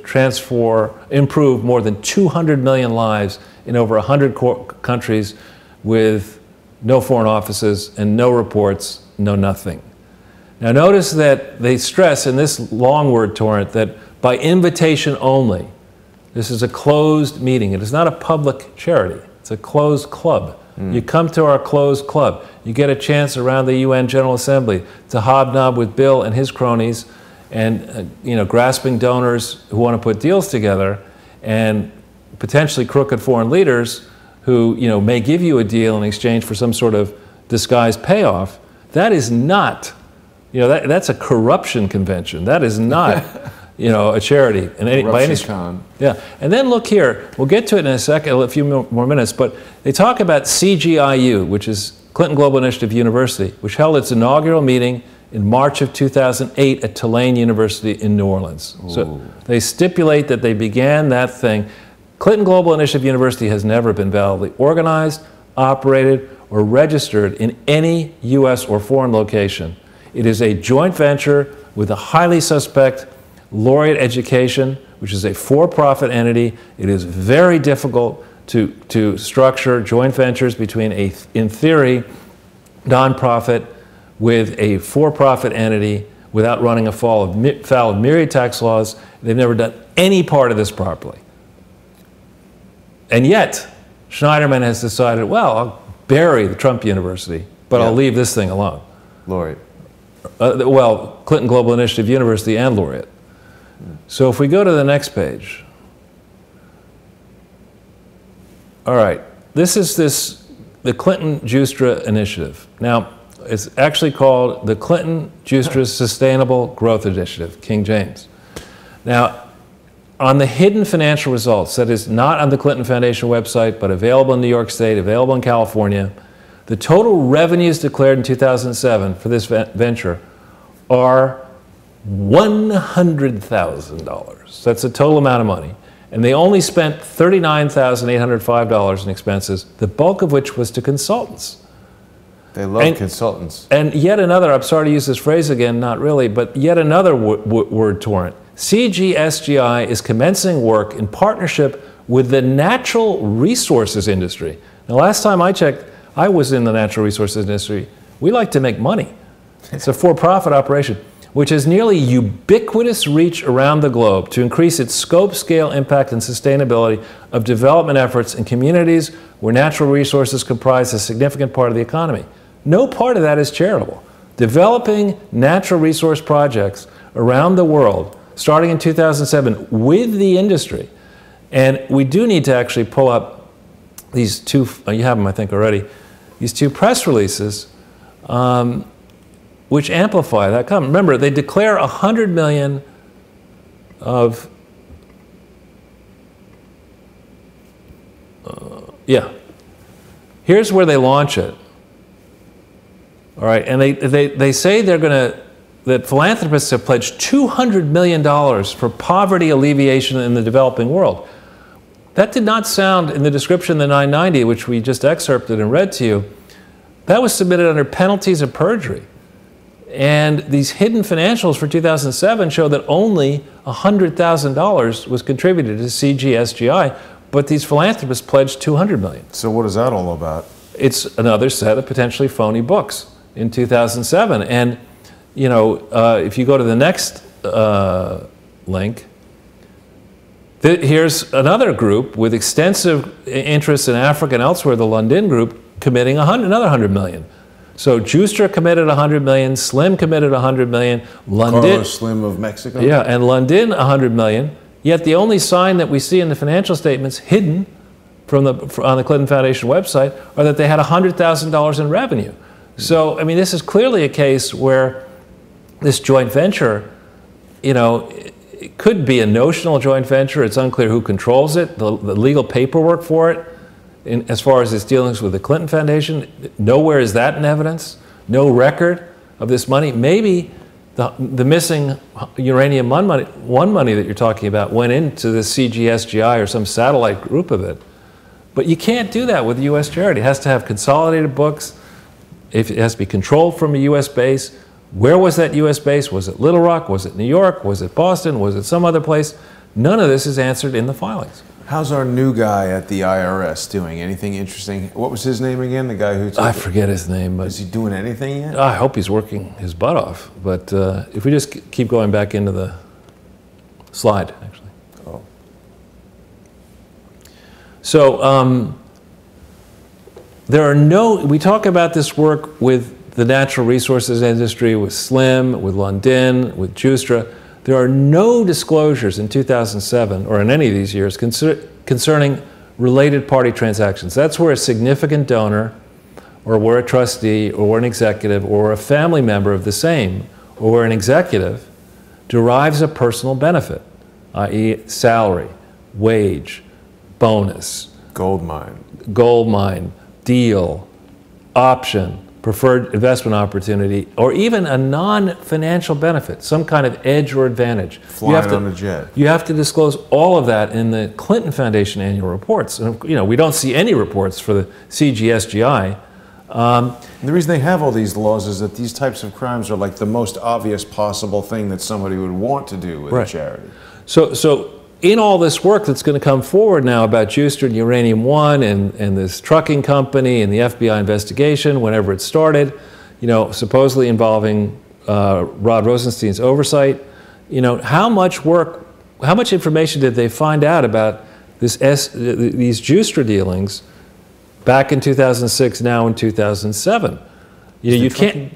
improve more than 200 million lives in over 100 countries with no foreign offices and no reports, no nothing? Now notice that they stress in this long word torrent that by invitation only, this is a closed meeting. It is not a public charity. It's a closed club. You come to our closed club. You get a chance around the UN General Assembly to hobnob with Bill and his cronies and grasping donors who want to put deals together, and potentially crooked foreign leaders who may give you a deal in exchange for some sort of disguised payoff. That is not, that's a corruption convention. That is not a charity. By any, yeah. And then look here, we'll get to it in a second, a few more minutes, but they talk about CGIU, which is Clinton Global Initiative University, which held its inaugural meeting in March of 2008 at Tulane University in New Orleans. Ooh. So they stipulate that they began that thing. Clinton Global Initiative University has never been validly organized, operated, or registered in any U.S. or foreign location. It is a joint venture with a highly suspect Laureate Education, which is a for-profit entity. It is very difficult to structure joint ventures between in theory, nonprofit with a for-profit entity without running afoul of myriad tax laws. They've never done any part of this properly. And yet, Schneiderman has decided, well, I'll bury the Trump University, but I'll leave this thing alone. Laureate. well, Clinton Global Initiative University and Laureate. So if we go to the next page. All right, this is the Clinton-Giustra Initiative. Now, it's actually called the Clinton-Giustra Sustainable Growth Initiative, King James. Now, on the hidden financial results, that is not on the Clinton Foundation website, but available in New York State, available in California, the total revenues declared in 2007 for this venture are $100,000. That's the total amount of money. And they only spent $39,805 in expenses, the bulk of which was to consultants. They love consultants. And yet another, I'm sorry to use this phrase again, not really, but yet another word torrent. CGSGI is commencing work in partnership with the natural resources industry. Now, last time I checked, I was in the natural resources industry. We like to make money. It's a for-profit operation, which has nearly ubiquitous reach around the globe to increase its scope, scale, impact, and sustainability of development efforts in communities where natural resources comprise a significant part of the economy. No part of that is charitable. Developing natural resource projects around the world, starting in 2007 with the industry. And we do need to actually pull up these two, you have them I think already, these two press releases which amplify that comment. Remember, they declare $100 million of, here's where they launch it. All right, and they say they're going to, that philanthropists have pledged $200 million for poverty alleviation in the developing world. That did not sound in the description of the 990, which we just excerpted and read to you. That was submitted under penalties of perjury. And these hidden financials for 2007 show that only $100,000 was contributed to CGSGI, but these philanthropists pledged $200 million. So what is that all about? It's another set of potentially phony books in 2007. And, you know, if you go to the next link, here's another group with extensive interests in Africa and elsewhere, the Lundin Group, committing another $100 million. So Giustra committed $100 million, Slim committed $100 million, Lundin, Carlos Slim of Mexico? Yeah, and Lundin $100 million. Yet the only sign that we see in the financial statements hidden on the Clinton Foundation website are that they had $100,000 in revenue. So, I mean, this is clearly a case where this joint venture, you know, it could be a notional joint venture. It's unclear who controls it, the legal paperwork for it. As far as its dealings with the Clinton Foundation, nowhere is that in evidence. No record of this money. Maybe the missing uranium one money that you're talking about went into the CGSGI or some satellite group of it. But you can't do that with a U.S. charity. It has to have consolidated books. It has to be controlled from a U.S. base. Where was that U.S. base? Was it Little Rock? Was it New York? Was it Boston? Was it some other place? None of this is answered in the filings. How's our new guy at the IRS doing? Anything interesting? What was his name again? The guy who took I forget his name. But is he doing anything yet? I hope he's working his butt off. But if we just keep going back into the slide, actually. Oh. So we talk about this work with the natural resources industry, with Slim, with Lundin, with Giustra. There are no disclosures in 2007 or in any of these years concerning related party transactions. That's where a significant donor or where a trustee or an executive or a family member of the same or where an executive derives a personal benefit, i.e. salary, wage, bonus, gold mine, deal, option, preferred investment opportunity, or even a non-financial benefit, some kind of edge or advantage. Flying on a jet. You have to disclose all of that in the Clinton Foundation annual reports. And, you know, we don't see any reports for the CGSGI. The reason they have all these laws is that these types of crimes are like the most obvious possible thing that somebody would want to do with a charity. So in all this work that's going to come forward now about Giustra and Uranium One and this trucking company and the FBI investigation, whenever it started, you know, supposedly involving Rod Rosenstein's oversight, you know, how much information did they find out about these Giustra dealings back in 2006, now in 2007? You know, you can't.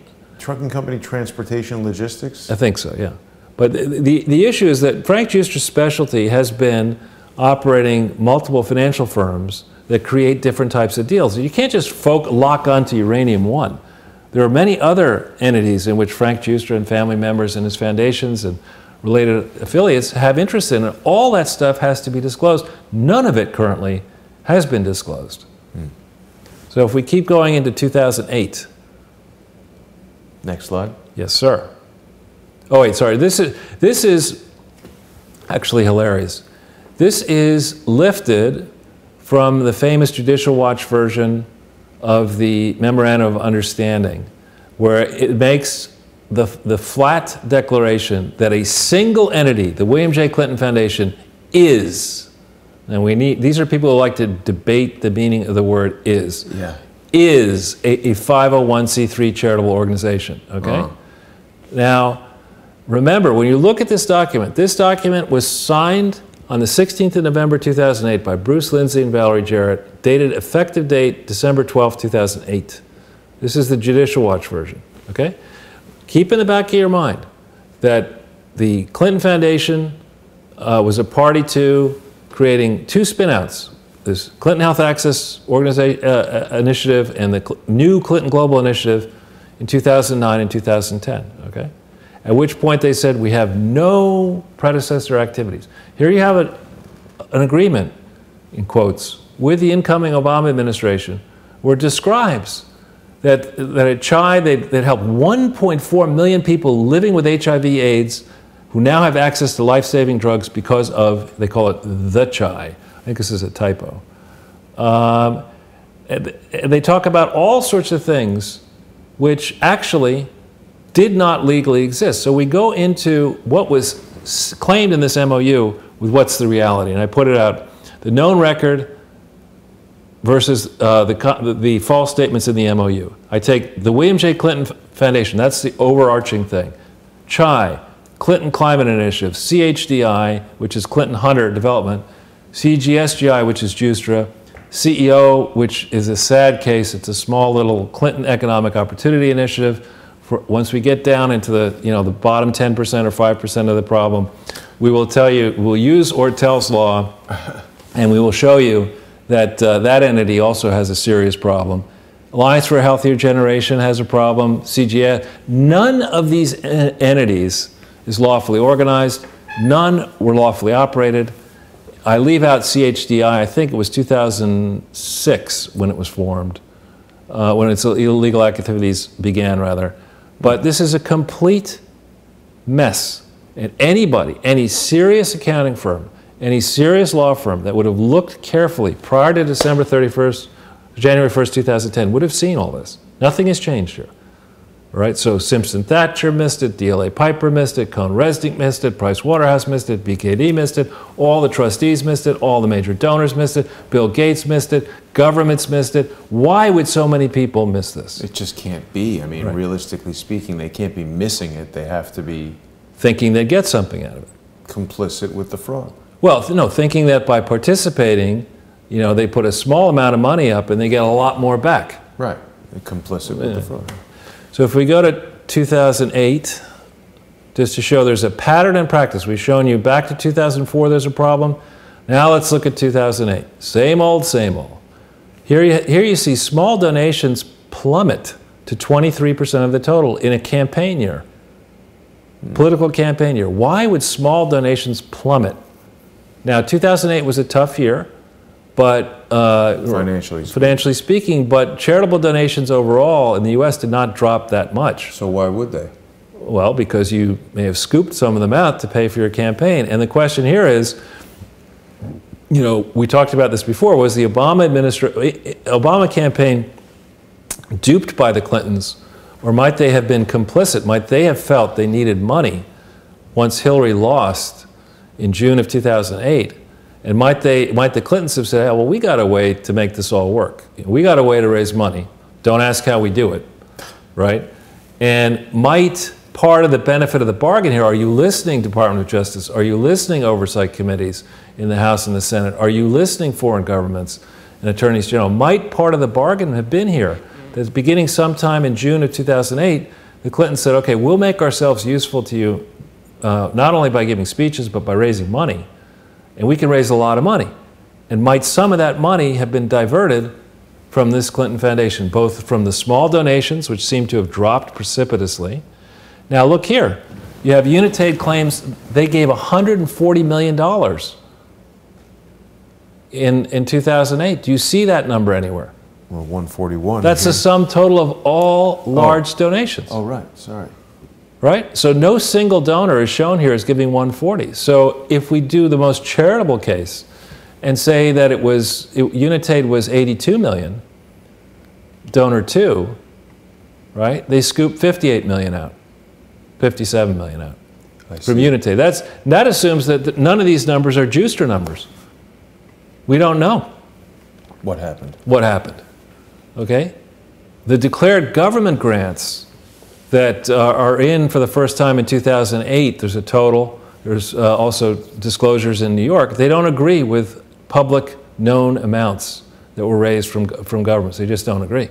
trucking company, Transportation Logistics? I think so, yeah. But the issue is that Frank Giustra Specialty has been operating multiple financial firms that create different types of deals. You can't just lock onto Uranium One. There are many other entities in which Frank Giustra and family members and his foundations and related affiliates have interest in, and all that stuff has to be disclosed. None of it currently has been disclosed. So if we keep going into 2008. Next slide. Yes, sir. Oh, wait, sorry. This is actually hilarious. This is lifted from the famous Judicial Watch version of the Memorandum of Understanding, where it makes the flat declaration that a single entity, the William J. Clinton Foundation, is, and these are people who like to debate the meaning of the word is, is a 501c3 charitable organization, okay? Now, remember, when you look at this document was signed on the 16th of November 2008 by Bruce Lindsay and Valerie Jarrett, dated effective date December 12, 2008. This is the Judicial Watch version, okay? Keep in the back of your mind that the Clinton Foundation was a party to creating two spin-outs, this Clinton Health Access Initiative and the new Clinton Global Initiative in 2009 and 2010, okay? At which point they said, we have no predecessor activities. Here you have an agreement, in quotes, with the incoming Obama administration, where it describes that at CHI they'd helped 1.4 million people living with HIV/AIDS who now have access to life-saving drugs because of, they call it the CHI. I think this is a typo. And they talk about all sorts of things which actually did not legally exist. So we go into what was claimed in this MOU with what's the reality. And I put it out, the known record versus the false statements in the MOU. I take the William J. Clinton Foundation, that's the overarching thing. CHI, Clinton Climate Initiative, CHDI, which is Clinton Hunter Development, CGSGI, which is Giustra, CEO, which is a sad case. It's a small little Clinton Economic Opportunity Initiative. Once we get down into the bottom 10% or 5% of the problem, we will tell you, we'll use Ortel's law, and we will show you that that entity also has a serious problem. Alliance for a Healthier Generation has a problem. CGS, none of these entities is lawfully organized. None were lawfully operated. I leave out CHDI. I think it was 2006 when it was formed, when its illegal activities began, rather. But this is a complete mess. And anybody, any serious accounting firm, any serious law firm that would have looked carefully prior to December 31st, January 1st, 2010, would have seen all this. Nothing has changed here. All right, so Simpson Thatcher missed it, DLA Piper missed it, Cohn Resnick missed it, Price Waterhouse missed it, BKD missed it, all the trustees missed it, all the major donors missed it, Bill Gates missed it, governments missed it. Why would so many people miss this? It just can't be. I mean, Right. Realistically speaking, they can't be missing it. They have to be Thinking they'd get something out of it. complicit with the fraud. Well, no, thinking that by participating, they put a small amount of money up and they get a lot more back. Right. They're complicit with the fraud. So if we go to 2008, just to show there's a pattern in practice. We've shown you back to 2004 there's a problem. Now let's look at 2008. Same old, same old. Here you see small donations plummet to 23% of the total in a campaign year. Political campaign year. Why would small donations plummet? Now, 2008 was a tough year, but financially speaking, but charitable donations overall in the U.S. did not drop that much. So why would they? Well, because you may have scooped some of them out to pay for your campaign. And the question here is, we talked about this before, was the Obama campaign duped by the Clintons, or might they have been complicit? Might they have felt they needed money once Hillary lost in June of 2008? And might the Clintons have said, well, we got a way to make this all work. We got a way to raise money. Don't ask how we do it, right? And might part of the benefit of the bargain here, are you listening, Department of Justice? Are you listening, oversight committees in the House and the Senate? Are you listening, foreign governments and attorneys general? Might part of the bargain have been here, that beginning sometime in June of 2008, the Clintons said, okay, we'll make ourselves useful to you not only by giving speeches, but by raising money. And we can raise a lot of money. And might some of that money have been diverted from this Clinton Foundation, both from the small donations, which seem to have dropped precipitously. Now look here. You have Unitaid claims they gave $140 million in 2008. Do you see that number anywhere? Well, 141. That's the sum total of all large donations. Oh, right. Sorry. Right? So no single donor is shown here as giving 140. So if we do the most charitable case and say that Unitaid was 82 million, donor 2, right? They scooped 58 million out, 57 million out from Unitaid. That assumes that none of these numbers are Juicer numbers. We don't know. What happened? What happened? Okay? The declared government grants that are in for the first time in 2008, there's a total. There's also disclosures in New York. They don't agree with public known amounts that were raised from governments. They just don't agree.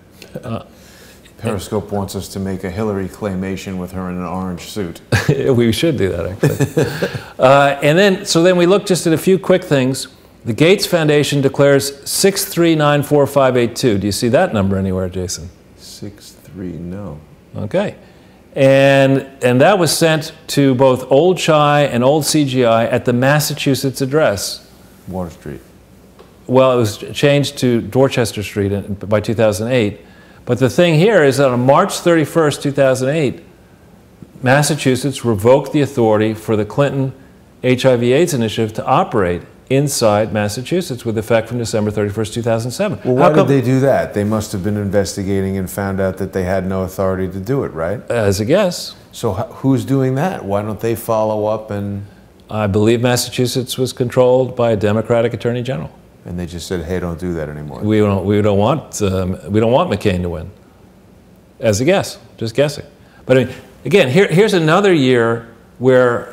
Periscope wants us to make a Hillary claymation with her in an orange suit. We should do that, actually. So then we look just at a few quick things. The Gates Foundation declares 6394582. Do you see that number anywhere, Jason? 63, no. Okay. And that was sent to both Old Chi and Old CGI at the Massachusetts address. Water Street. Well, it was changed to Dorchester Street by 2008. But the thing here is that on March 31st, 2008, Massachusetts revoked the authority for the Clinton HIV/AIDS initiative to operate inside Massachusetts with effect from December 31st, 2007. Well, why did they do that? They must have been investigating and found out that they had no authority to do it, right? As a guess. So who's doing that? Why don't they follow up and... I believe Massachusetts was controlled by a Democratic Attorney General. And they just said, hey, don't do that anymore. We don't want McCain to win. As a guess, just guessing. But I mean, again, here's another year where,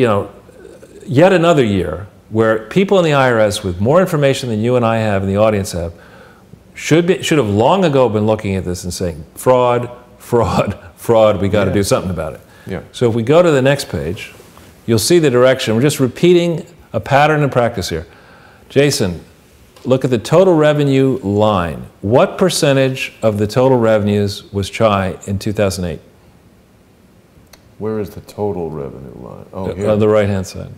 yet another year where people in the IRS with more information than you and I have and the audience have should have long ago been looking at this and saying, fraud, fraud, fraud, we got to do something about it. Yeah. So if we go to the next page, you'll see the direction. We're just repeating a pattern in practice here. Jason, look at the total revenue line. What percentage of the total revenues was Chi in 2008? Where is the total revenue line? Oh, here. On the right-hand side.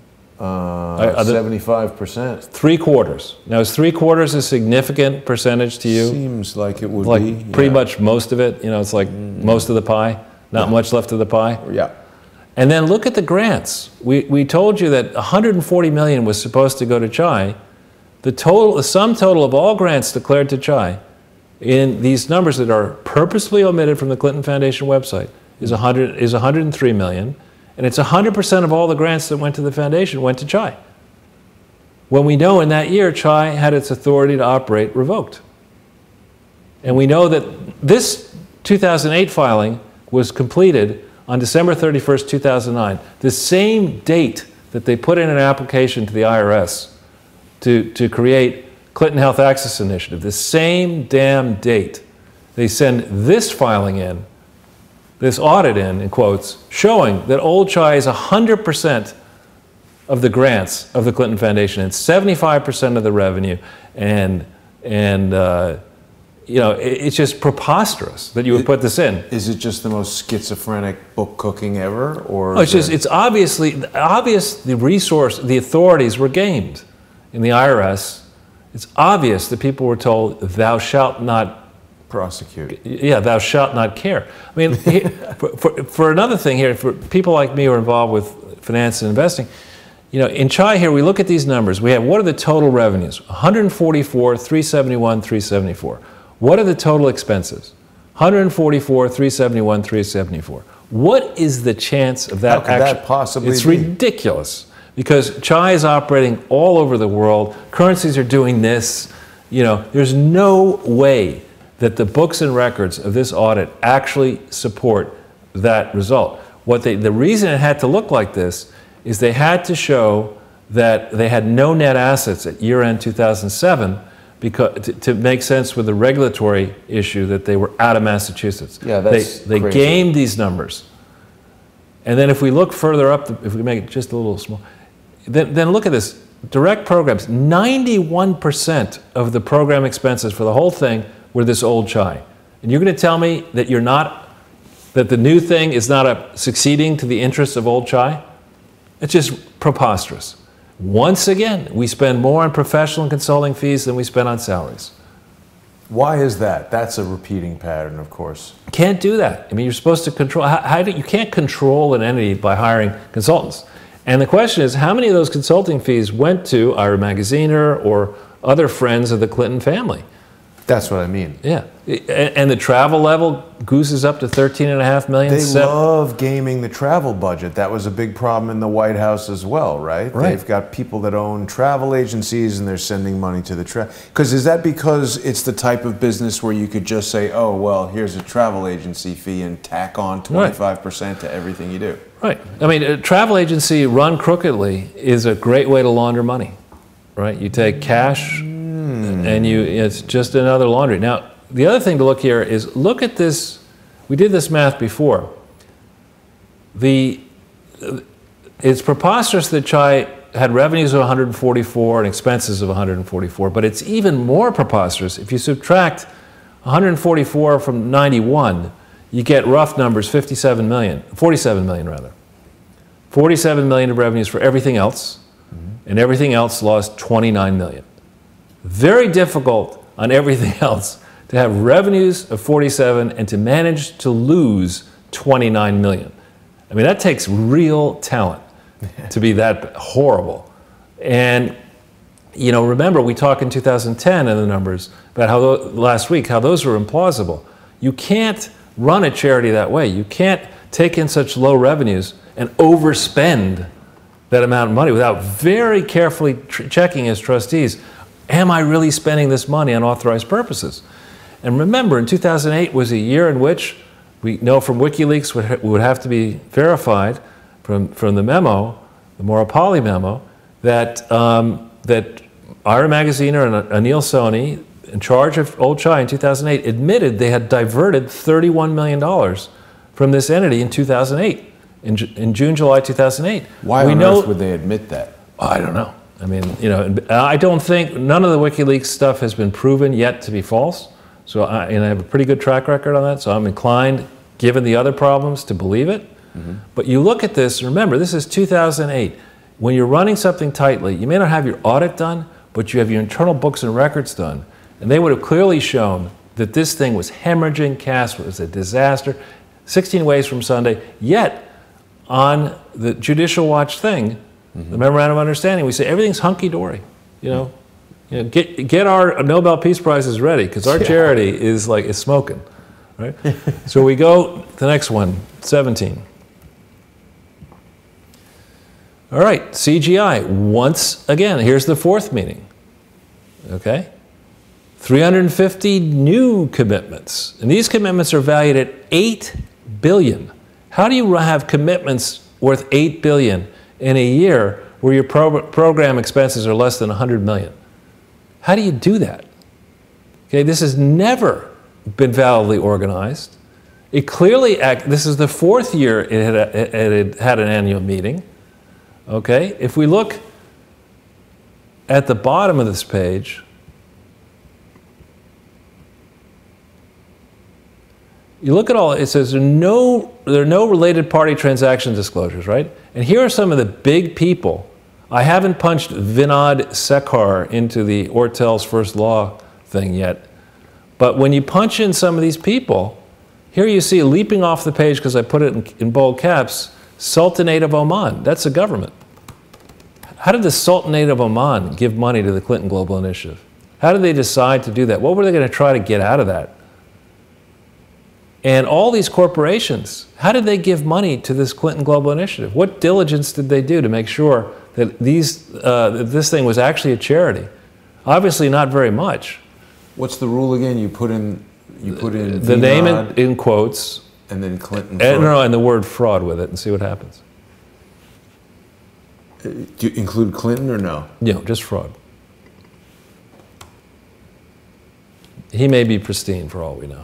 75%. 3/4. Now, is 3/4 a significant percentage to you? Seems like it would like be. Pretty much most of it. It's like most of the pie. Not much left of the pie. Yeah. And then look at the grants. We told you that 140 million was supposed to go to Chi. The sum total of all grants declared to Chi in these numbers that are purposely omitted from the Clinton Foundation website is 103 million. And it's 100% of all the grants that went to the foundation went to Chi. When we know in that year, Chi had its authority to operate revoked. And we know that this 2008 filing was completed on December 31st, 2009, the same date that they put in an application to the IRS to create Clinton Health Access Initiative, the same damn date. They send this filing in, this audit in quotes, showing that Old Chi is 100% of the grants of the Clinton Foundation and 75% of the revenue, and it's just preposterous that you would put this in. Is it just the most schizophrenic book cooking ever, or? No, it's obvious the authorities were gamed in the IRS. It's obvious that people were told, "Thou shalt not." Prosecute. Yeah, thou shalt not care. I mean, for another thing here, for people like me who are involved with finance and investing, in Chi here, we look at these numbers. We have, what are the total revenues? 144, 371, 374. What are the total expenses? 144, 371, 374. What is the chance of that? How could that possibly It's be? ridiculous, because Chi is operating all over the world. Currencies are doing this. There's no way that the books and records of this audit actually support that result. The reason it had to look like this is they had to show that they had no net assets at year-end 2007 because to make sense with the regulatory issue that they were out of Massachusetts. Yeah, that's they crazy. gamed these numbers. And then if we look further up, if we make it just a little small, then look at this. Direct programs, 91% of the program expenses for the whole thing were this old chai. And you're going to tell me that that the new thing is not succeeding to the interests of old chai? It's just preposterous. Once again, we spend more on professional and consulting fees than we spend on salaries. Why is that? That's a repeating pattern, of course. Can't do that. I mean, you're supposed to control. You can't control an entity by hiring consultants. And the question is, how many of those consulting fees went to Ira Magaziner or other friends of the Clinton family? That's what I mean. Yeah. And the travel level gooses up to $13.5 million. They love gaming the travel budget. That was a big problem in the White House as well, right? Right. They've got people that own travel agencies and they're sending money to the because is that because it's the type of business where you could just say, oh, well, here's a travel agency fee and tack on 25% to everything you do? Right. I mean, a travel agency run crookedly is a great way to launder money, right? You take cash and it's just another laundry. Now, the other thing to look here is look at this. We did this math before. It's preposterous that Chai had revenues of 144 and expenses of 144, but it's even more preposterous if you subtract 144 from 91. You get rough numbers, 47 million rather. 47 million of revenues for everything else, and everything else lost 29 million. Very difficult on everything else to have revenues of 47 and to manage to lose 29 million. I mean, that takes real talent to be that horrible. And, you know, remember, we talked in 2010 in the numbers about how last week, how those were implausible. You can't run a charity that way. You can't take in such low revenues and overspend that amount of money without very carefully checking as trustees, am I really spending this money on authorized purposes? And remember, in 2008 was a year in which we know from WikiLeaks would have to be verified from the memo, the Morapalli memo, that that Ira Magaziner and Anil Soni, in charge of Old Chai in 2008, admitted they had diverted $31 million from this entity in 2008, in June, July 2008. Why on earth would they admit that? I don't know. I mean, you know, I don't think, none of the WikiLeaks stuff has been proven yet to be false. So I have a pretty good track record on that. So I'm inclined, given the other problems, to believe it. But you look at this, remember, this is 2008. When you're running something tightly, you may not have your audit done, but you have your internal books and records done. And they would have clearly shown that this thing was hemorrhaging cash, was a disaster, 16 ways from Sunday. Yet, on the Judicial Watch thing, the Memorandum of Understanding, we say everything's hunky-dory. You know, get our Nobel Peace Prizes ready, because our charity is smoking, right? So we go to the next one, 17. All right, CGI, once again, here's the fourth meeting, okay? 350 new commitments, and these commitments are valued at $8 billion. How do you have commitments worth $8 billion in a year where your program expenses are less than $100 million? How do you do that? Okay, this has never been validly organized. It clearly, this is the fourth year it had an annual meeting. Okay, if we look at the bottom of this page, you look at all, it says there are no related party transaction disclosures, right? And here are some of the big people. I haven't punched Vinod Sekhar into the Ortel's First Law thing yet. But when you punch in some of these people, here you see leaping off the page, because I put it in bold caps, Sultanate of Oman. That's a government. How did the Sultanate of Oman give money to the Clinton Global Initiative? How did they decide to do that? What were they going to try to get out of that? And all these corporations, how did they give money to this Clinton Global Initiative? What diligence did they do to make sure that this thing was actually a charity? Obviously not very much. What's the rule again? You put in the name in quotes, and then Clinton. And the word fraud with it, and see what happens. Do you include Clinton or no? No, just fraud. He may be pristine for all we know.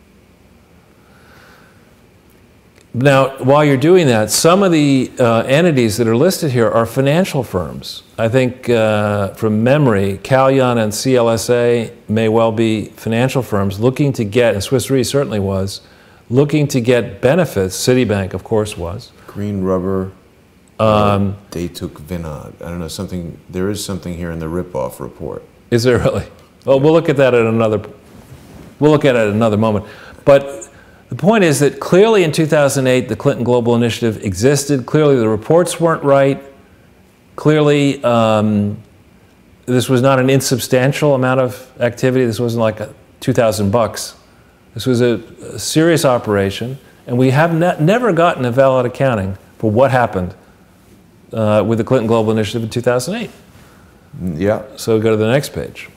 Now, while you're doing that, some of the entities that are listed here are financial firms. I think from memory, Callion and CLSA may well be financial firms looking to get, and Swiss Re certainly was, looking to get benefits. Citibank, of course, was. Green Rubber, they took Vinod. I don't know, something, there is something here in the ripoff report. Is there really? Well, we'll look at that at another moment. But the point is that clearly in 2008, the Clinton Global Initiative existed. Clearly the reports weren't right. Clearly this was not an insubstantial amount of activity. This wasn't like $2,000. This was a serious operation. And we have never gotten a valid accounting for what happened with the Clinton Global Initiative in 2008. Yeah. So go to the next page.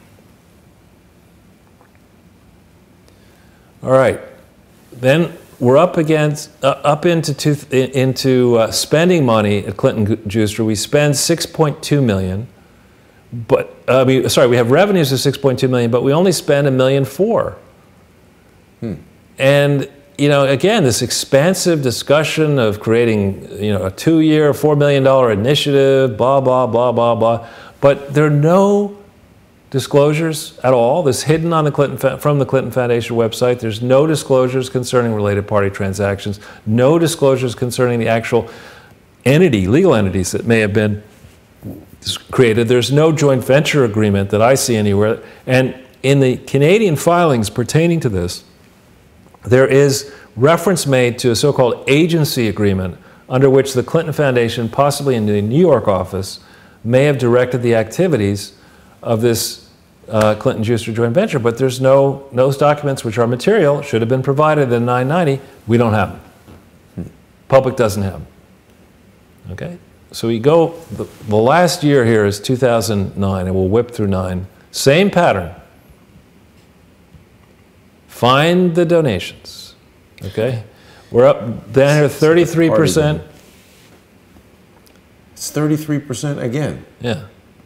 All right. Then we're up against into spending money at Clinton Juicer. We spend $6.2 million, but we have revenues of $6.2 million, but we only spend $1.4 million. And again, this expansive discussion of creating a 2-year, $4 million initiative, blah blah blah blah blah, but there are no disclosures at all. This hidden on from the Clinton Foundation website. There's no disclosures concerning related party transactions, no disclosures concerning the actual legal entities that may have been created. There's no joint venture agreement that I see anywhere. And in the Canadian filings pertaining to this, there is reference made to a so-called agency agreement under which the Clinton Foundation, possibly in the New York office, may have directed the activities of this Clinton Juicer joint venture, but there's those documents which are material, should have been provided in 990. We don't have them. Public doesn't have them. Okay? So we go, the last year here is 2009, and we'll whip through 9. Same pattern. Find the donations. Okay? We're up down here 33%. It's 33% again. Yeah.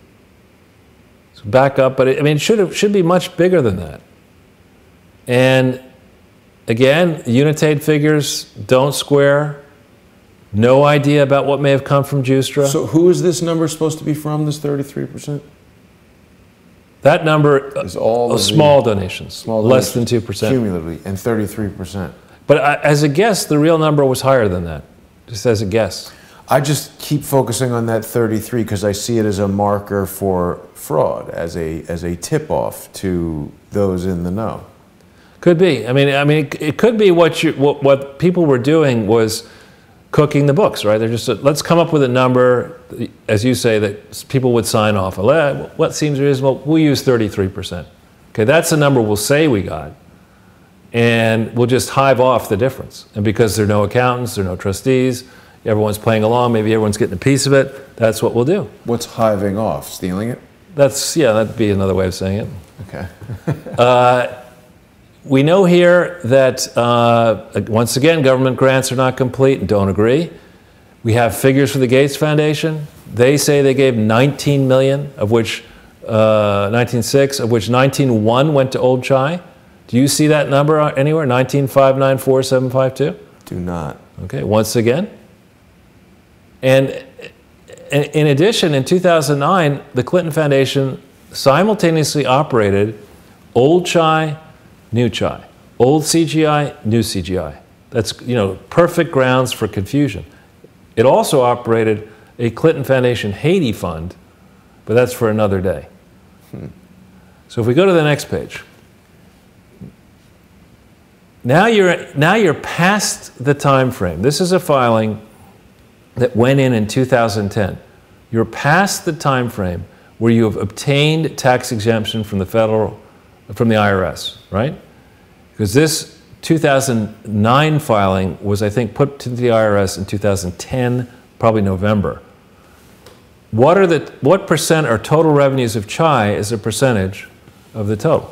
Back up, but it should be much bigger than that. And again, Unitaid figures don't square. No idea about what may have come from Justra. So who is this number supposed to be from, this 33%? That number is all small donations, less than 2%. Cumulatively, and 33%. But as a guess, the real number was higher than that, just as a guess. I just keep focusing on that 33 because I see it as a marker for fraud, as a tip-off to those in the know. Could be. It could be what people were doing was cooking the books, right? They're just let's come up with a number, as you say, that people would sign off. What seems reasonable? We'll use 33%. Okay, that's the number we'll say we got, and we'll just hive off the difference. And because there are no accountants, there are no trustees. Everyone's playing along, maybe everyone's getting a piece of it, that's what we'll do. What's hiving off? Stealing it? That'd be another way of saying it. Okay. We know here that, once again, government grants are not complete and don't agree. We have figures for the Gates Foundation. They say they gave 19 million, of which 19.6, of which 19.1 went to Old Chai. Do you see that number anywhere? 19,594,752? Do not. Okay, once again. And in addition, in 2009, the Clinton Foundation simultaneously operated Old Chai, New Chai, old CGI, new CGI. That's perfect grounds for confusion. It also operated a Clinton Foundation Haiti fund, but that's for another day. So if we go to the next page. Now you're past the time frame. This is a filing that went in 2010. You're past the time frame where you have obtained tax exemption from the IRS, right? Because this 2009 filing was, I think, put to the IRS in 2010, probably November. What percent are total revenues of Chai as a percentage of the total?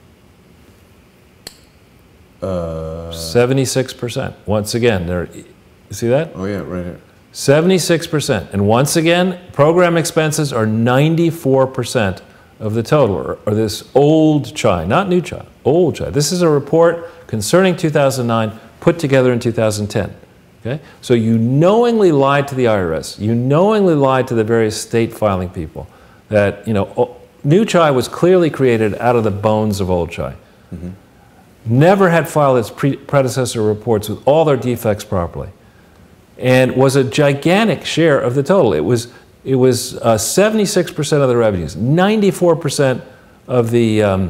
76%. Once again, you see that? Oh yeah, right here. 76%. And once again, program expenses are 94% of the total, or this old chai, not new chai, old chai. This is a report concerning 2009 put together in 2010. Okay? So you knowingly lied to the IRS. You knowingly lied to the various state filing people that, new chai was clearly created out of the bones of old chai. Mm-hmm. Never had filed its predecessor reports with all their defects properly, and was a gigantic share of the total. It was 76% of the revenues, 94% of the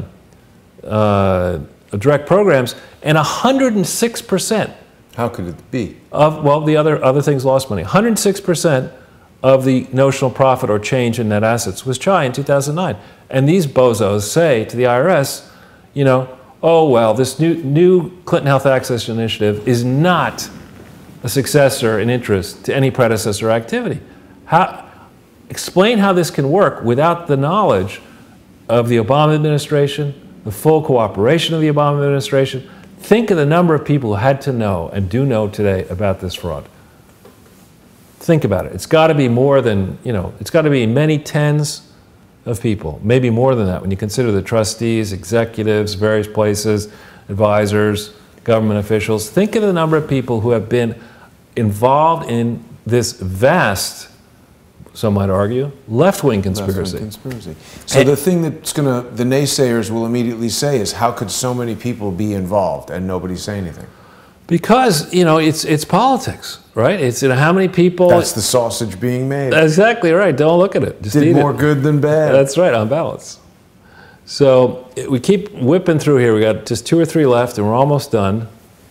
direct programs, and 106%. How could it be? The other things lost money. 106% of the notional profit or change in net assets was chai in 2009. And these bozos say to the IRS, oh, well, this new Clinton Health Access Initiative is not a successor in interest to any predecessor activity. Explain how this can work without the knowledge of the Obama administration, the full cooperation of the Obama administration. Think of the number of people who had to know and do know today about this fraud. Think about it. It's got to be more than, it's got to be many tens of people, maybe more than that when you consider the trustees, executives, various places, advisors, government officials. Think of the number of people who have been involved in this vast, some might argue, left-wing conspiracy. So the thing the naysayers will immediately say is, how could so many people be involved and nobody say anything? Because, it's politics, right? It's how many people... That's the sausage being made. Exactly right. Don't look at it. Just did more good than bad. That's right, on balance. So we keep whipping through here. We got just 2 or 3 left, and we're almost done.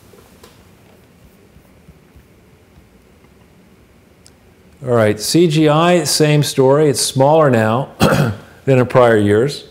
All right, CGI, same story. It's smaller now than in prior years.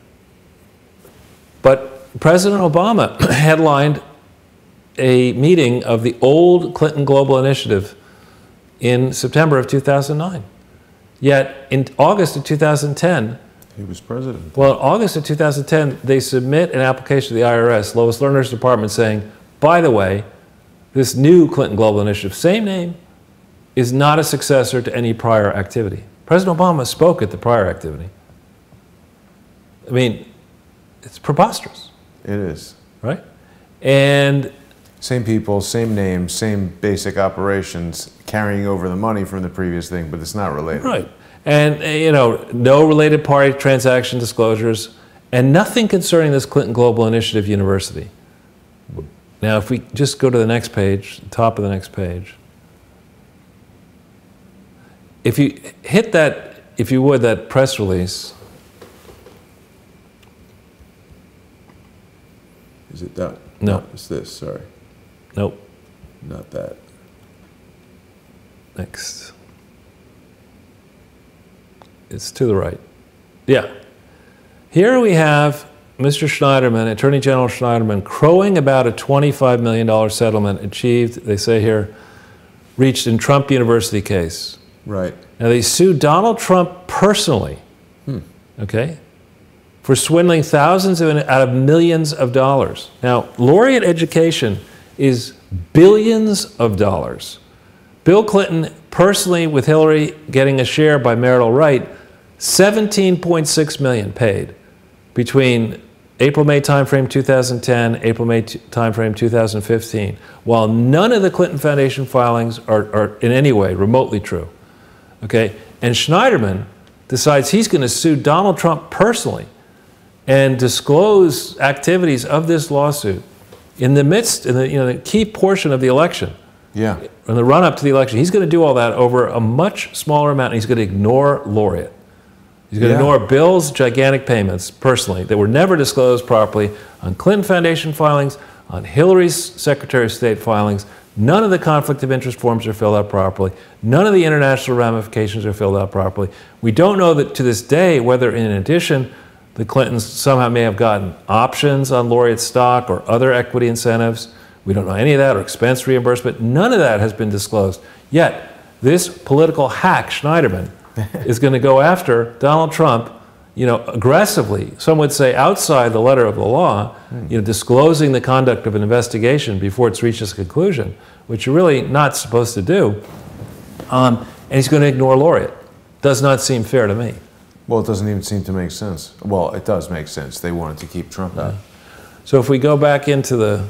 But President Obama headlined a meeting of the old Clinton Global Initiative in September of 2009. Yet in August of 2010, he was president. Well, in August of 2010, they submit an application to the IRS, Lois Lerner's department, saying, by the way, this new Clinton Global Initiative, same name, is not a successor to any prior activity. President Obama spoke at the prior activity. I mean, it's preposterous. It is. Right? And same people, same name, same basic operations, carrying over the money from the previous thing, but it's not related. Right. And, no related party transaction disclosures, and nothing concerning this Clinton Global Initiative University. Now, if we just go to the next page, the top of the next page. If you hit that, if you would, that press release. Is it that? No. It's this, sorry. Nope. Not that. Next. It's to the right. Yeah. Here we have Mr. Schneiderman, Attorney General Schneiderman, crowing about a $25 million settlement achieved, they say here, reached in Trump University case. Right. Now, they sued Donald Trump personally, okay, for swindling thousands out of millions of dollars. Now, laureate education is billions of dollars. Bill Clinton personally, with Hillary getting a share by marital right, $17.6 million paid between April-May timeframe 2010, April-May timeframe 2015, while none of the Clinton Foundation filings are in any way remotely true. Okay, and Schneiderman decides he's going to sue Donald Trump personally and disclose activities of this lawsuit in the midst, in the key portion of the election. Yeah. In the run-up to the election. He's going to do all that over a much smaller amount, and he's going to ignore laureate. He's going to ignore Bill's gigantic payments personally that were never disclosed properly on Clinton Foundation filings, on Hillary's Secretary of State filings. None of the conflict of interest forms are filled out properly. None of the international ramifications are filled out properly. We don't know that to this day whether, in addition, the Clintons somehow may have gotten options on laureate stock or other equity incentives. We don't know any of that, or expense reimbursement. None of that has been disclosed. Yet, this political hack, Schneiderman, is going to go after Donald Trump, aggressively, some would say outside the letter of the law, disclosing the conduct of an investigation before it's reached its conclusion, which you're really not supposed to do. And he's going to ignore laureate. Does not seem fair to me. Well, it doesn't even seem to make sense. Well, it does make sense. They wanted to keep Trump out. So if we go back into the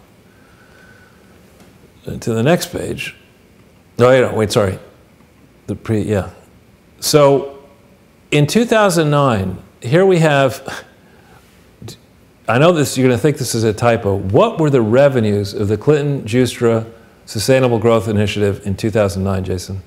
next page. No, wait, sorry. Yeah. So in 2009, here we have, I know this, you're going to think this is a typo. What were the revenues of the Clinton-Giustra Sustainable Growth Initiative in 2009, Jason?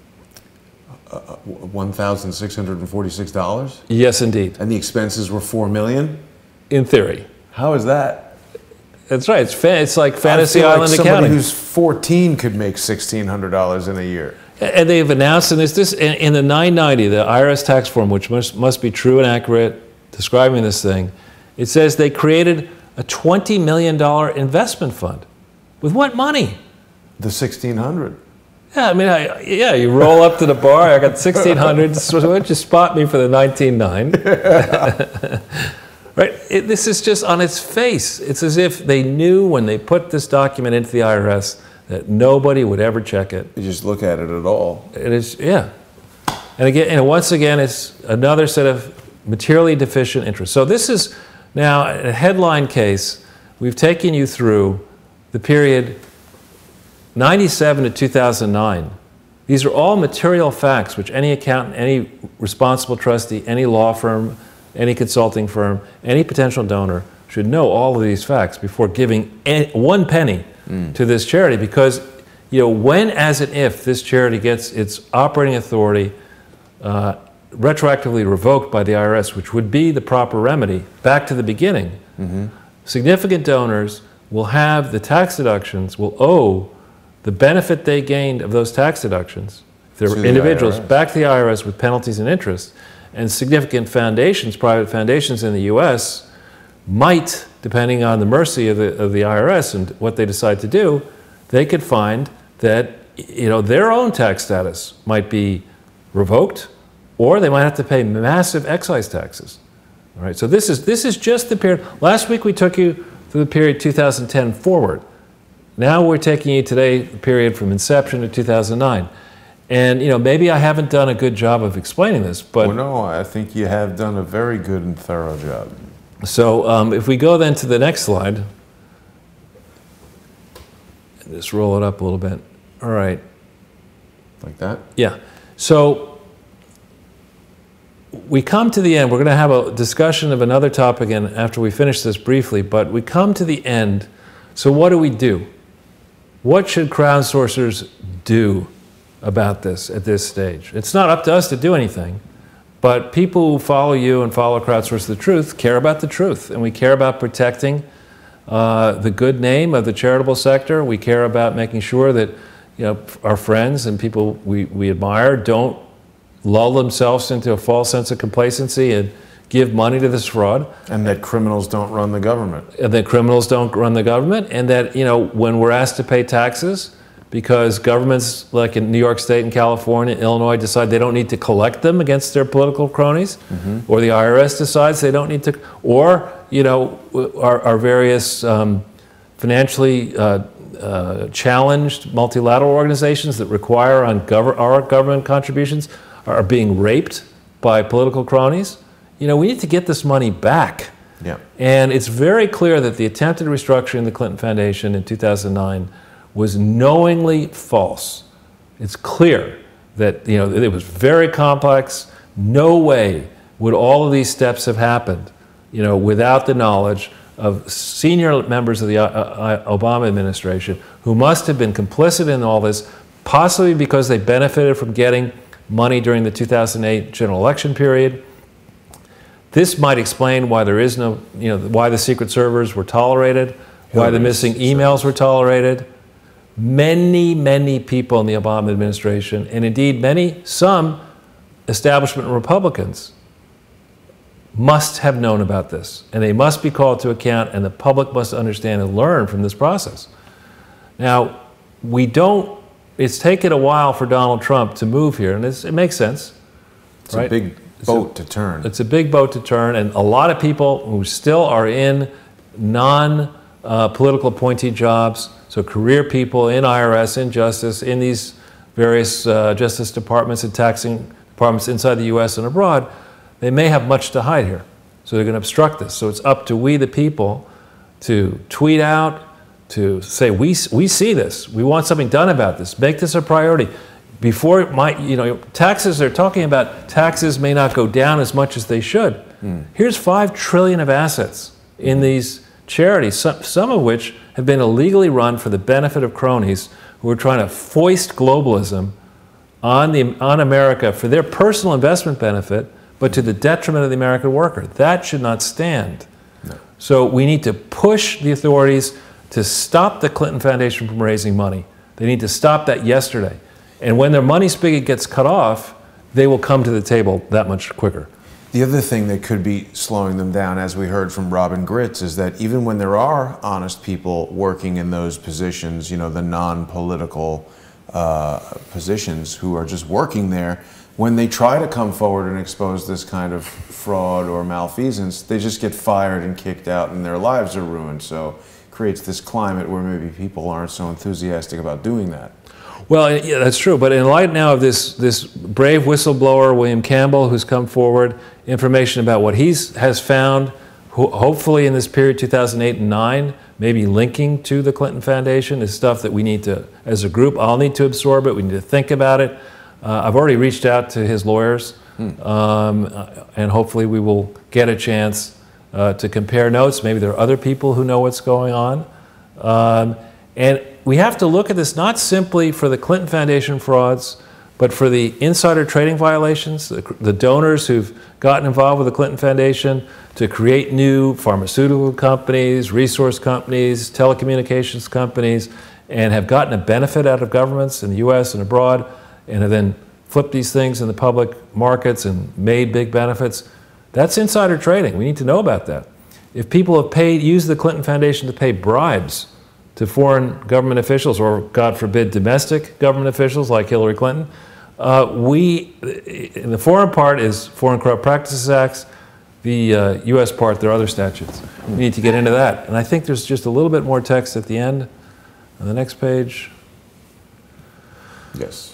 $1,646? Yes, indeed. And the expenses were $4 million? In theory. How is that? That's right. It's like Fantasy I feel Island like accounting. Somebody who's 14 could make $1,600 in a year. And they've announced, and this in the 990, the IRS tax form, which must be true and accurate, describing this thing, it says they created a $20 million investment fund. With what money? The 1,600. Yeah, I mean, yeah, you roll up to the bar, I got 1,600, so why don't you spot me for the 19.9? Right? This is just on its face. It's as if they knew when they put this document into the IRS that nobody would ever check it. You just look at it at all. It is, yeah. And again, and once again, it's another set of materially deficient interests. So this is now a headline case. We've taken you through the period 97 to 2009. These are all material facts which any accountant, any responsible trustee, any law firm, any consulting firm, any potential donor should know all of these facts before giving one penny to this charity, because when, as and if, this charity gets its operating authority retroactively revoked by the IRS, which would be the proper remedy, back to the beginning, significant donors will have the tax deductions, will owe the benefit they gained of those tax deductions, if they're individuals, back to the IRS with penalties and interest. And significant foundations, private foundations in the U.S. might, depending on the mercy of the IRS and what they decide to do, they could find that their own tax status might be revoked, or they might have to pay massive excise taxes. All right, so this is just the period. Last week we took you through the period 2010 forward. Now we're taking you today the period from inception to 2009. And maybe I haven't done a good job of explaining this, but well, no, I think you have done a very good and thorough job. So if we go then to the next slide, just roll it up a little bit. All right. Like that? Yeah. So we come to the end. We're going to have a discussion of another topic again after we finish this briefly, but we come to the end. So what do? What should crowdsourcers do about this at this stage? It's not up to us to do anything, but people who follow you and follow Crowdsource the Truth care about the truth, and we care about protecting the good name of the charitable sector. We care about making sure that our friends and people we admire don't lull themselves into a false sense of complacency and give money to this fraud. And that criminals don't run the government. And that criminals don't run the government, and that when we're asked to pay taxes, because governments like in New York State and California, Illinois decide they don't need to collect them against their political cronies, or the IRS decides they don't need to, or our various financially challenged multilateral organizations that require on our government contributions are being raped by political cronies. We need to get this money back. Yeah. And it's very clear that the attempted restructuring of the Clinton Foundation in 2009 was knowingly false. It's clear that it was very complex. No way would all of these steps have happened, without the knowledge of senior members of the Obama administration who must have been complicit in all this, possibly because they benefited from getting money during the 2008 general election period. This might explain why there is no, why the secret servers were tolerated, why the missing emails were tolerated. Many, many people in the Obama administration, and indeed some establishment Republicans, must have known about this, and they must be called to account, and the public must understand and learn from this process. Now, it's taken a while for Donald Trump to move here, and it makes sense. It's right? A big boat to turn. It's a big boat to turn, and a lot of people who still are in non-political appointee jobs, so career people in IRS, in justice, in these various justice departments and taxing departments inside the U.S. and abroad, they may have much to hide here. So they're going to obstruct this. So it's up to we, the people, to tweet out, to say, we see this. We want something done about this. Make this a priority. Before it might, taxes, they're talking about taxes may not go down as much as they should. Here's $5 trillion of assets in these charities, some of which have been illegally run for the benefit of cronies who are trying to foist globalism on America for their personal investment benefit, but to the detriment of the American worker. That should not stand. No. So we need to push the authorities to stop the Clinton Foundation from raising money. They need to stop that yesterday. And when their money spigot gets cut off, they will come to the table that much quicker. The other thing that could be slowing them down, as we heard from Robin Gritz, is that even when there are honest people working in those positions, the non-political positions who are just working there, when they try to come forward and expose this kind of fraud or malfeasance, they just get fired and kicked out and their lives are ruined. So it creates this climate where maybe people aren't so enthusiastic about doing that. Well, yeah, that's true. But in light now of this brave whistleblower, William Campbell, who's come forward, information about what he has found, hopefully in this period 2008 and 2009, maybe linking to the Clinton Foundation, is stuff that we need to, as a group, I'll need to absorb it. We need to think about it. I've already reached out to his lawyers, and hopefully we will get a chance to compare notes. Maybe there are other people who know what's going on. And we have to look at this not simply for the Clinton Foundation frauds, but for the insider trading violations, the donors who've gotten involved with the Clinton Foundation to create new pharmaceutical companies, resource companies, telecommunications companies, and have gotten a benefit out of governments in the US and abroad, and have then flipped these things in the public markets and made big benefits. That's insider trading. We need to know about that. If people have used the Clinton Foundation to pay bribes to foreign government officials, or God forbid, domestic government officials like Hillary Clinton, in the foreign part is Foreign Corrupt Practices Acts. The US part, there are other statutes. We need to get into that. And I think there's just a little bit more text at the end on the next page. Yes.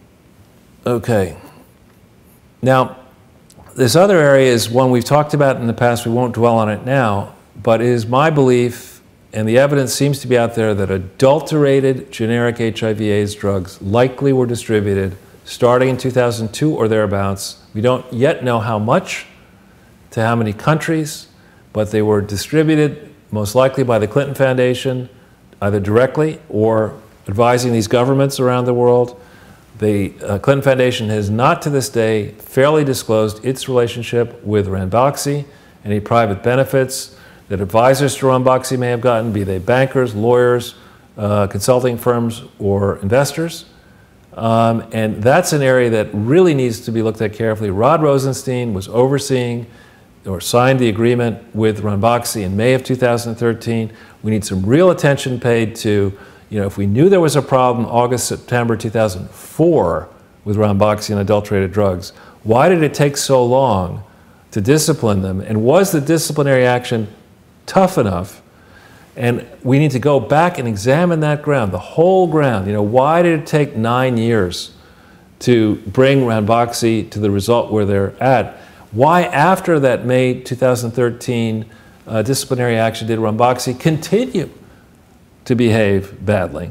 Okay. Now, this other area is one we've talked about in the past. We won't dwell on it now, but it is my belief, and the evidence seems to be out there, that adulterated generic HIV/AIDS drugs likely were distributed starting in 2002 or thereabouts. We don't yet know how much, to how many countries, but they were distributed most likely by the Clinton Foundation, either directly or advising these governments around the world. The Clinton Foundation has not to this day fairly disclosed its relationship with Ranbaxy, any private benefits that advisors to Ranbaxy may have gotten, be they bankers, lawyers, consulting firms, or investors. And that's an area that really needs to be looked at carefully. Rod Rosenstein was overseeing or signed the agreement with Ranbaxy in May of 2013. We need some real attention paid to, if we knew there was a problem August, September 2004 with Ranbaxy and adulterated drugs, why did it take so long to discipline them? And was the disciplinary action tough enough? And we need to go back and examine that ground, the whole ground. Why did it take 9 years to bring Ranbaxy to the result where they're at? Why, after that May 2013 disciplinary action, did Ranbaxy continue to behave badly?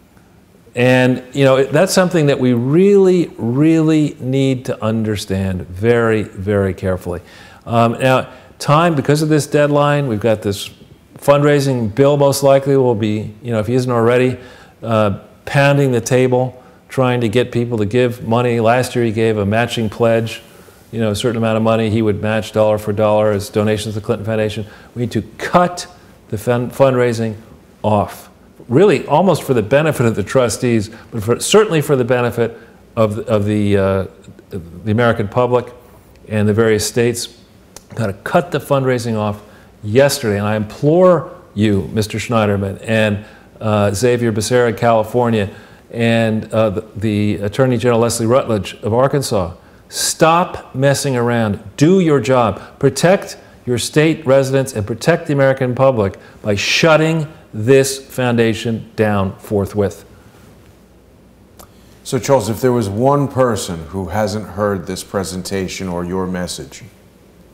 And that's something that we really, really need to understand very, very carefully. Now, time, because of this deadline, we've got this fundraising bill most likely will be, if he isn't already, pounding the table, trying to get people to give money. Last year he gave a matching pledge, a certain amount of money he would match dollar for dollar as donations to the Clinton Foundation. We need to cut the fundraising off, really almost for the benefit of the trustees, but certainly for the benefit of the American public and the various states. Got to cut the fundraising off yesterday. And I implore you, Mr. Schneiderman, and Xavier Becerra in California, and the Attorney General Leslie Rutledge of Arkansas, stop messing around. Do your job. Protect your state residents and protect the American public by shutting this foundation down forthwith. So, Charles, if there was one person who hasn't heard this presentation or your message,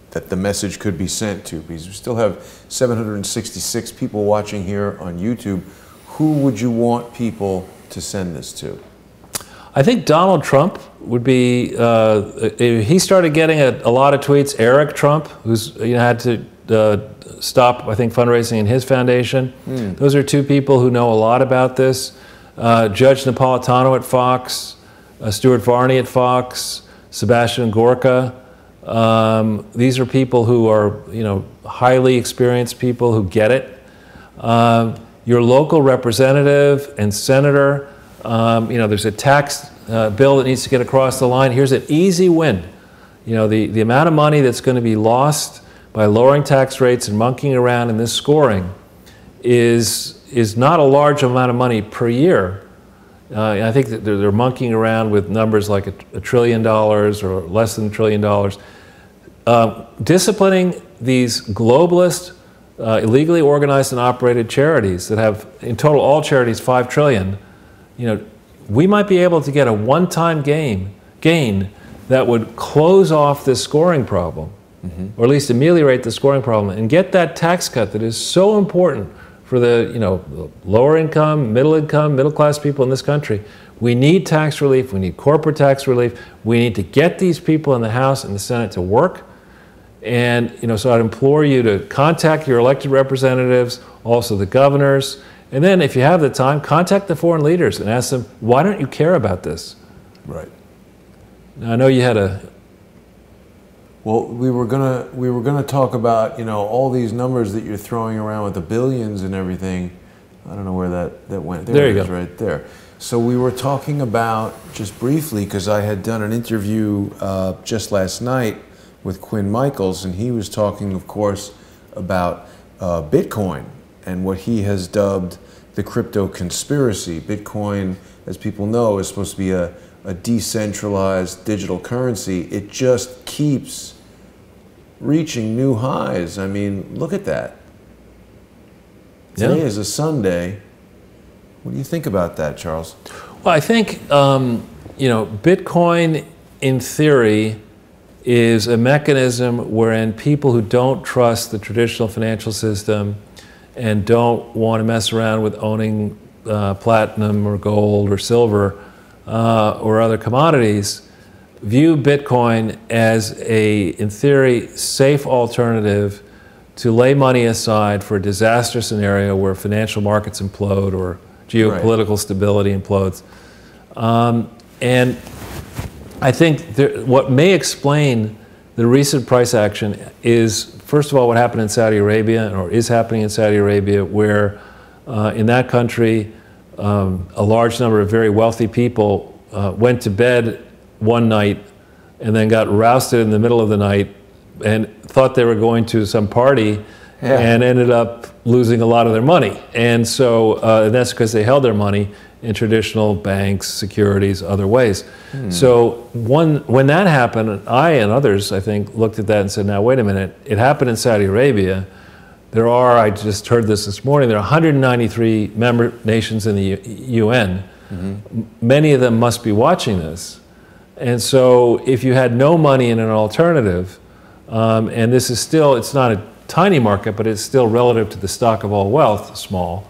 that the message could be sent to? Because we still have 766 people watching here on YouTube. Who would you want people to send this to? I think Donald Trump would be, he started getting a lot of tweets. Eric Trump, who's had to stop, I think, fundraising in his foundation. Those are two people who know a lot about this. Judge Napolitano at Fox, Stuart Varney at Fox, Sebastian Gorka. These are people who are, highly experienced people who get it. Your local representative and senator, there's a tax bill that needs to get across the line. Here's an easy win. The amount of money that's going to be lost by lowering tax rates and monkeying around in this scoring is not a large amount of money per year. I think that they're monkeying around with numbers like $1 trillion or less than $1 trillion. Disciplining these globalist, illegally organized and operated charities that have, in total, all charities, $5 trillion. We might be able to get a one-time gain that would close off this scoring problem, or at least ameliorate the scoring problem, and get that tax cut that is so important for the lower income, middle class people in this country. We need tax relief. We need corporate tax relief. We need to get these people in the House and the Senate to work. And so I'd implore you to contact your elected representatives, also the governors, and then if you have the time, contact the foreign leaders and ask them, why don't you care about this? Right. Now, I know you had a... Well, we were gonna talk about all these numbers that you're throwing around with the billions and everything. I don't know where that went. There you it is, go. right there. So we were talking about, just briefly, because I had done an interview just last night with Quinn Michaels, and he was talking, of course, about Bitcoin and what he has dubbed the crypto conspiracy. Bitcoin, as people know, is supposed to be a decentralized digital currency. It just keeps reaching new highs. I mean, look at that. Today is a Sunday. What do you think about that, Charles? Well, I think, Bitcoin, in theory, is a mechanism wherein people who don't trust the traditional financial system and don't want to mess around with owning platinum or gold or silver or other commodities view Bitcoin as in theory, safe alternative to lay money aside for a disaster scenario where financial markets implode or geopolitical stability implodes. And I think what may explain the recent price action is, first of all, what happened in Saudi Arabia, or is happening in Saudi Arabia, where in that country, a large number of very wealthy people went to bed one night and then got rousted in the middle of the night and thought they were going to some party and ended up losing a lot of their money. And so that's because they held their money in traditional banks, securities, other ways. So when that happened, I and others, I think, looked at that and said, now, wait a minute, it happened in Saudi Arabia. I just heard this morning, there are 193 member nations in the UN. Many of them must be watching this. And so if you had no money in an alternative, and this is still, it's not a tiny market, but it's still relative to the stock of all wealth, small,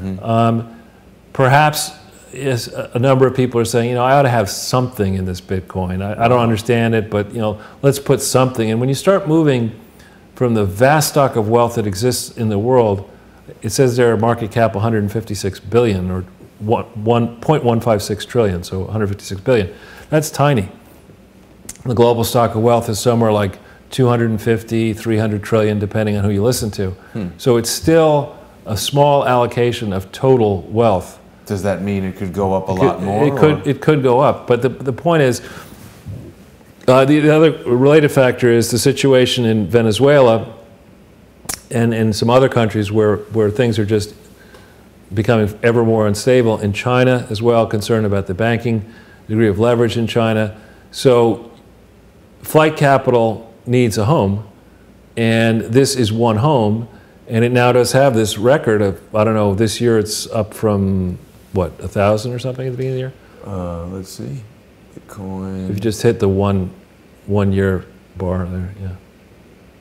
perhaps a number of people are saying, I ought to have something in this Bitcoin. I don't understand it, but let's put something. And when you start moving from the vast stock of wealth that exists in the world, it says there market cap 156 billion or 1.156 trillion, so 156 billion. That's tiny. The global stock of wealth is somewhere like 250, 300 trillion, depending on who you listen to. So it's still a small allocation of total wealth. Does that mean it could go up a lot more? It could go up, but the point is, the other related factor is the situation in Venezuela and some other countries where things are just becoming ever more unstable. In China as well, concerned about the banking degree of leverage in China. So flight capital needs a home, and this is one home, and it now does have this record of, I don't know, this year it's up from, what, 1,000 or something at the beginning of the year? Let's see. Bitcoin. If you just hit the one year bar there, yeah.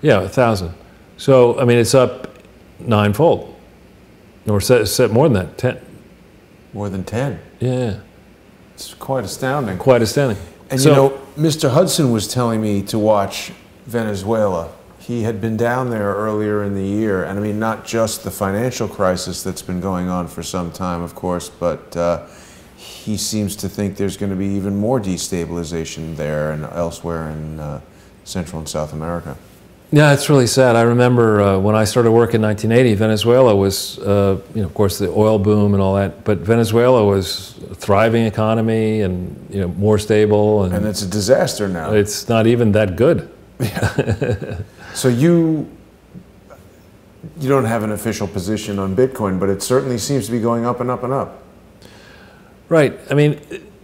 Yeah, 1,000. So, I mean, it's up ninefold. Or set more than that, 10. More than 10. Yeah, It's quite astounding. quite astounding. And So- you know, Mr. Hudson was telling me to watch Venezuela. He had been down there earlier in the year, and I mean, not just the financial crisis that's been going on for some time, of course, but he seems to think there's going to be even more destabilization there and elsewhere in Central and South America. Yeah, it's really sad. I remember when I started work in 1980, Venezuela was, of course, the oil boom and all that, but Venezuela was a thriving economy and, more stable. And it's a disaster now. It's not even that good. So you don't have an official position on Bitcoin, but it certainly seems to be going up and up and up. Right. I mean,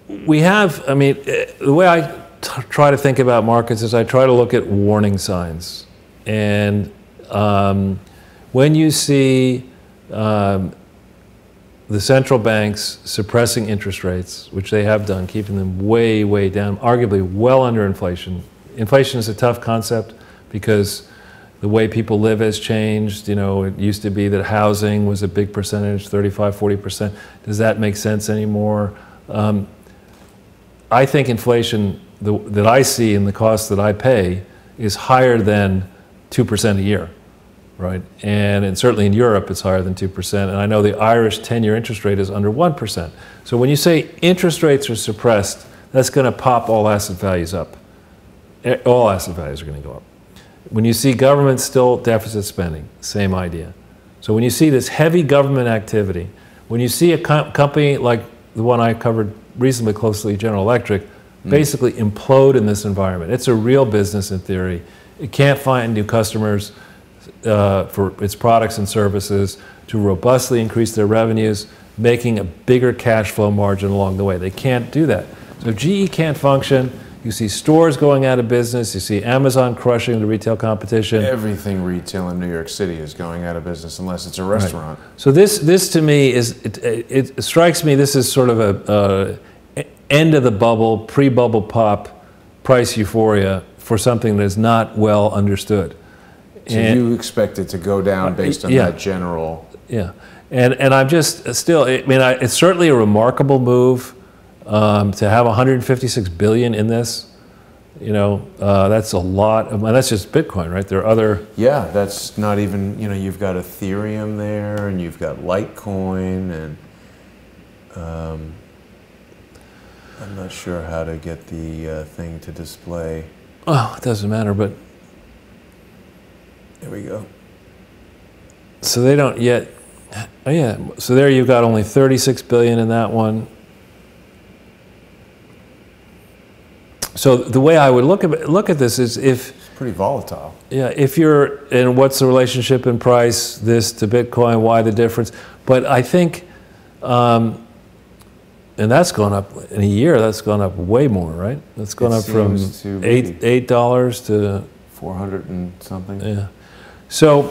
the way I try to think about markets is I try to look at warning signs. And when you see the central banks suppressing interest rates, which they have done, keeping them way, way down, arguably well under inflation. Inflation is a tough concept because the way people live has changed. It used to be that housing was a big percentage, 35, 40%. Does that make sense anymore? I think inflation that I see in the cost that I pay is higher than 2% a year, right? And certainly in Europe, it's higher than 2%. And I know the Irish 10-year interest rate is under 1%. So when you say interest rates are suppressed, that's going to pop all asset values up. All asset values are going to go up. When you see government still deficit spending, same idea. So when you see this heavy government activity, when you see a company like the one I covered reasonably closely, General Electric, basically implode in this environment. It's a real business in theory. It can't find new customers for its products and services to robustly increase their revenues, making a bigger cash flow margin along the way. They can't do that. So if GE can't function, you see stores going out of business, you see Amazon crushing the retail competition. Everything retail in New York City is going out of business unless it's a restaurant. Right. So this to me is, it strikes me this is sort of a end of the bubble, pre-bubble pop price euphoria for something that is not well understood. So you expect it to go down based on that general... Yeah, and I'm just still, it's certainly a remarkable move to have 156 billion in this. That's a lot of money. That's just Bitcoin, right? There are other... Yeah, that's not even, you've got Ethereum there, and you've got Litecoin, and I'm not sure how to get the thing to display. Oh, it doesn't matter, but... There we go. So they don't yet... Oh, yeah. So there you've got only 36 billion in that one. So the way I would look at this is if... It's pretty volatile. Yeah, if you're... And what's the relationship in price, this to Bitcoin, why the difference? But I think... and that's gone up in a year. That's gone up way more, right? That's gone up from $8 to 400 and something. Yeah. So,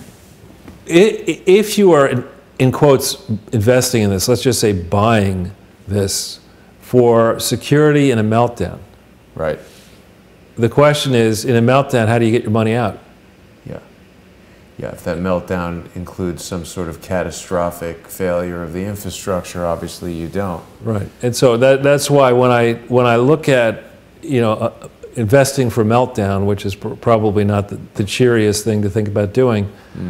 if you are in quotes investing in this, let's just say buying this for security in a meltdown. Right. The question is, in a meltdown, how do you get your money out? Yeah, if that meltdown includes some sort of catastrophic failure of the infrastructure, obviously you don't. Right, and so that's why when I look at investing for meltdown, which is probably not the cheeriest thing to think about doing,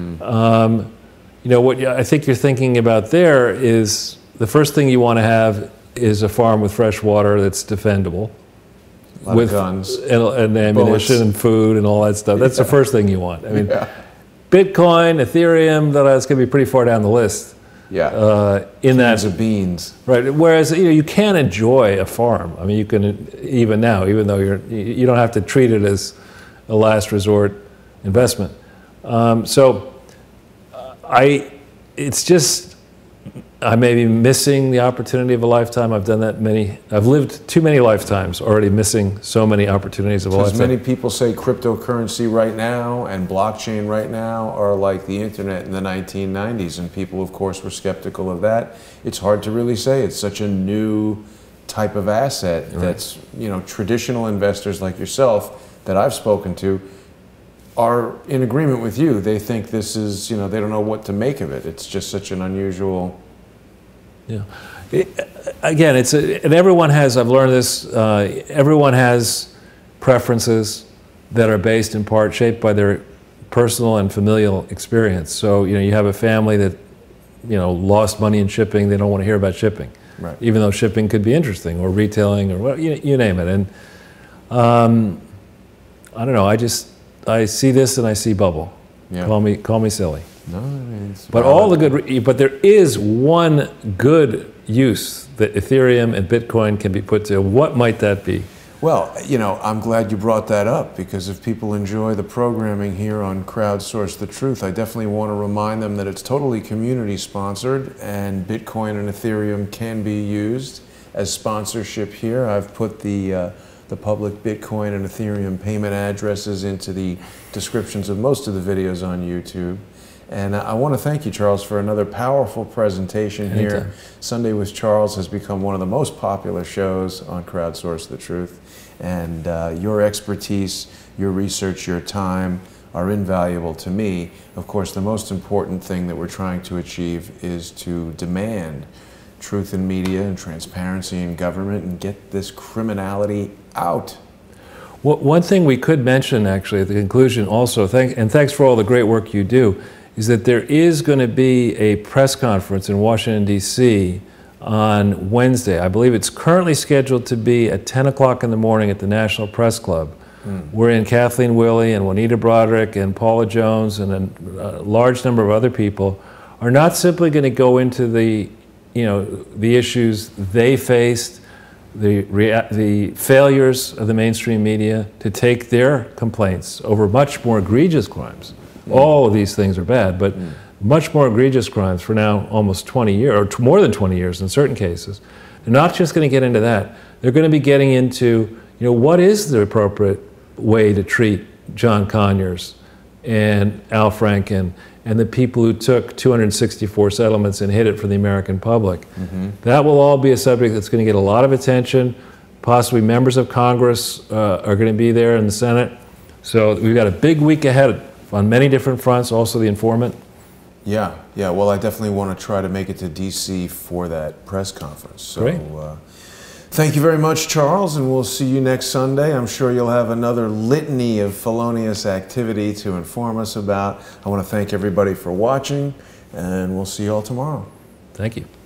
what I think you're thinking about there is the first thing you want to have is a farm with fresh water that's defendable, with guns and ammunition bullets. And food and all that stuff. That's the first thing you want. I mean. Bitcoin, Ethereum, that's going to be pretty far down the list. Yeah. In Cans that of beans. Right. Whereas you can enjoy a farm. I mean, you can even now, even though you don't have to treat it as a last resort investment. It's just I may be missing the opportunity of a lifetime. I've done that I've lived too many lifetimes already, missing so many opportunities of a lifetime. As many people say cryptocurrency right now and blockchain right now are like the internet in the 1990s, and people, of course, were skeptical of that. It's hard to really say. It's such a new type of asset that's, traditional investors like yourself that I've spoken to, are in agreement with you. They think this is, you know, they don't know what to make of it. It's just such an unusual. Yeah. Again, and everyone has, I've learned this, everyone has preferences that are based in part, shaped by their personal and familial experience. So, you know, you have a family that, you know, lost money in shipping, they don't want to hear about shipping. Right. Even though shipping could be interesting, or retailing, or what, you name it. And I don't know, I see this and I see bubble. Yeah. Call me silly. No, I mean, it's But all the good, but there is one good use that Ethereum and Bitcoin can be put to. What might that be? Well, you know, I'm glad you brought that up, because if people enjoy the programming here on Crowdsource the Truth, I definitely want to remind them that it's totally community sponsored, and Bitcoin and Ethereum can be used as sponsorship here. I've put the public Bitcoin and Ethereum payment addresses into the descriptions of most of the videos on YouTube. And I want to thank you, Charles, for another powerful presentation here. Anytime. Sunday with Charles has become one of the most popular shows on Crowdsource the Truth. And your expertise, your research, your time are invaluable to me. Of course, the most important thing that we're trying to achieve is to demand truth in media and transparency in government and get this criminality out. Well, one thing we could mention, actually, at the conclusion also, thanks for all the great work you do, is that there is going to be a press conference in Washington, D.C. on Wednesday. I believe it's currently scheduled to be at 10 o'clock in the morning at the National Press Club. Wherein Kathleen Willey and Juanita Broderick and Paula Jones and a large number of other people are not simply going to go into the issues they faced, the failures of the mainstream media to take their complaints over much more egregious crimes. All of these things are bad, but much more egregious crimes for now almost 20 years, or more than 20 years in certain cases. They're not just going to get into that. They're going to be getting into, what is the appropriate way to treat John Conyers and Al Franken and the people who took 264 settlements and hid it for the American public. That will all be a subject that's going to get a lot of attention. Possibly members of Congress are going to be there in the Senate. So we've got a big week ahead on many different fronts, also the informant. Yeah. Well, I definitely want to try to make it to D.C. for that press conference. So, Great. Thank you very much, Charles, and we'll see you next Sunday. I'm sure you'll have another litany of felonious activity to inform us about. I want to thank everybody for watching, and we'll see you all tomorrow. Thank you.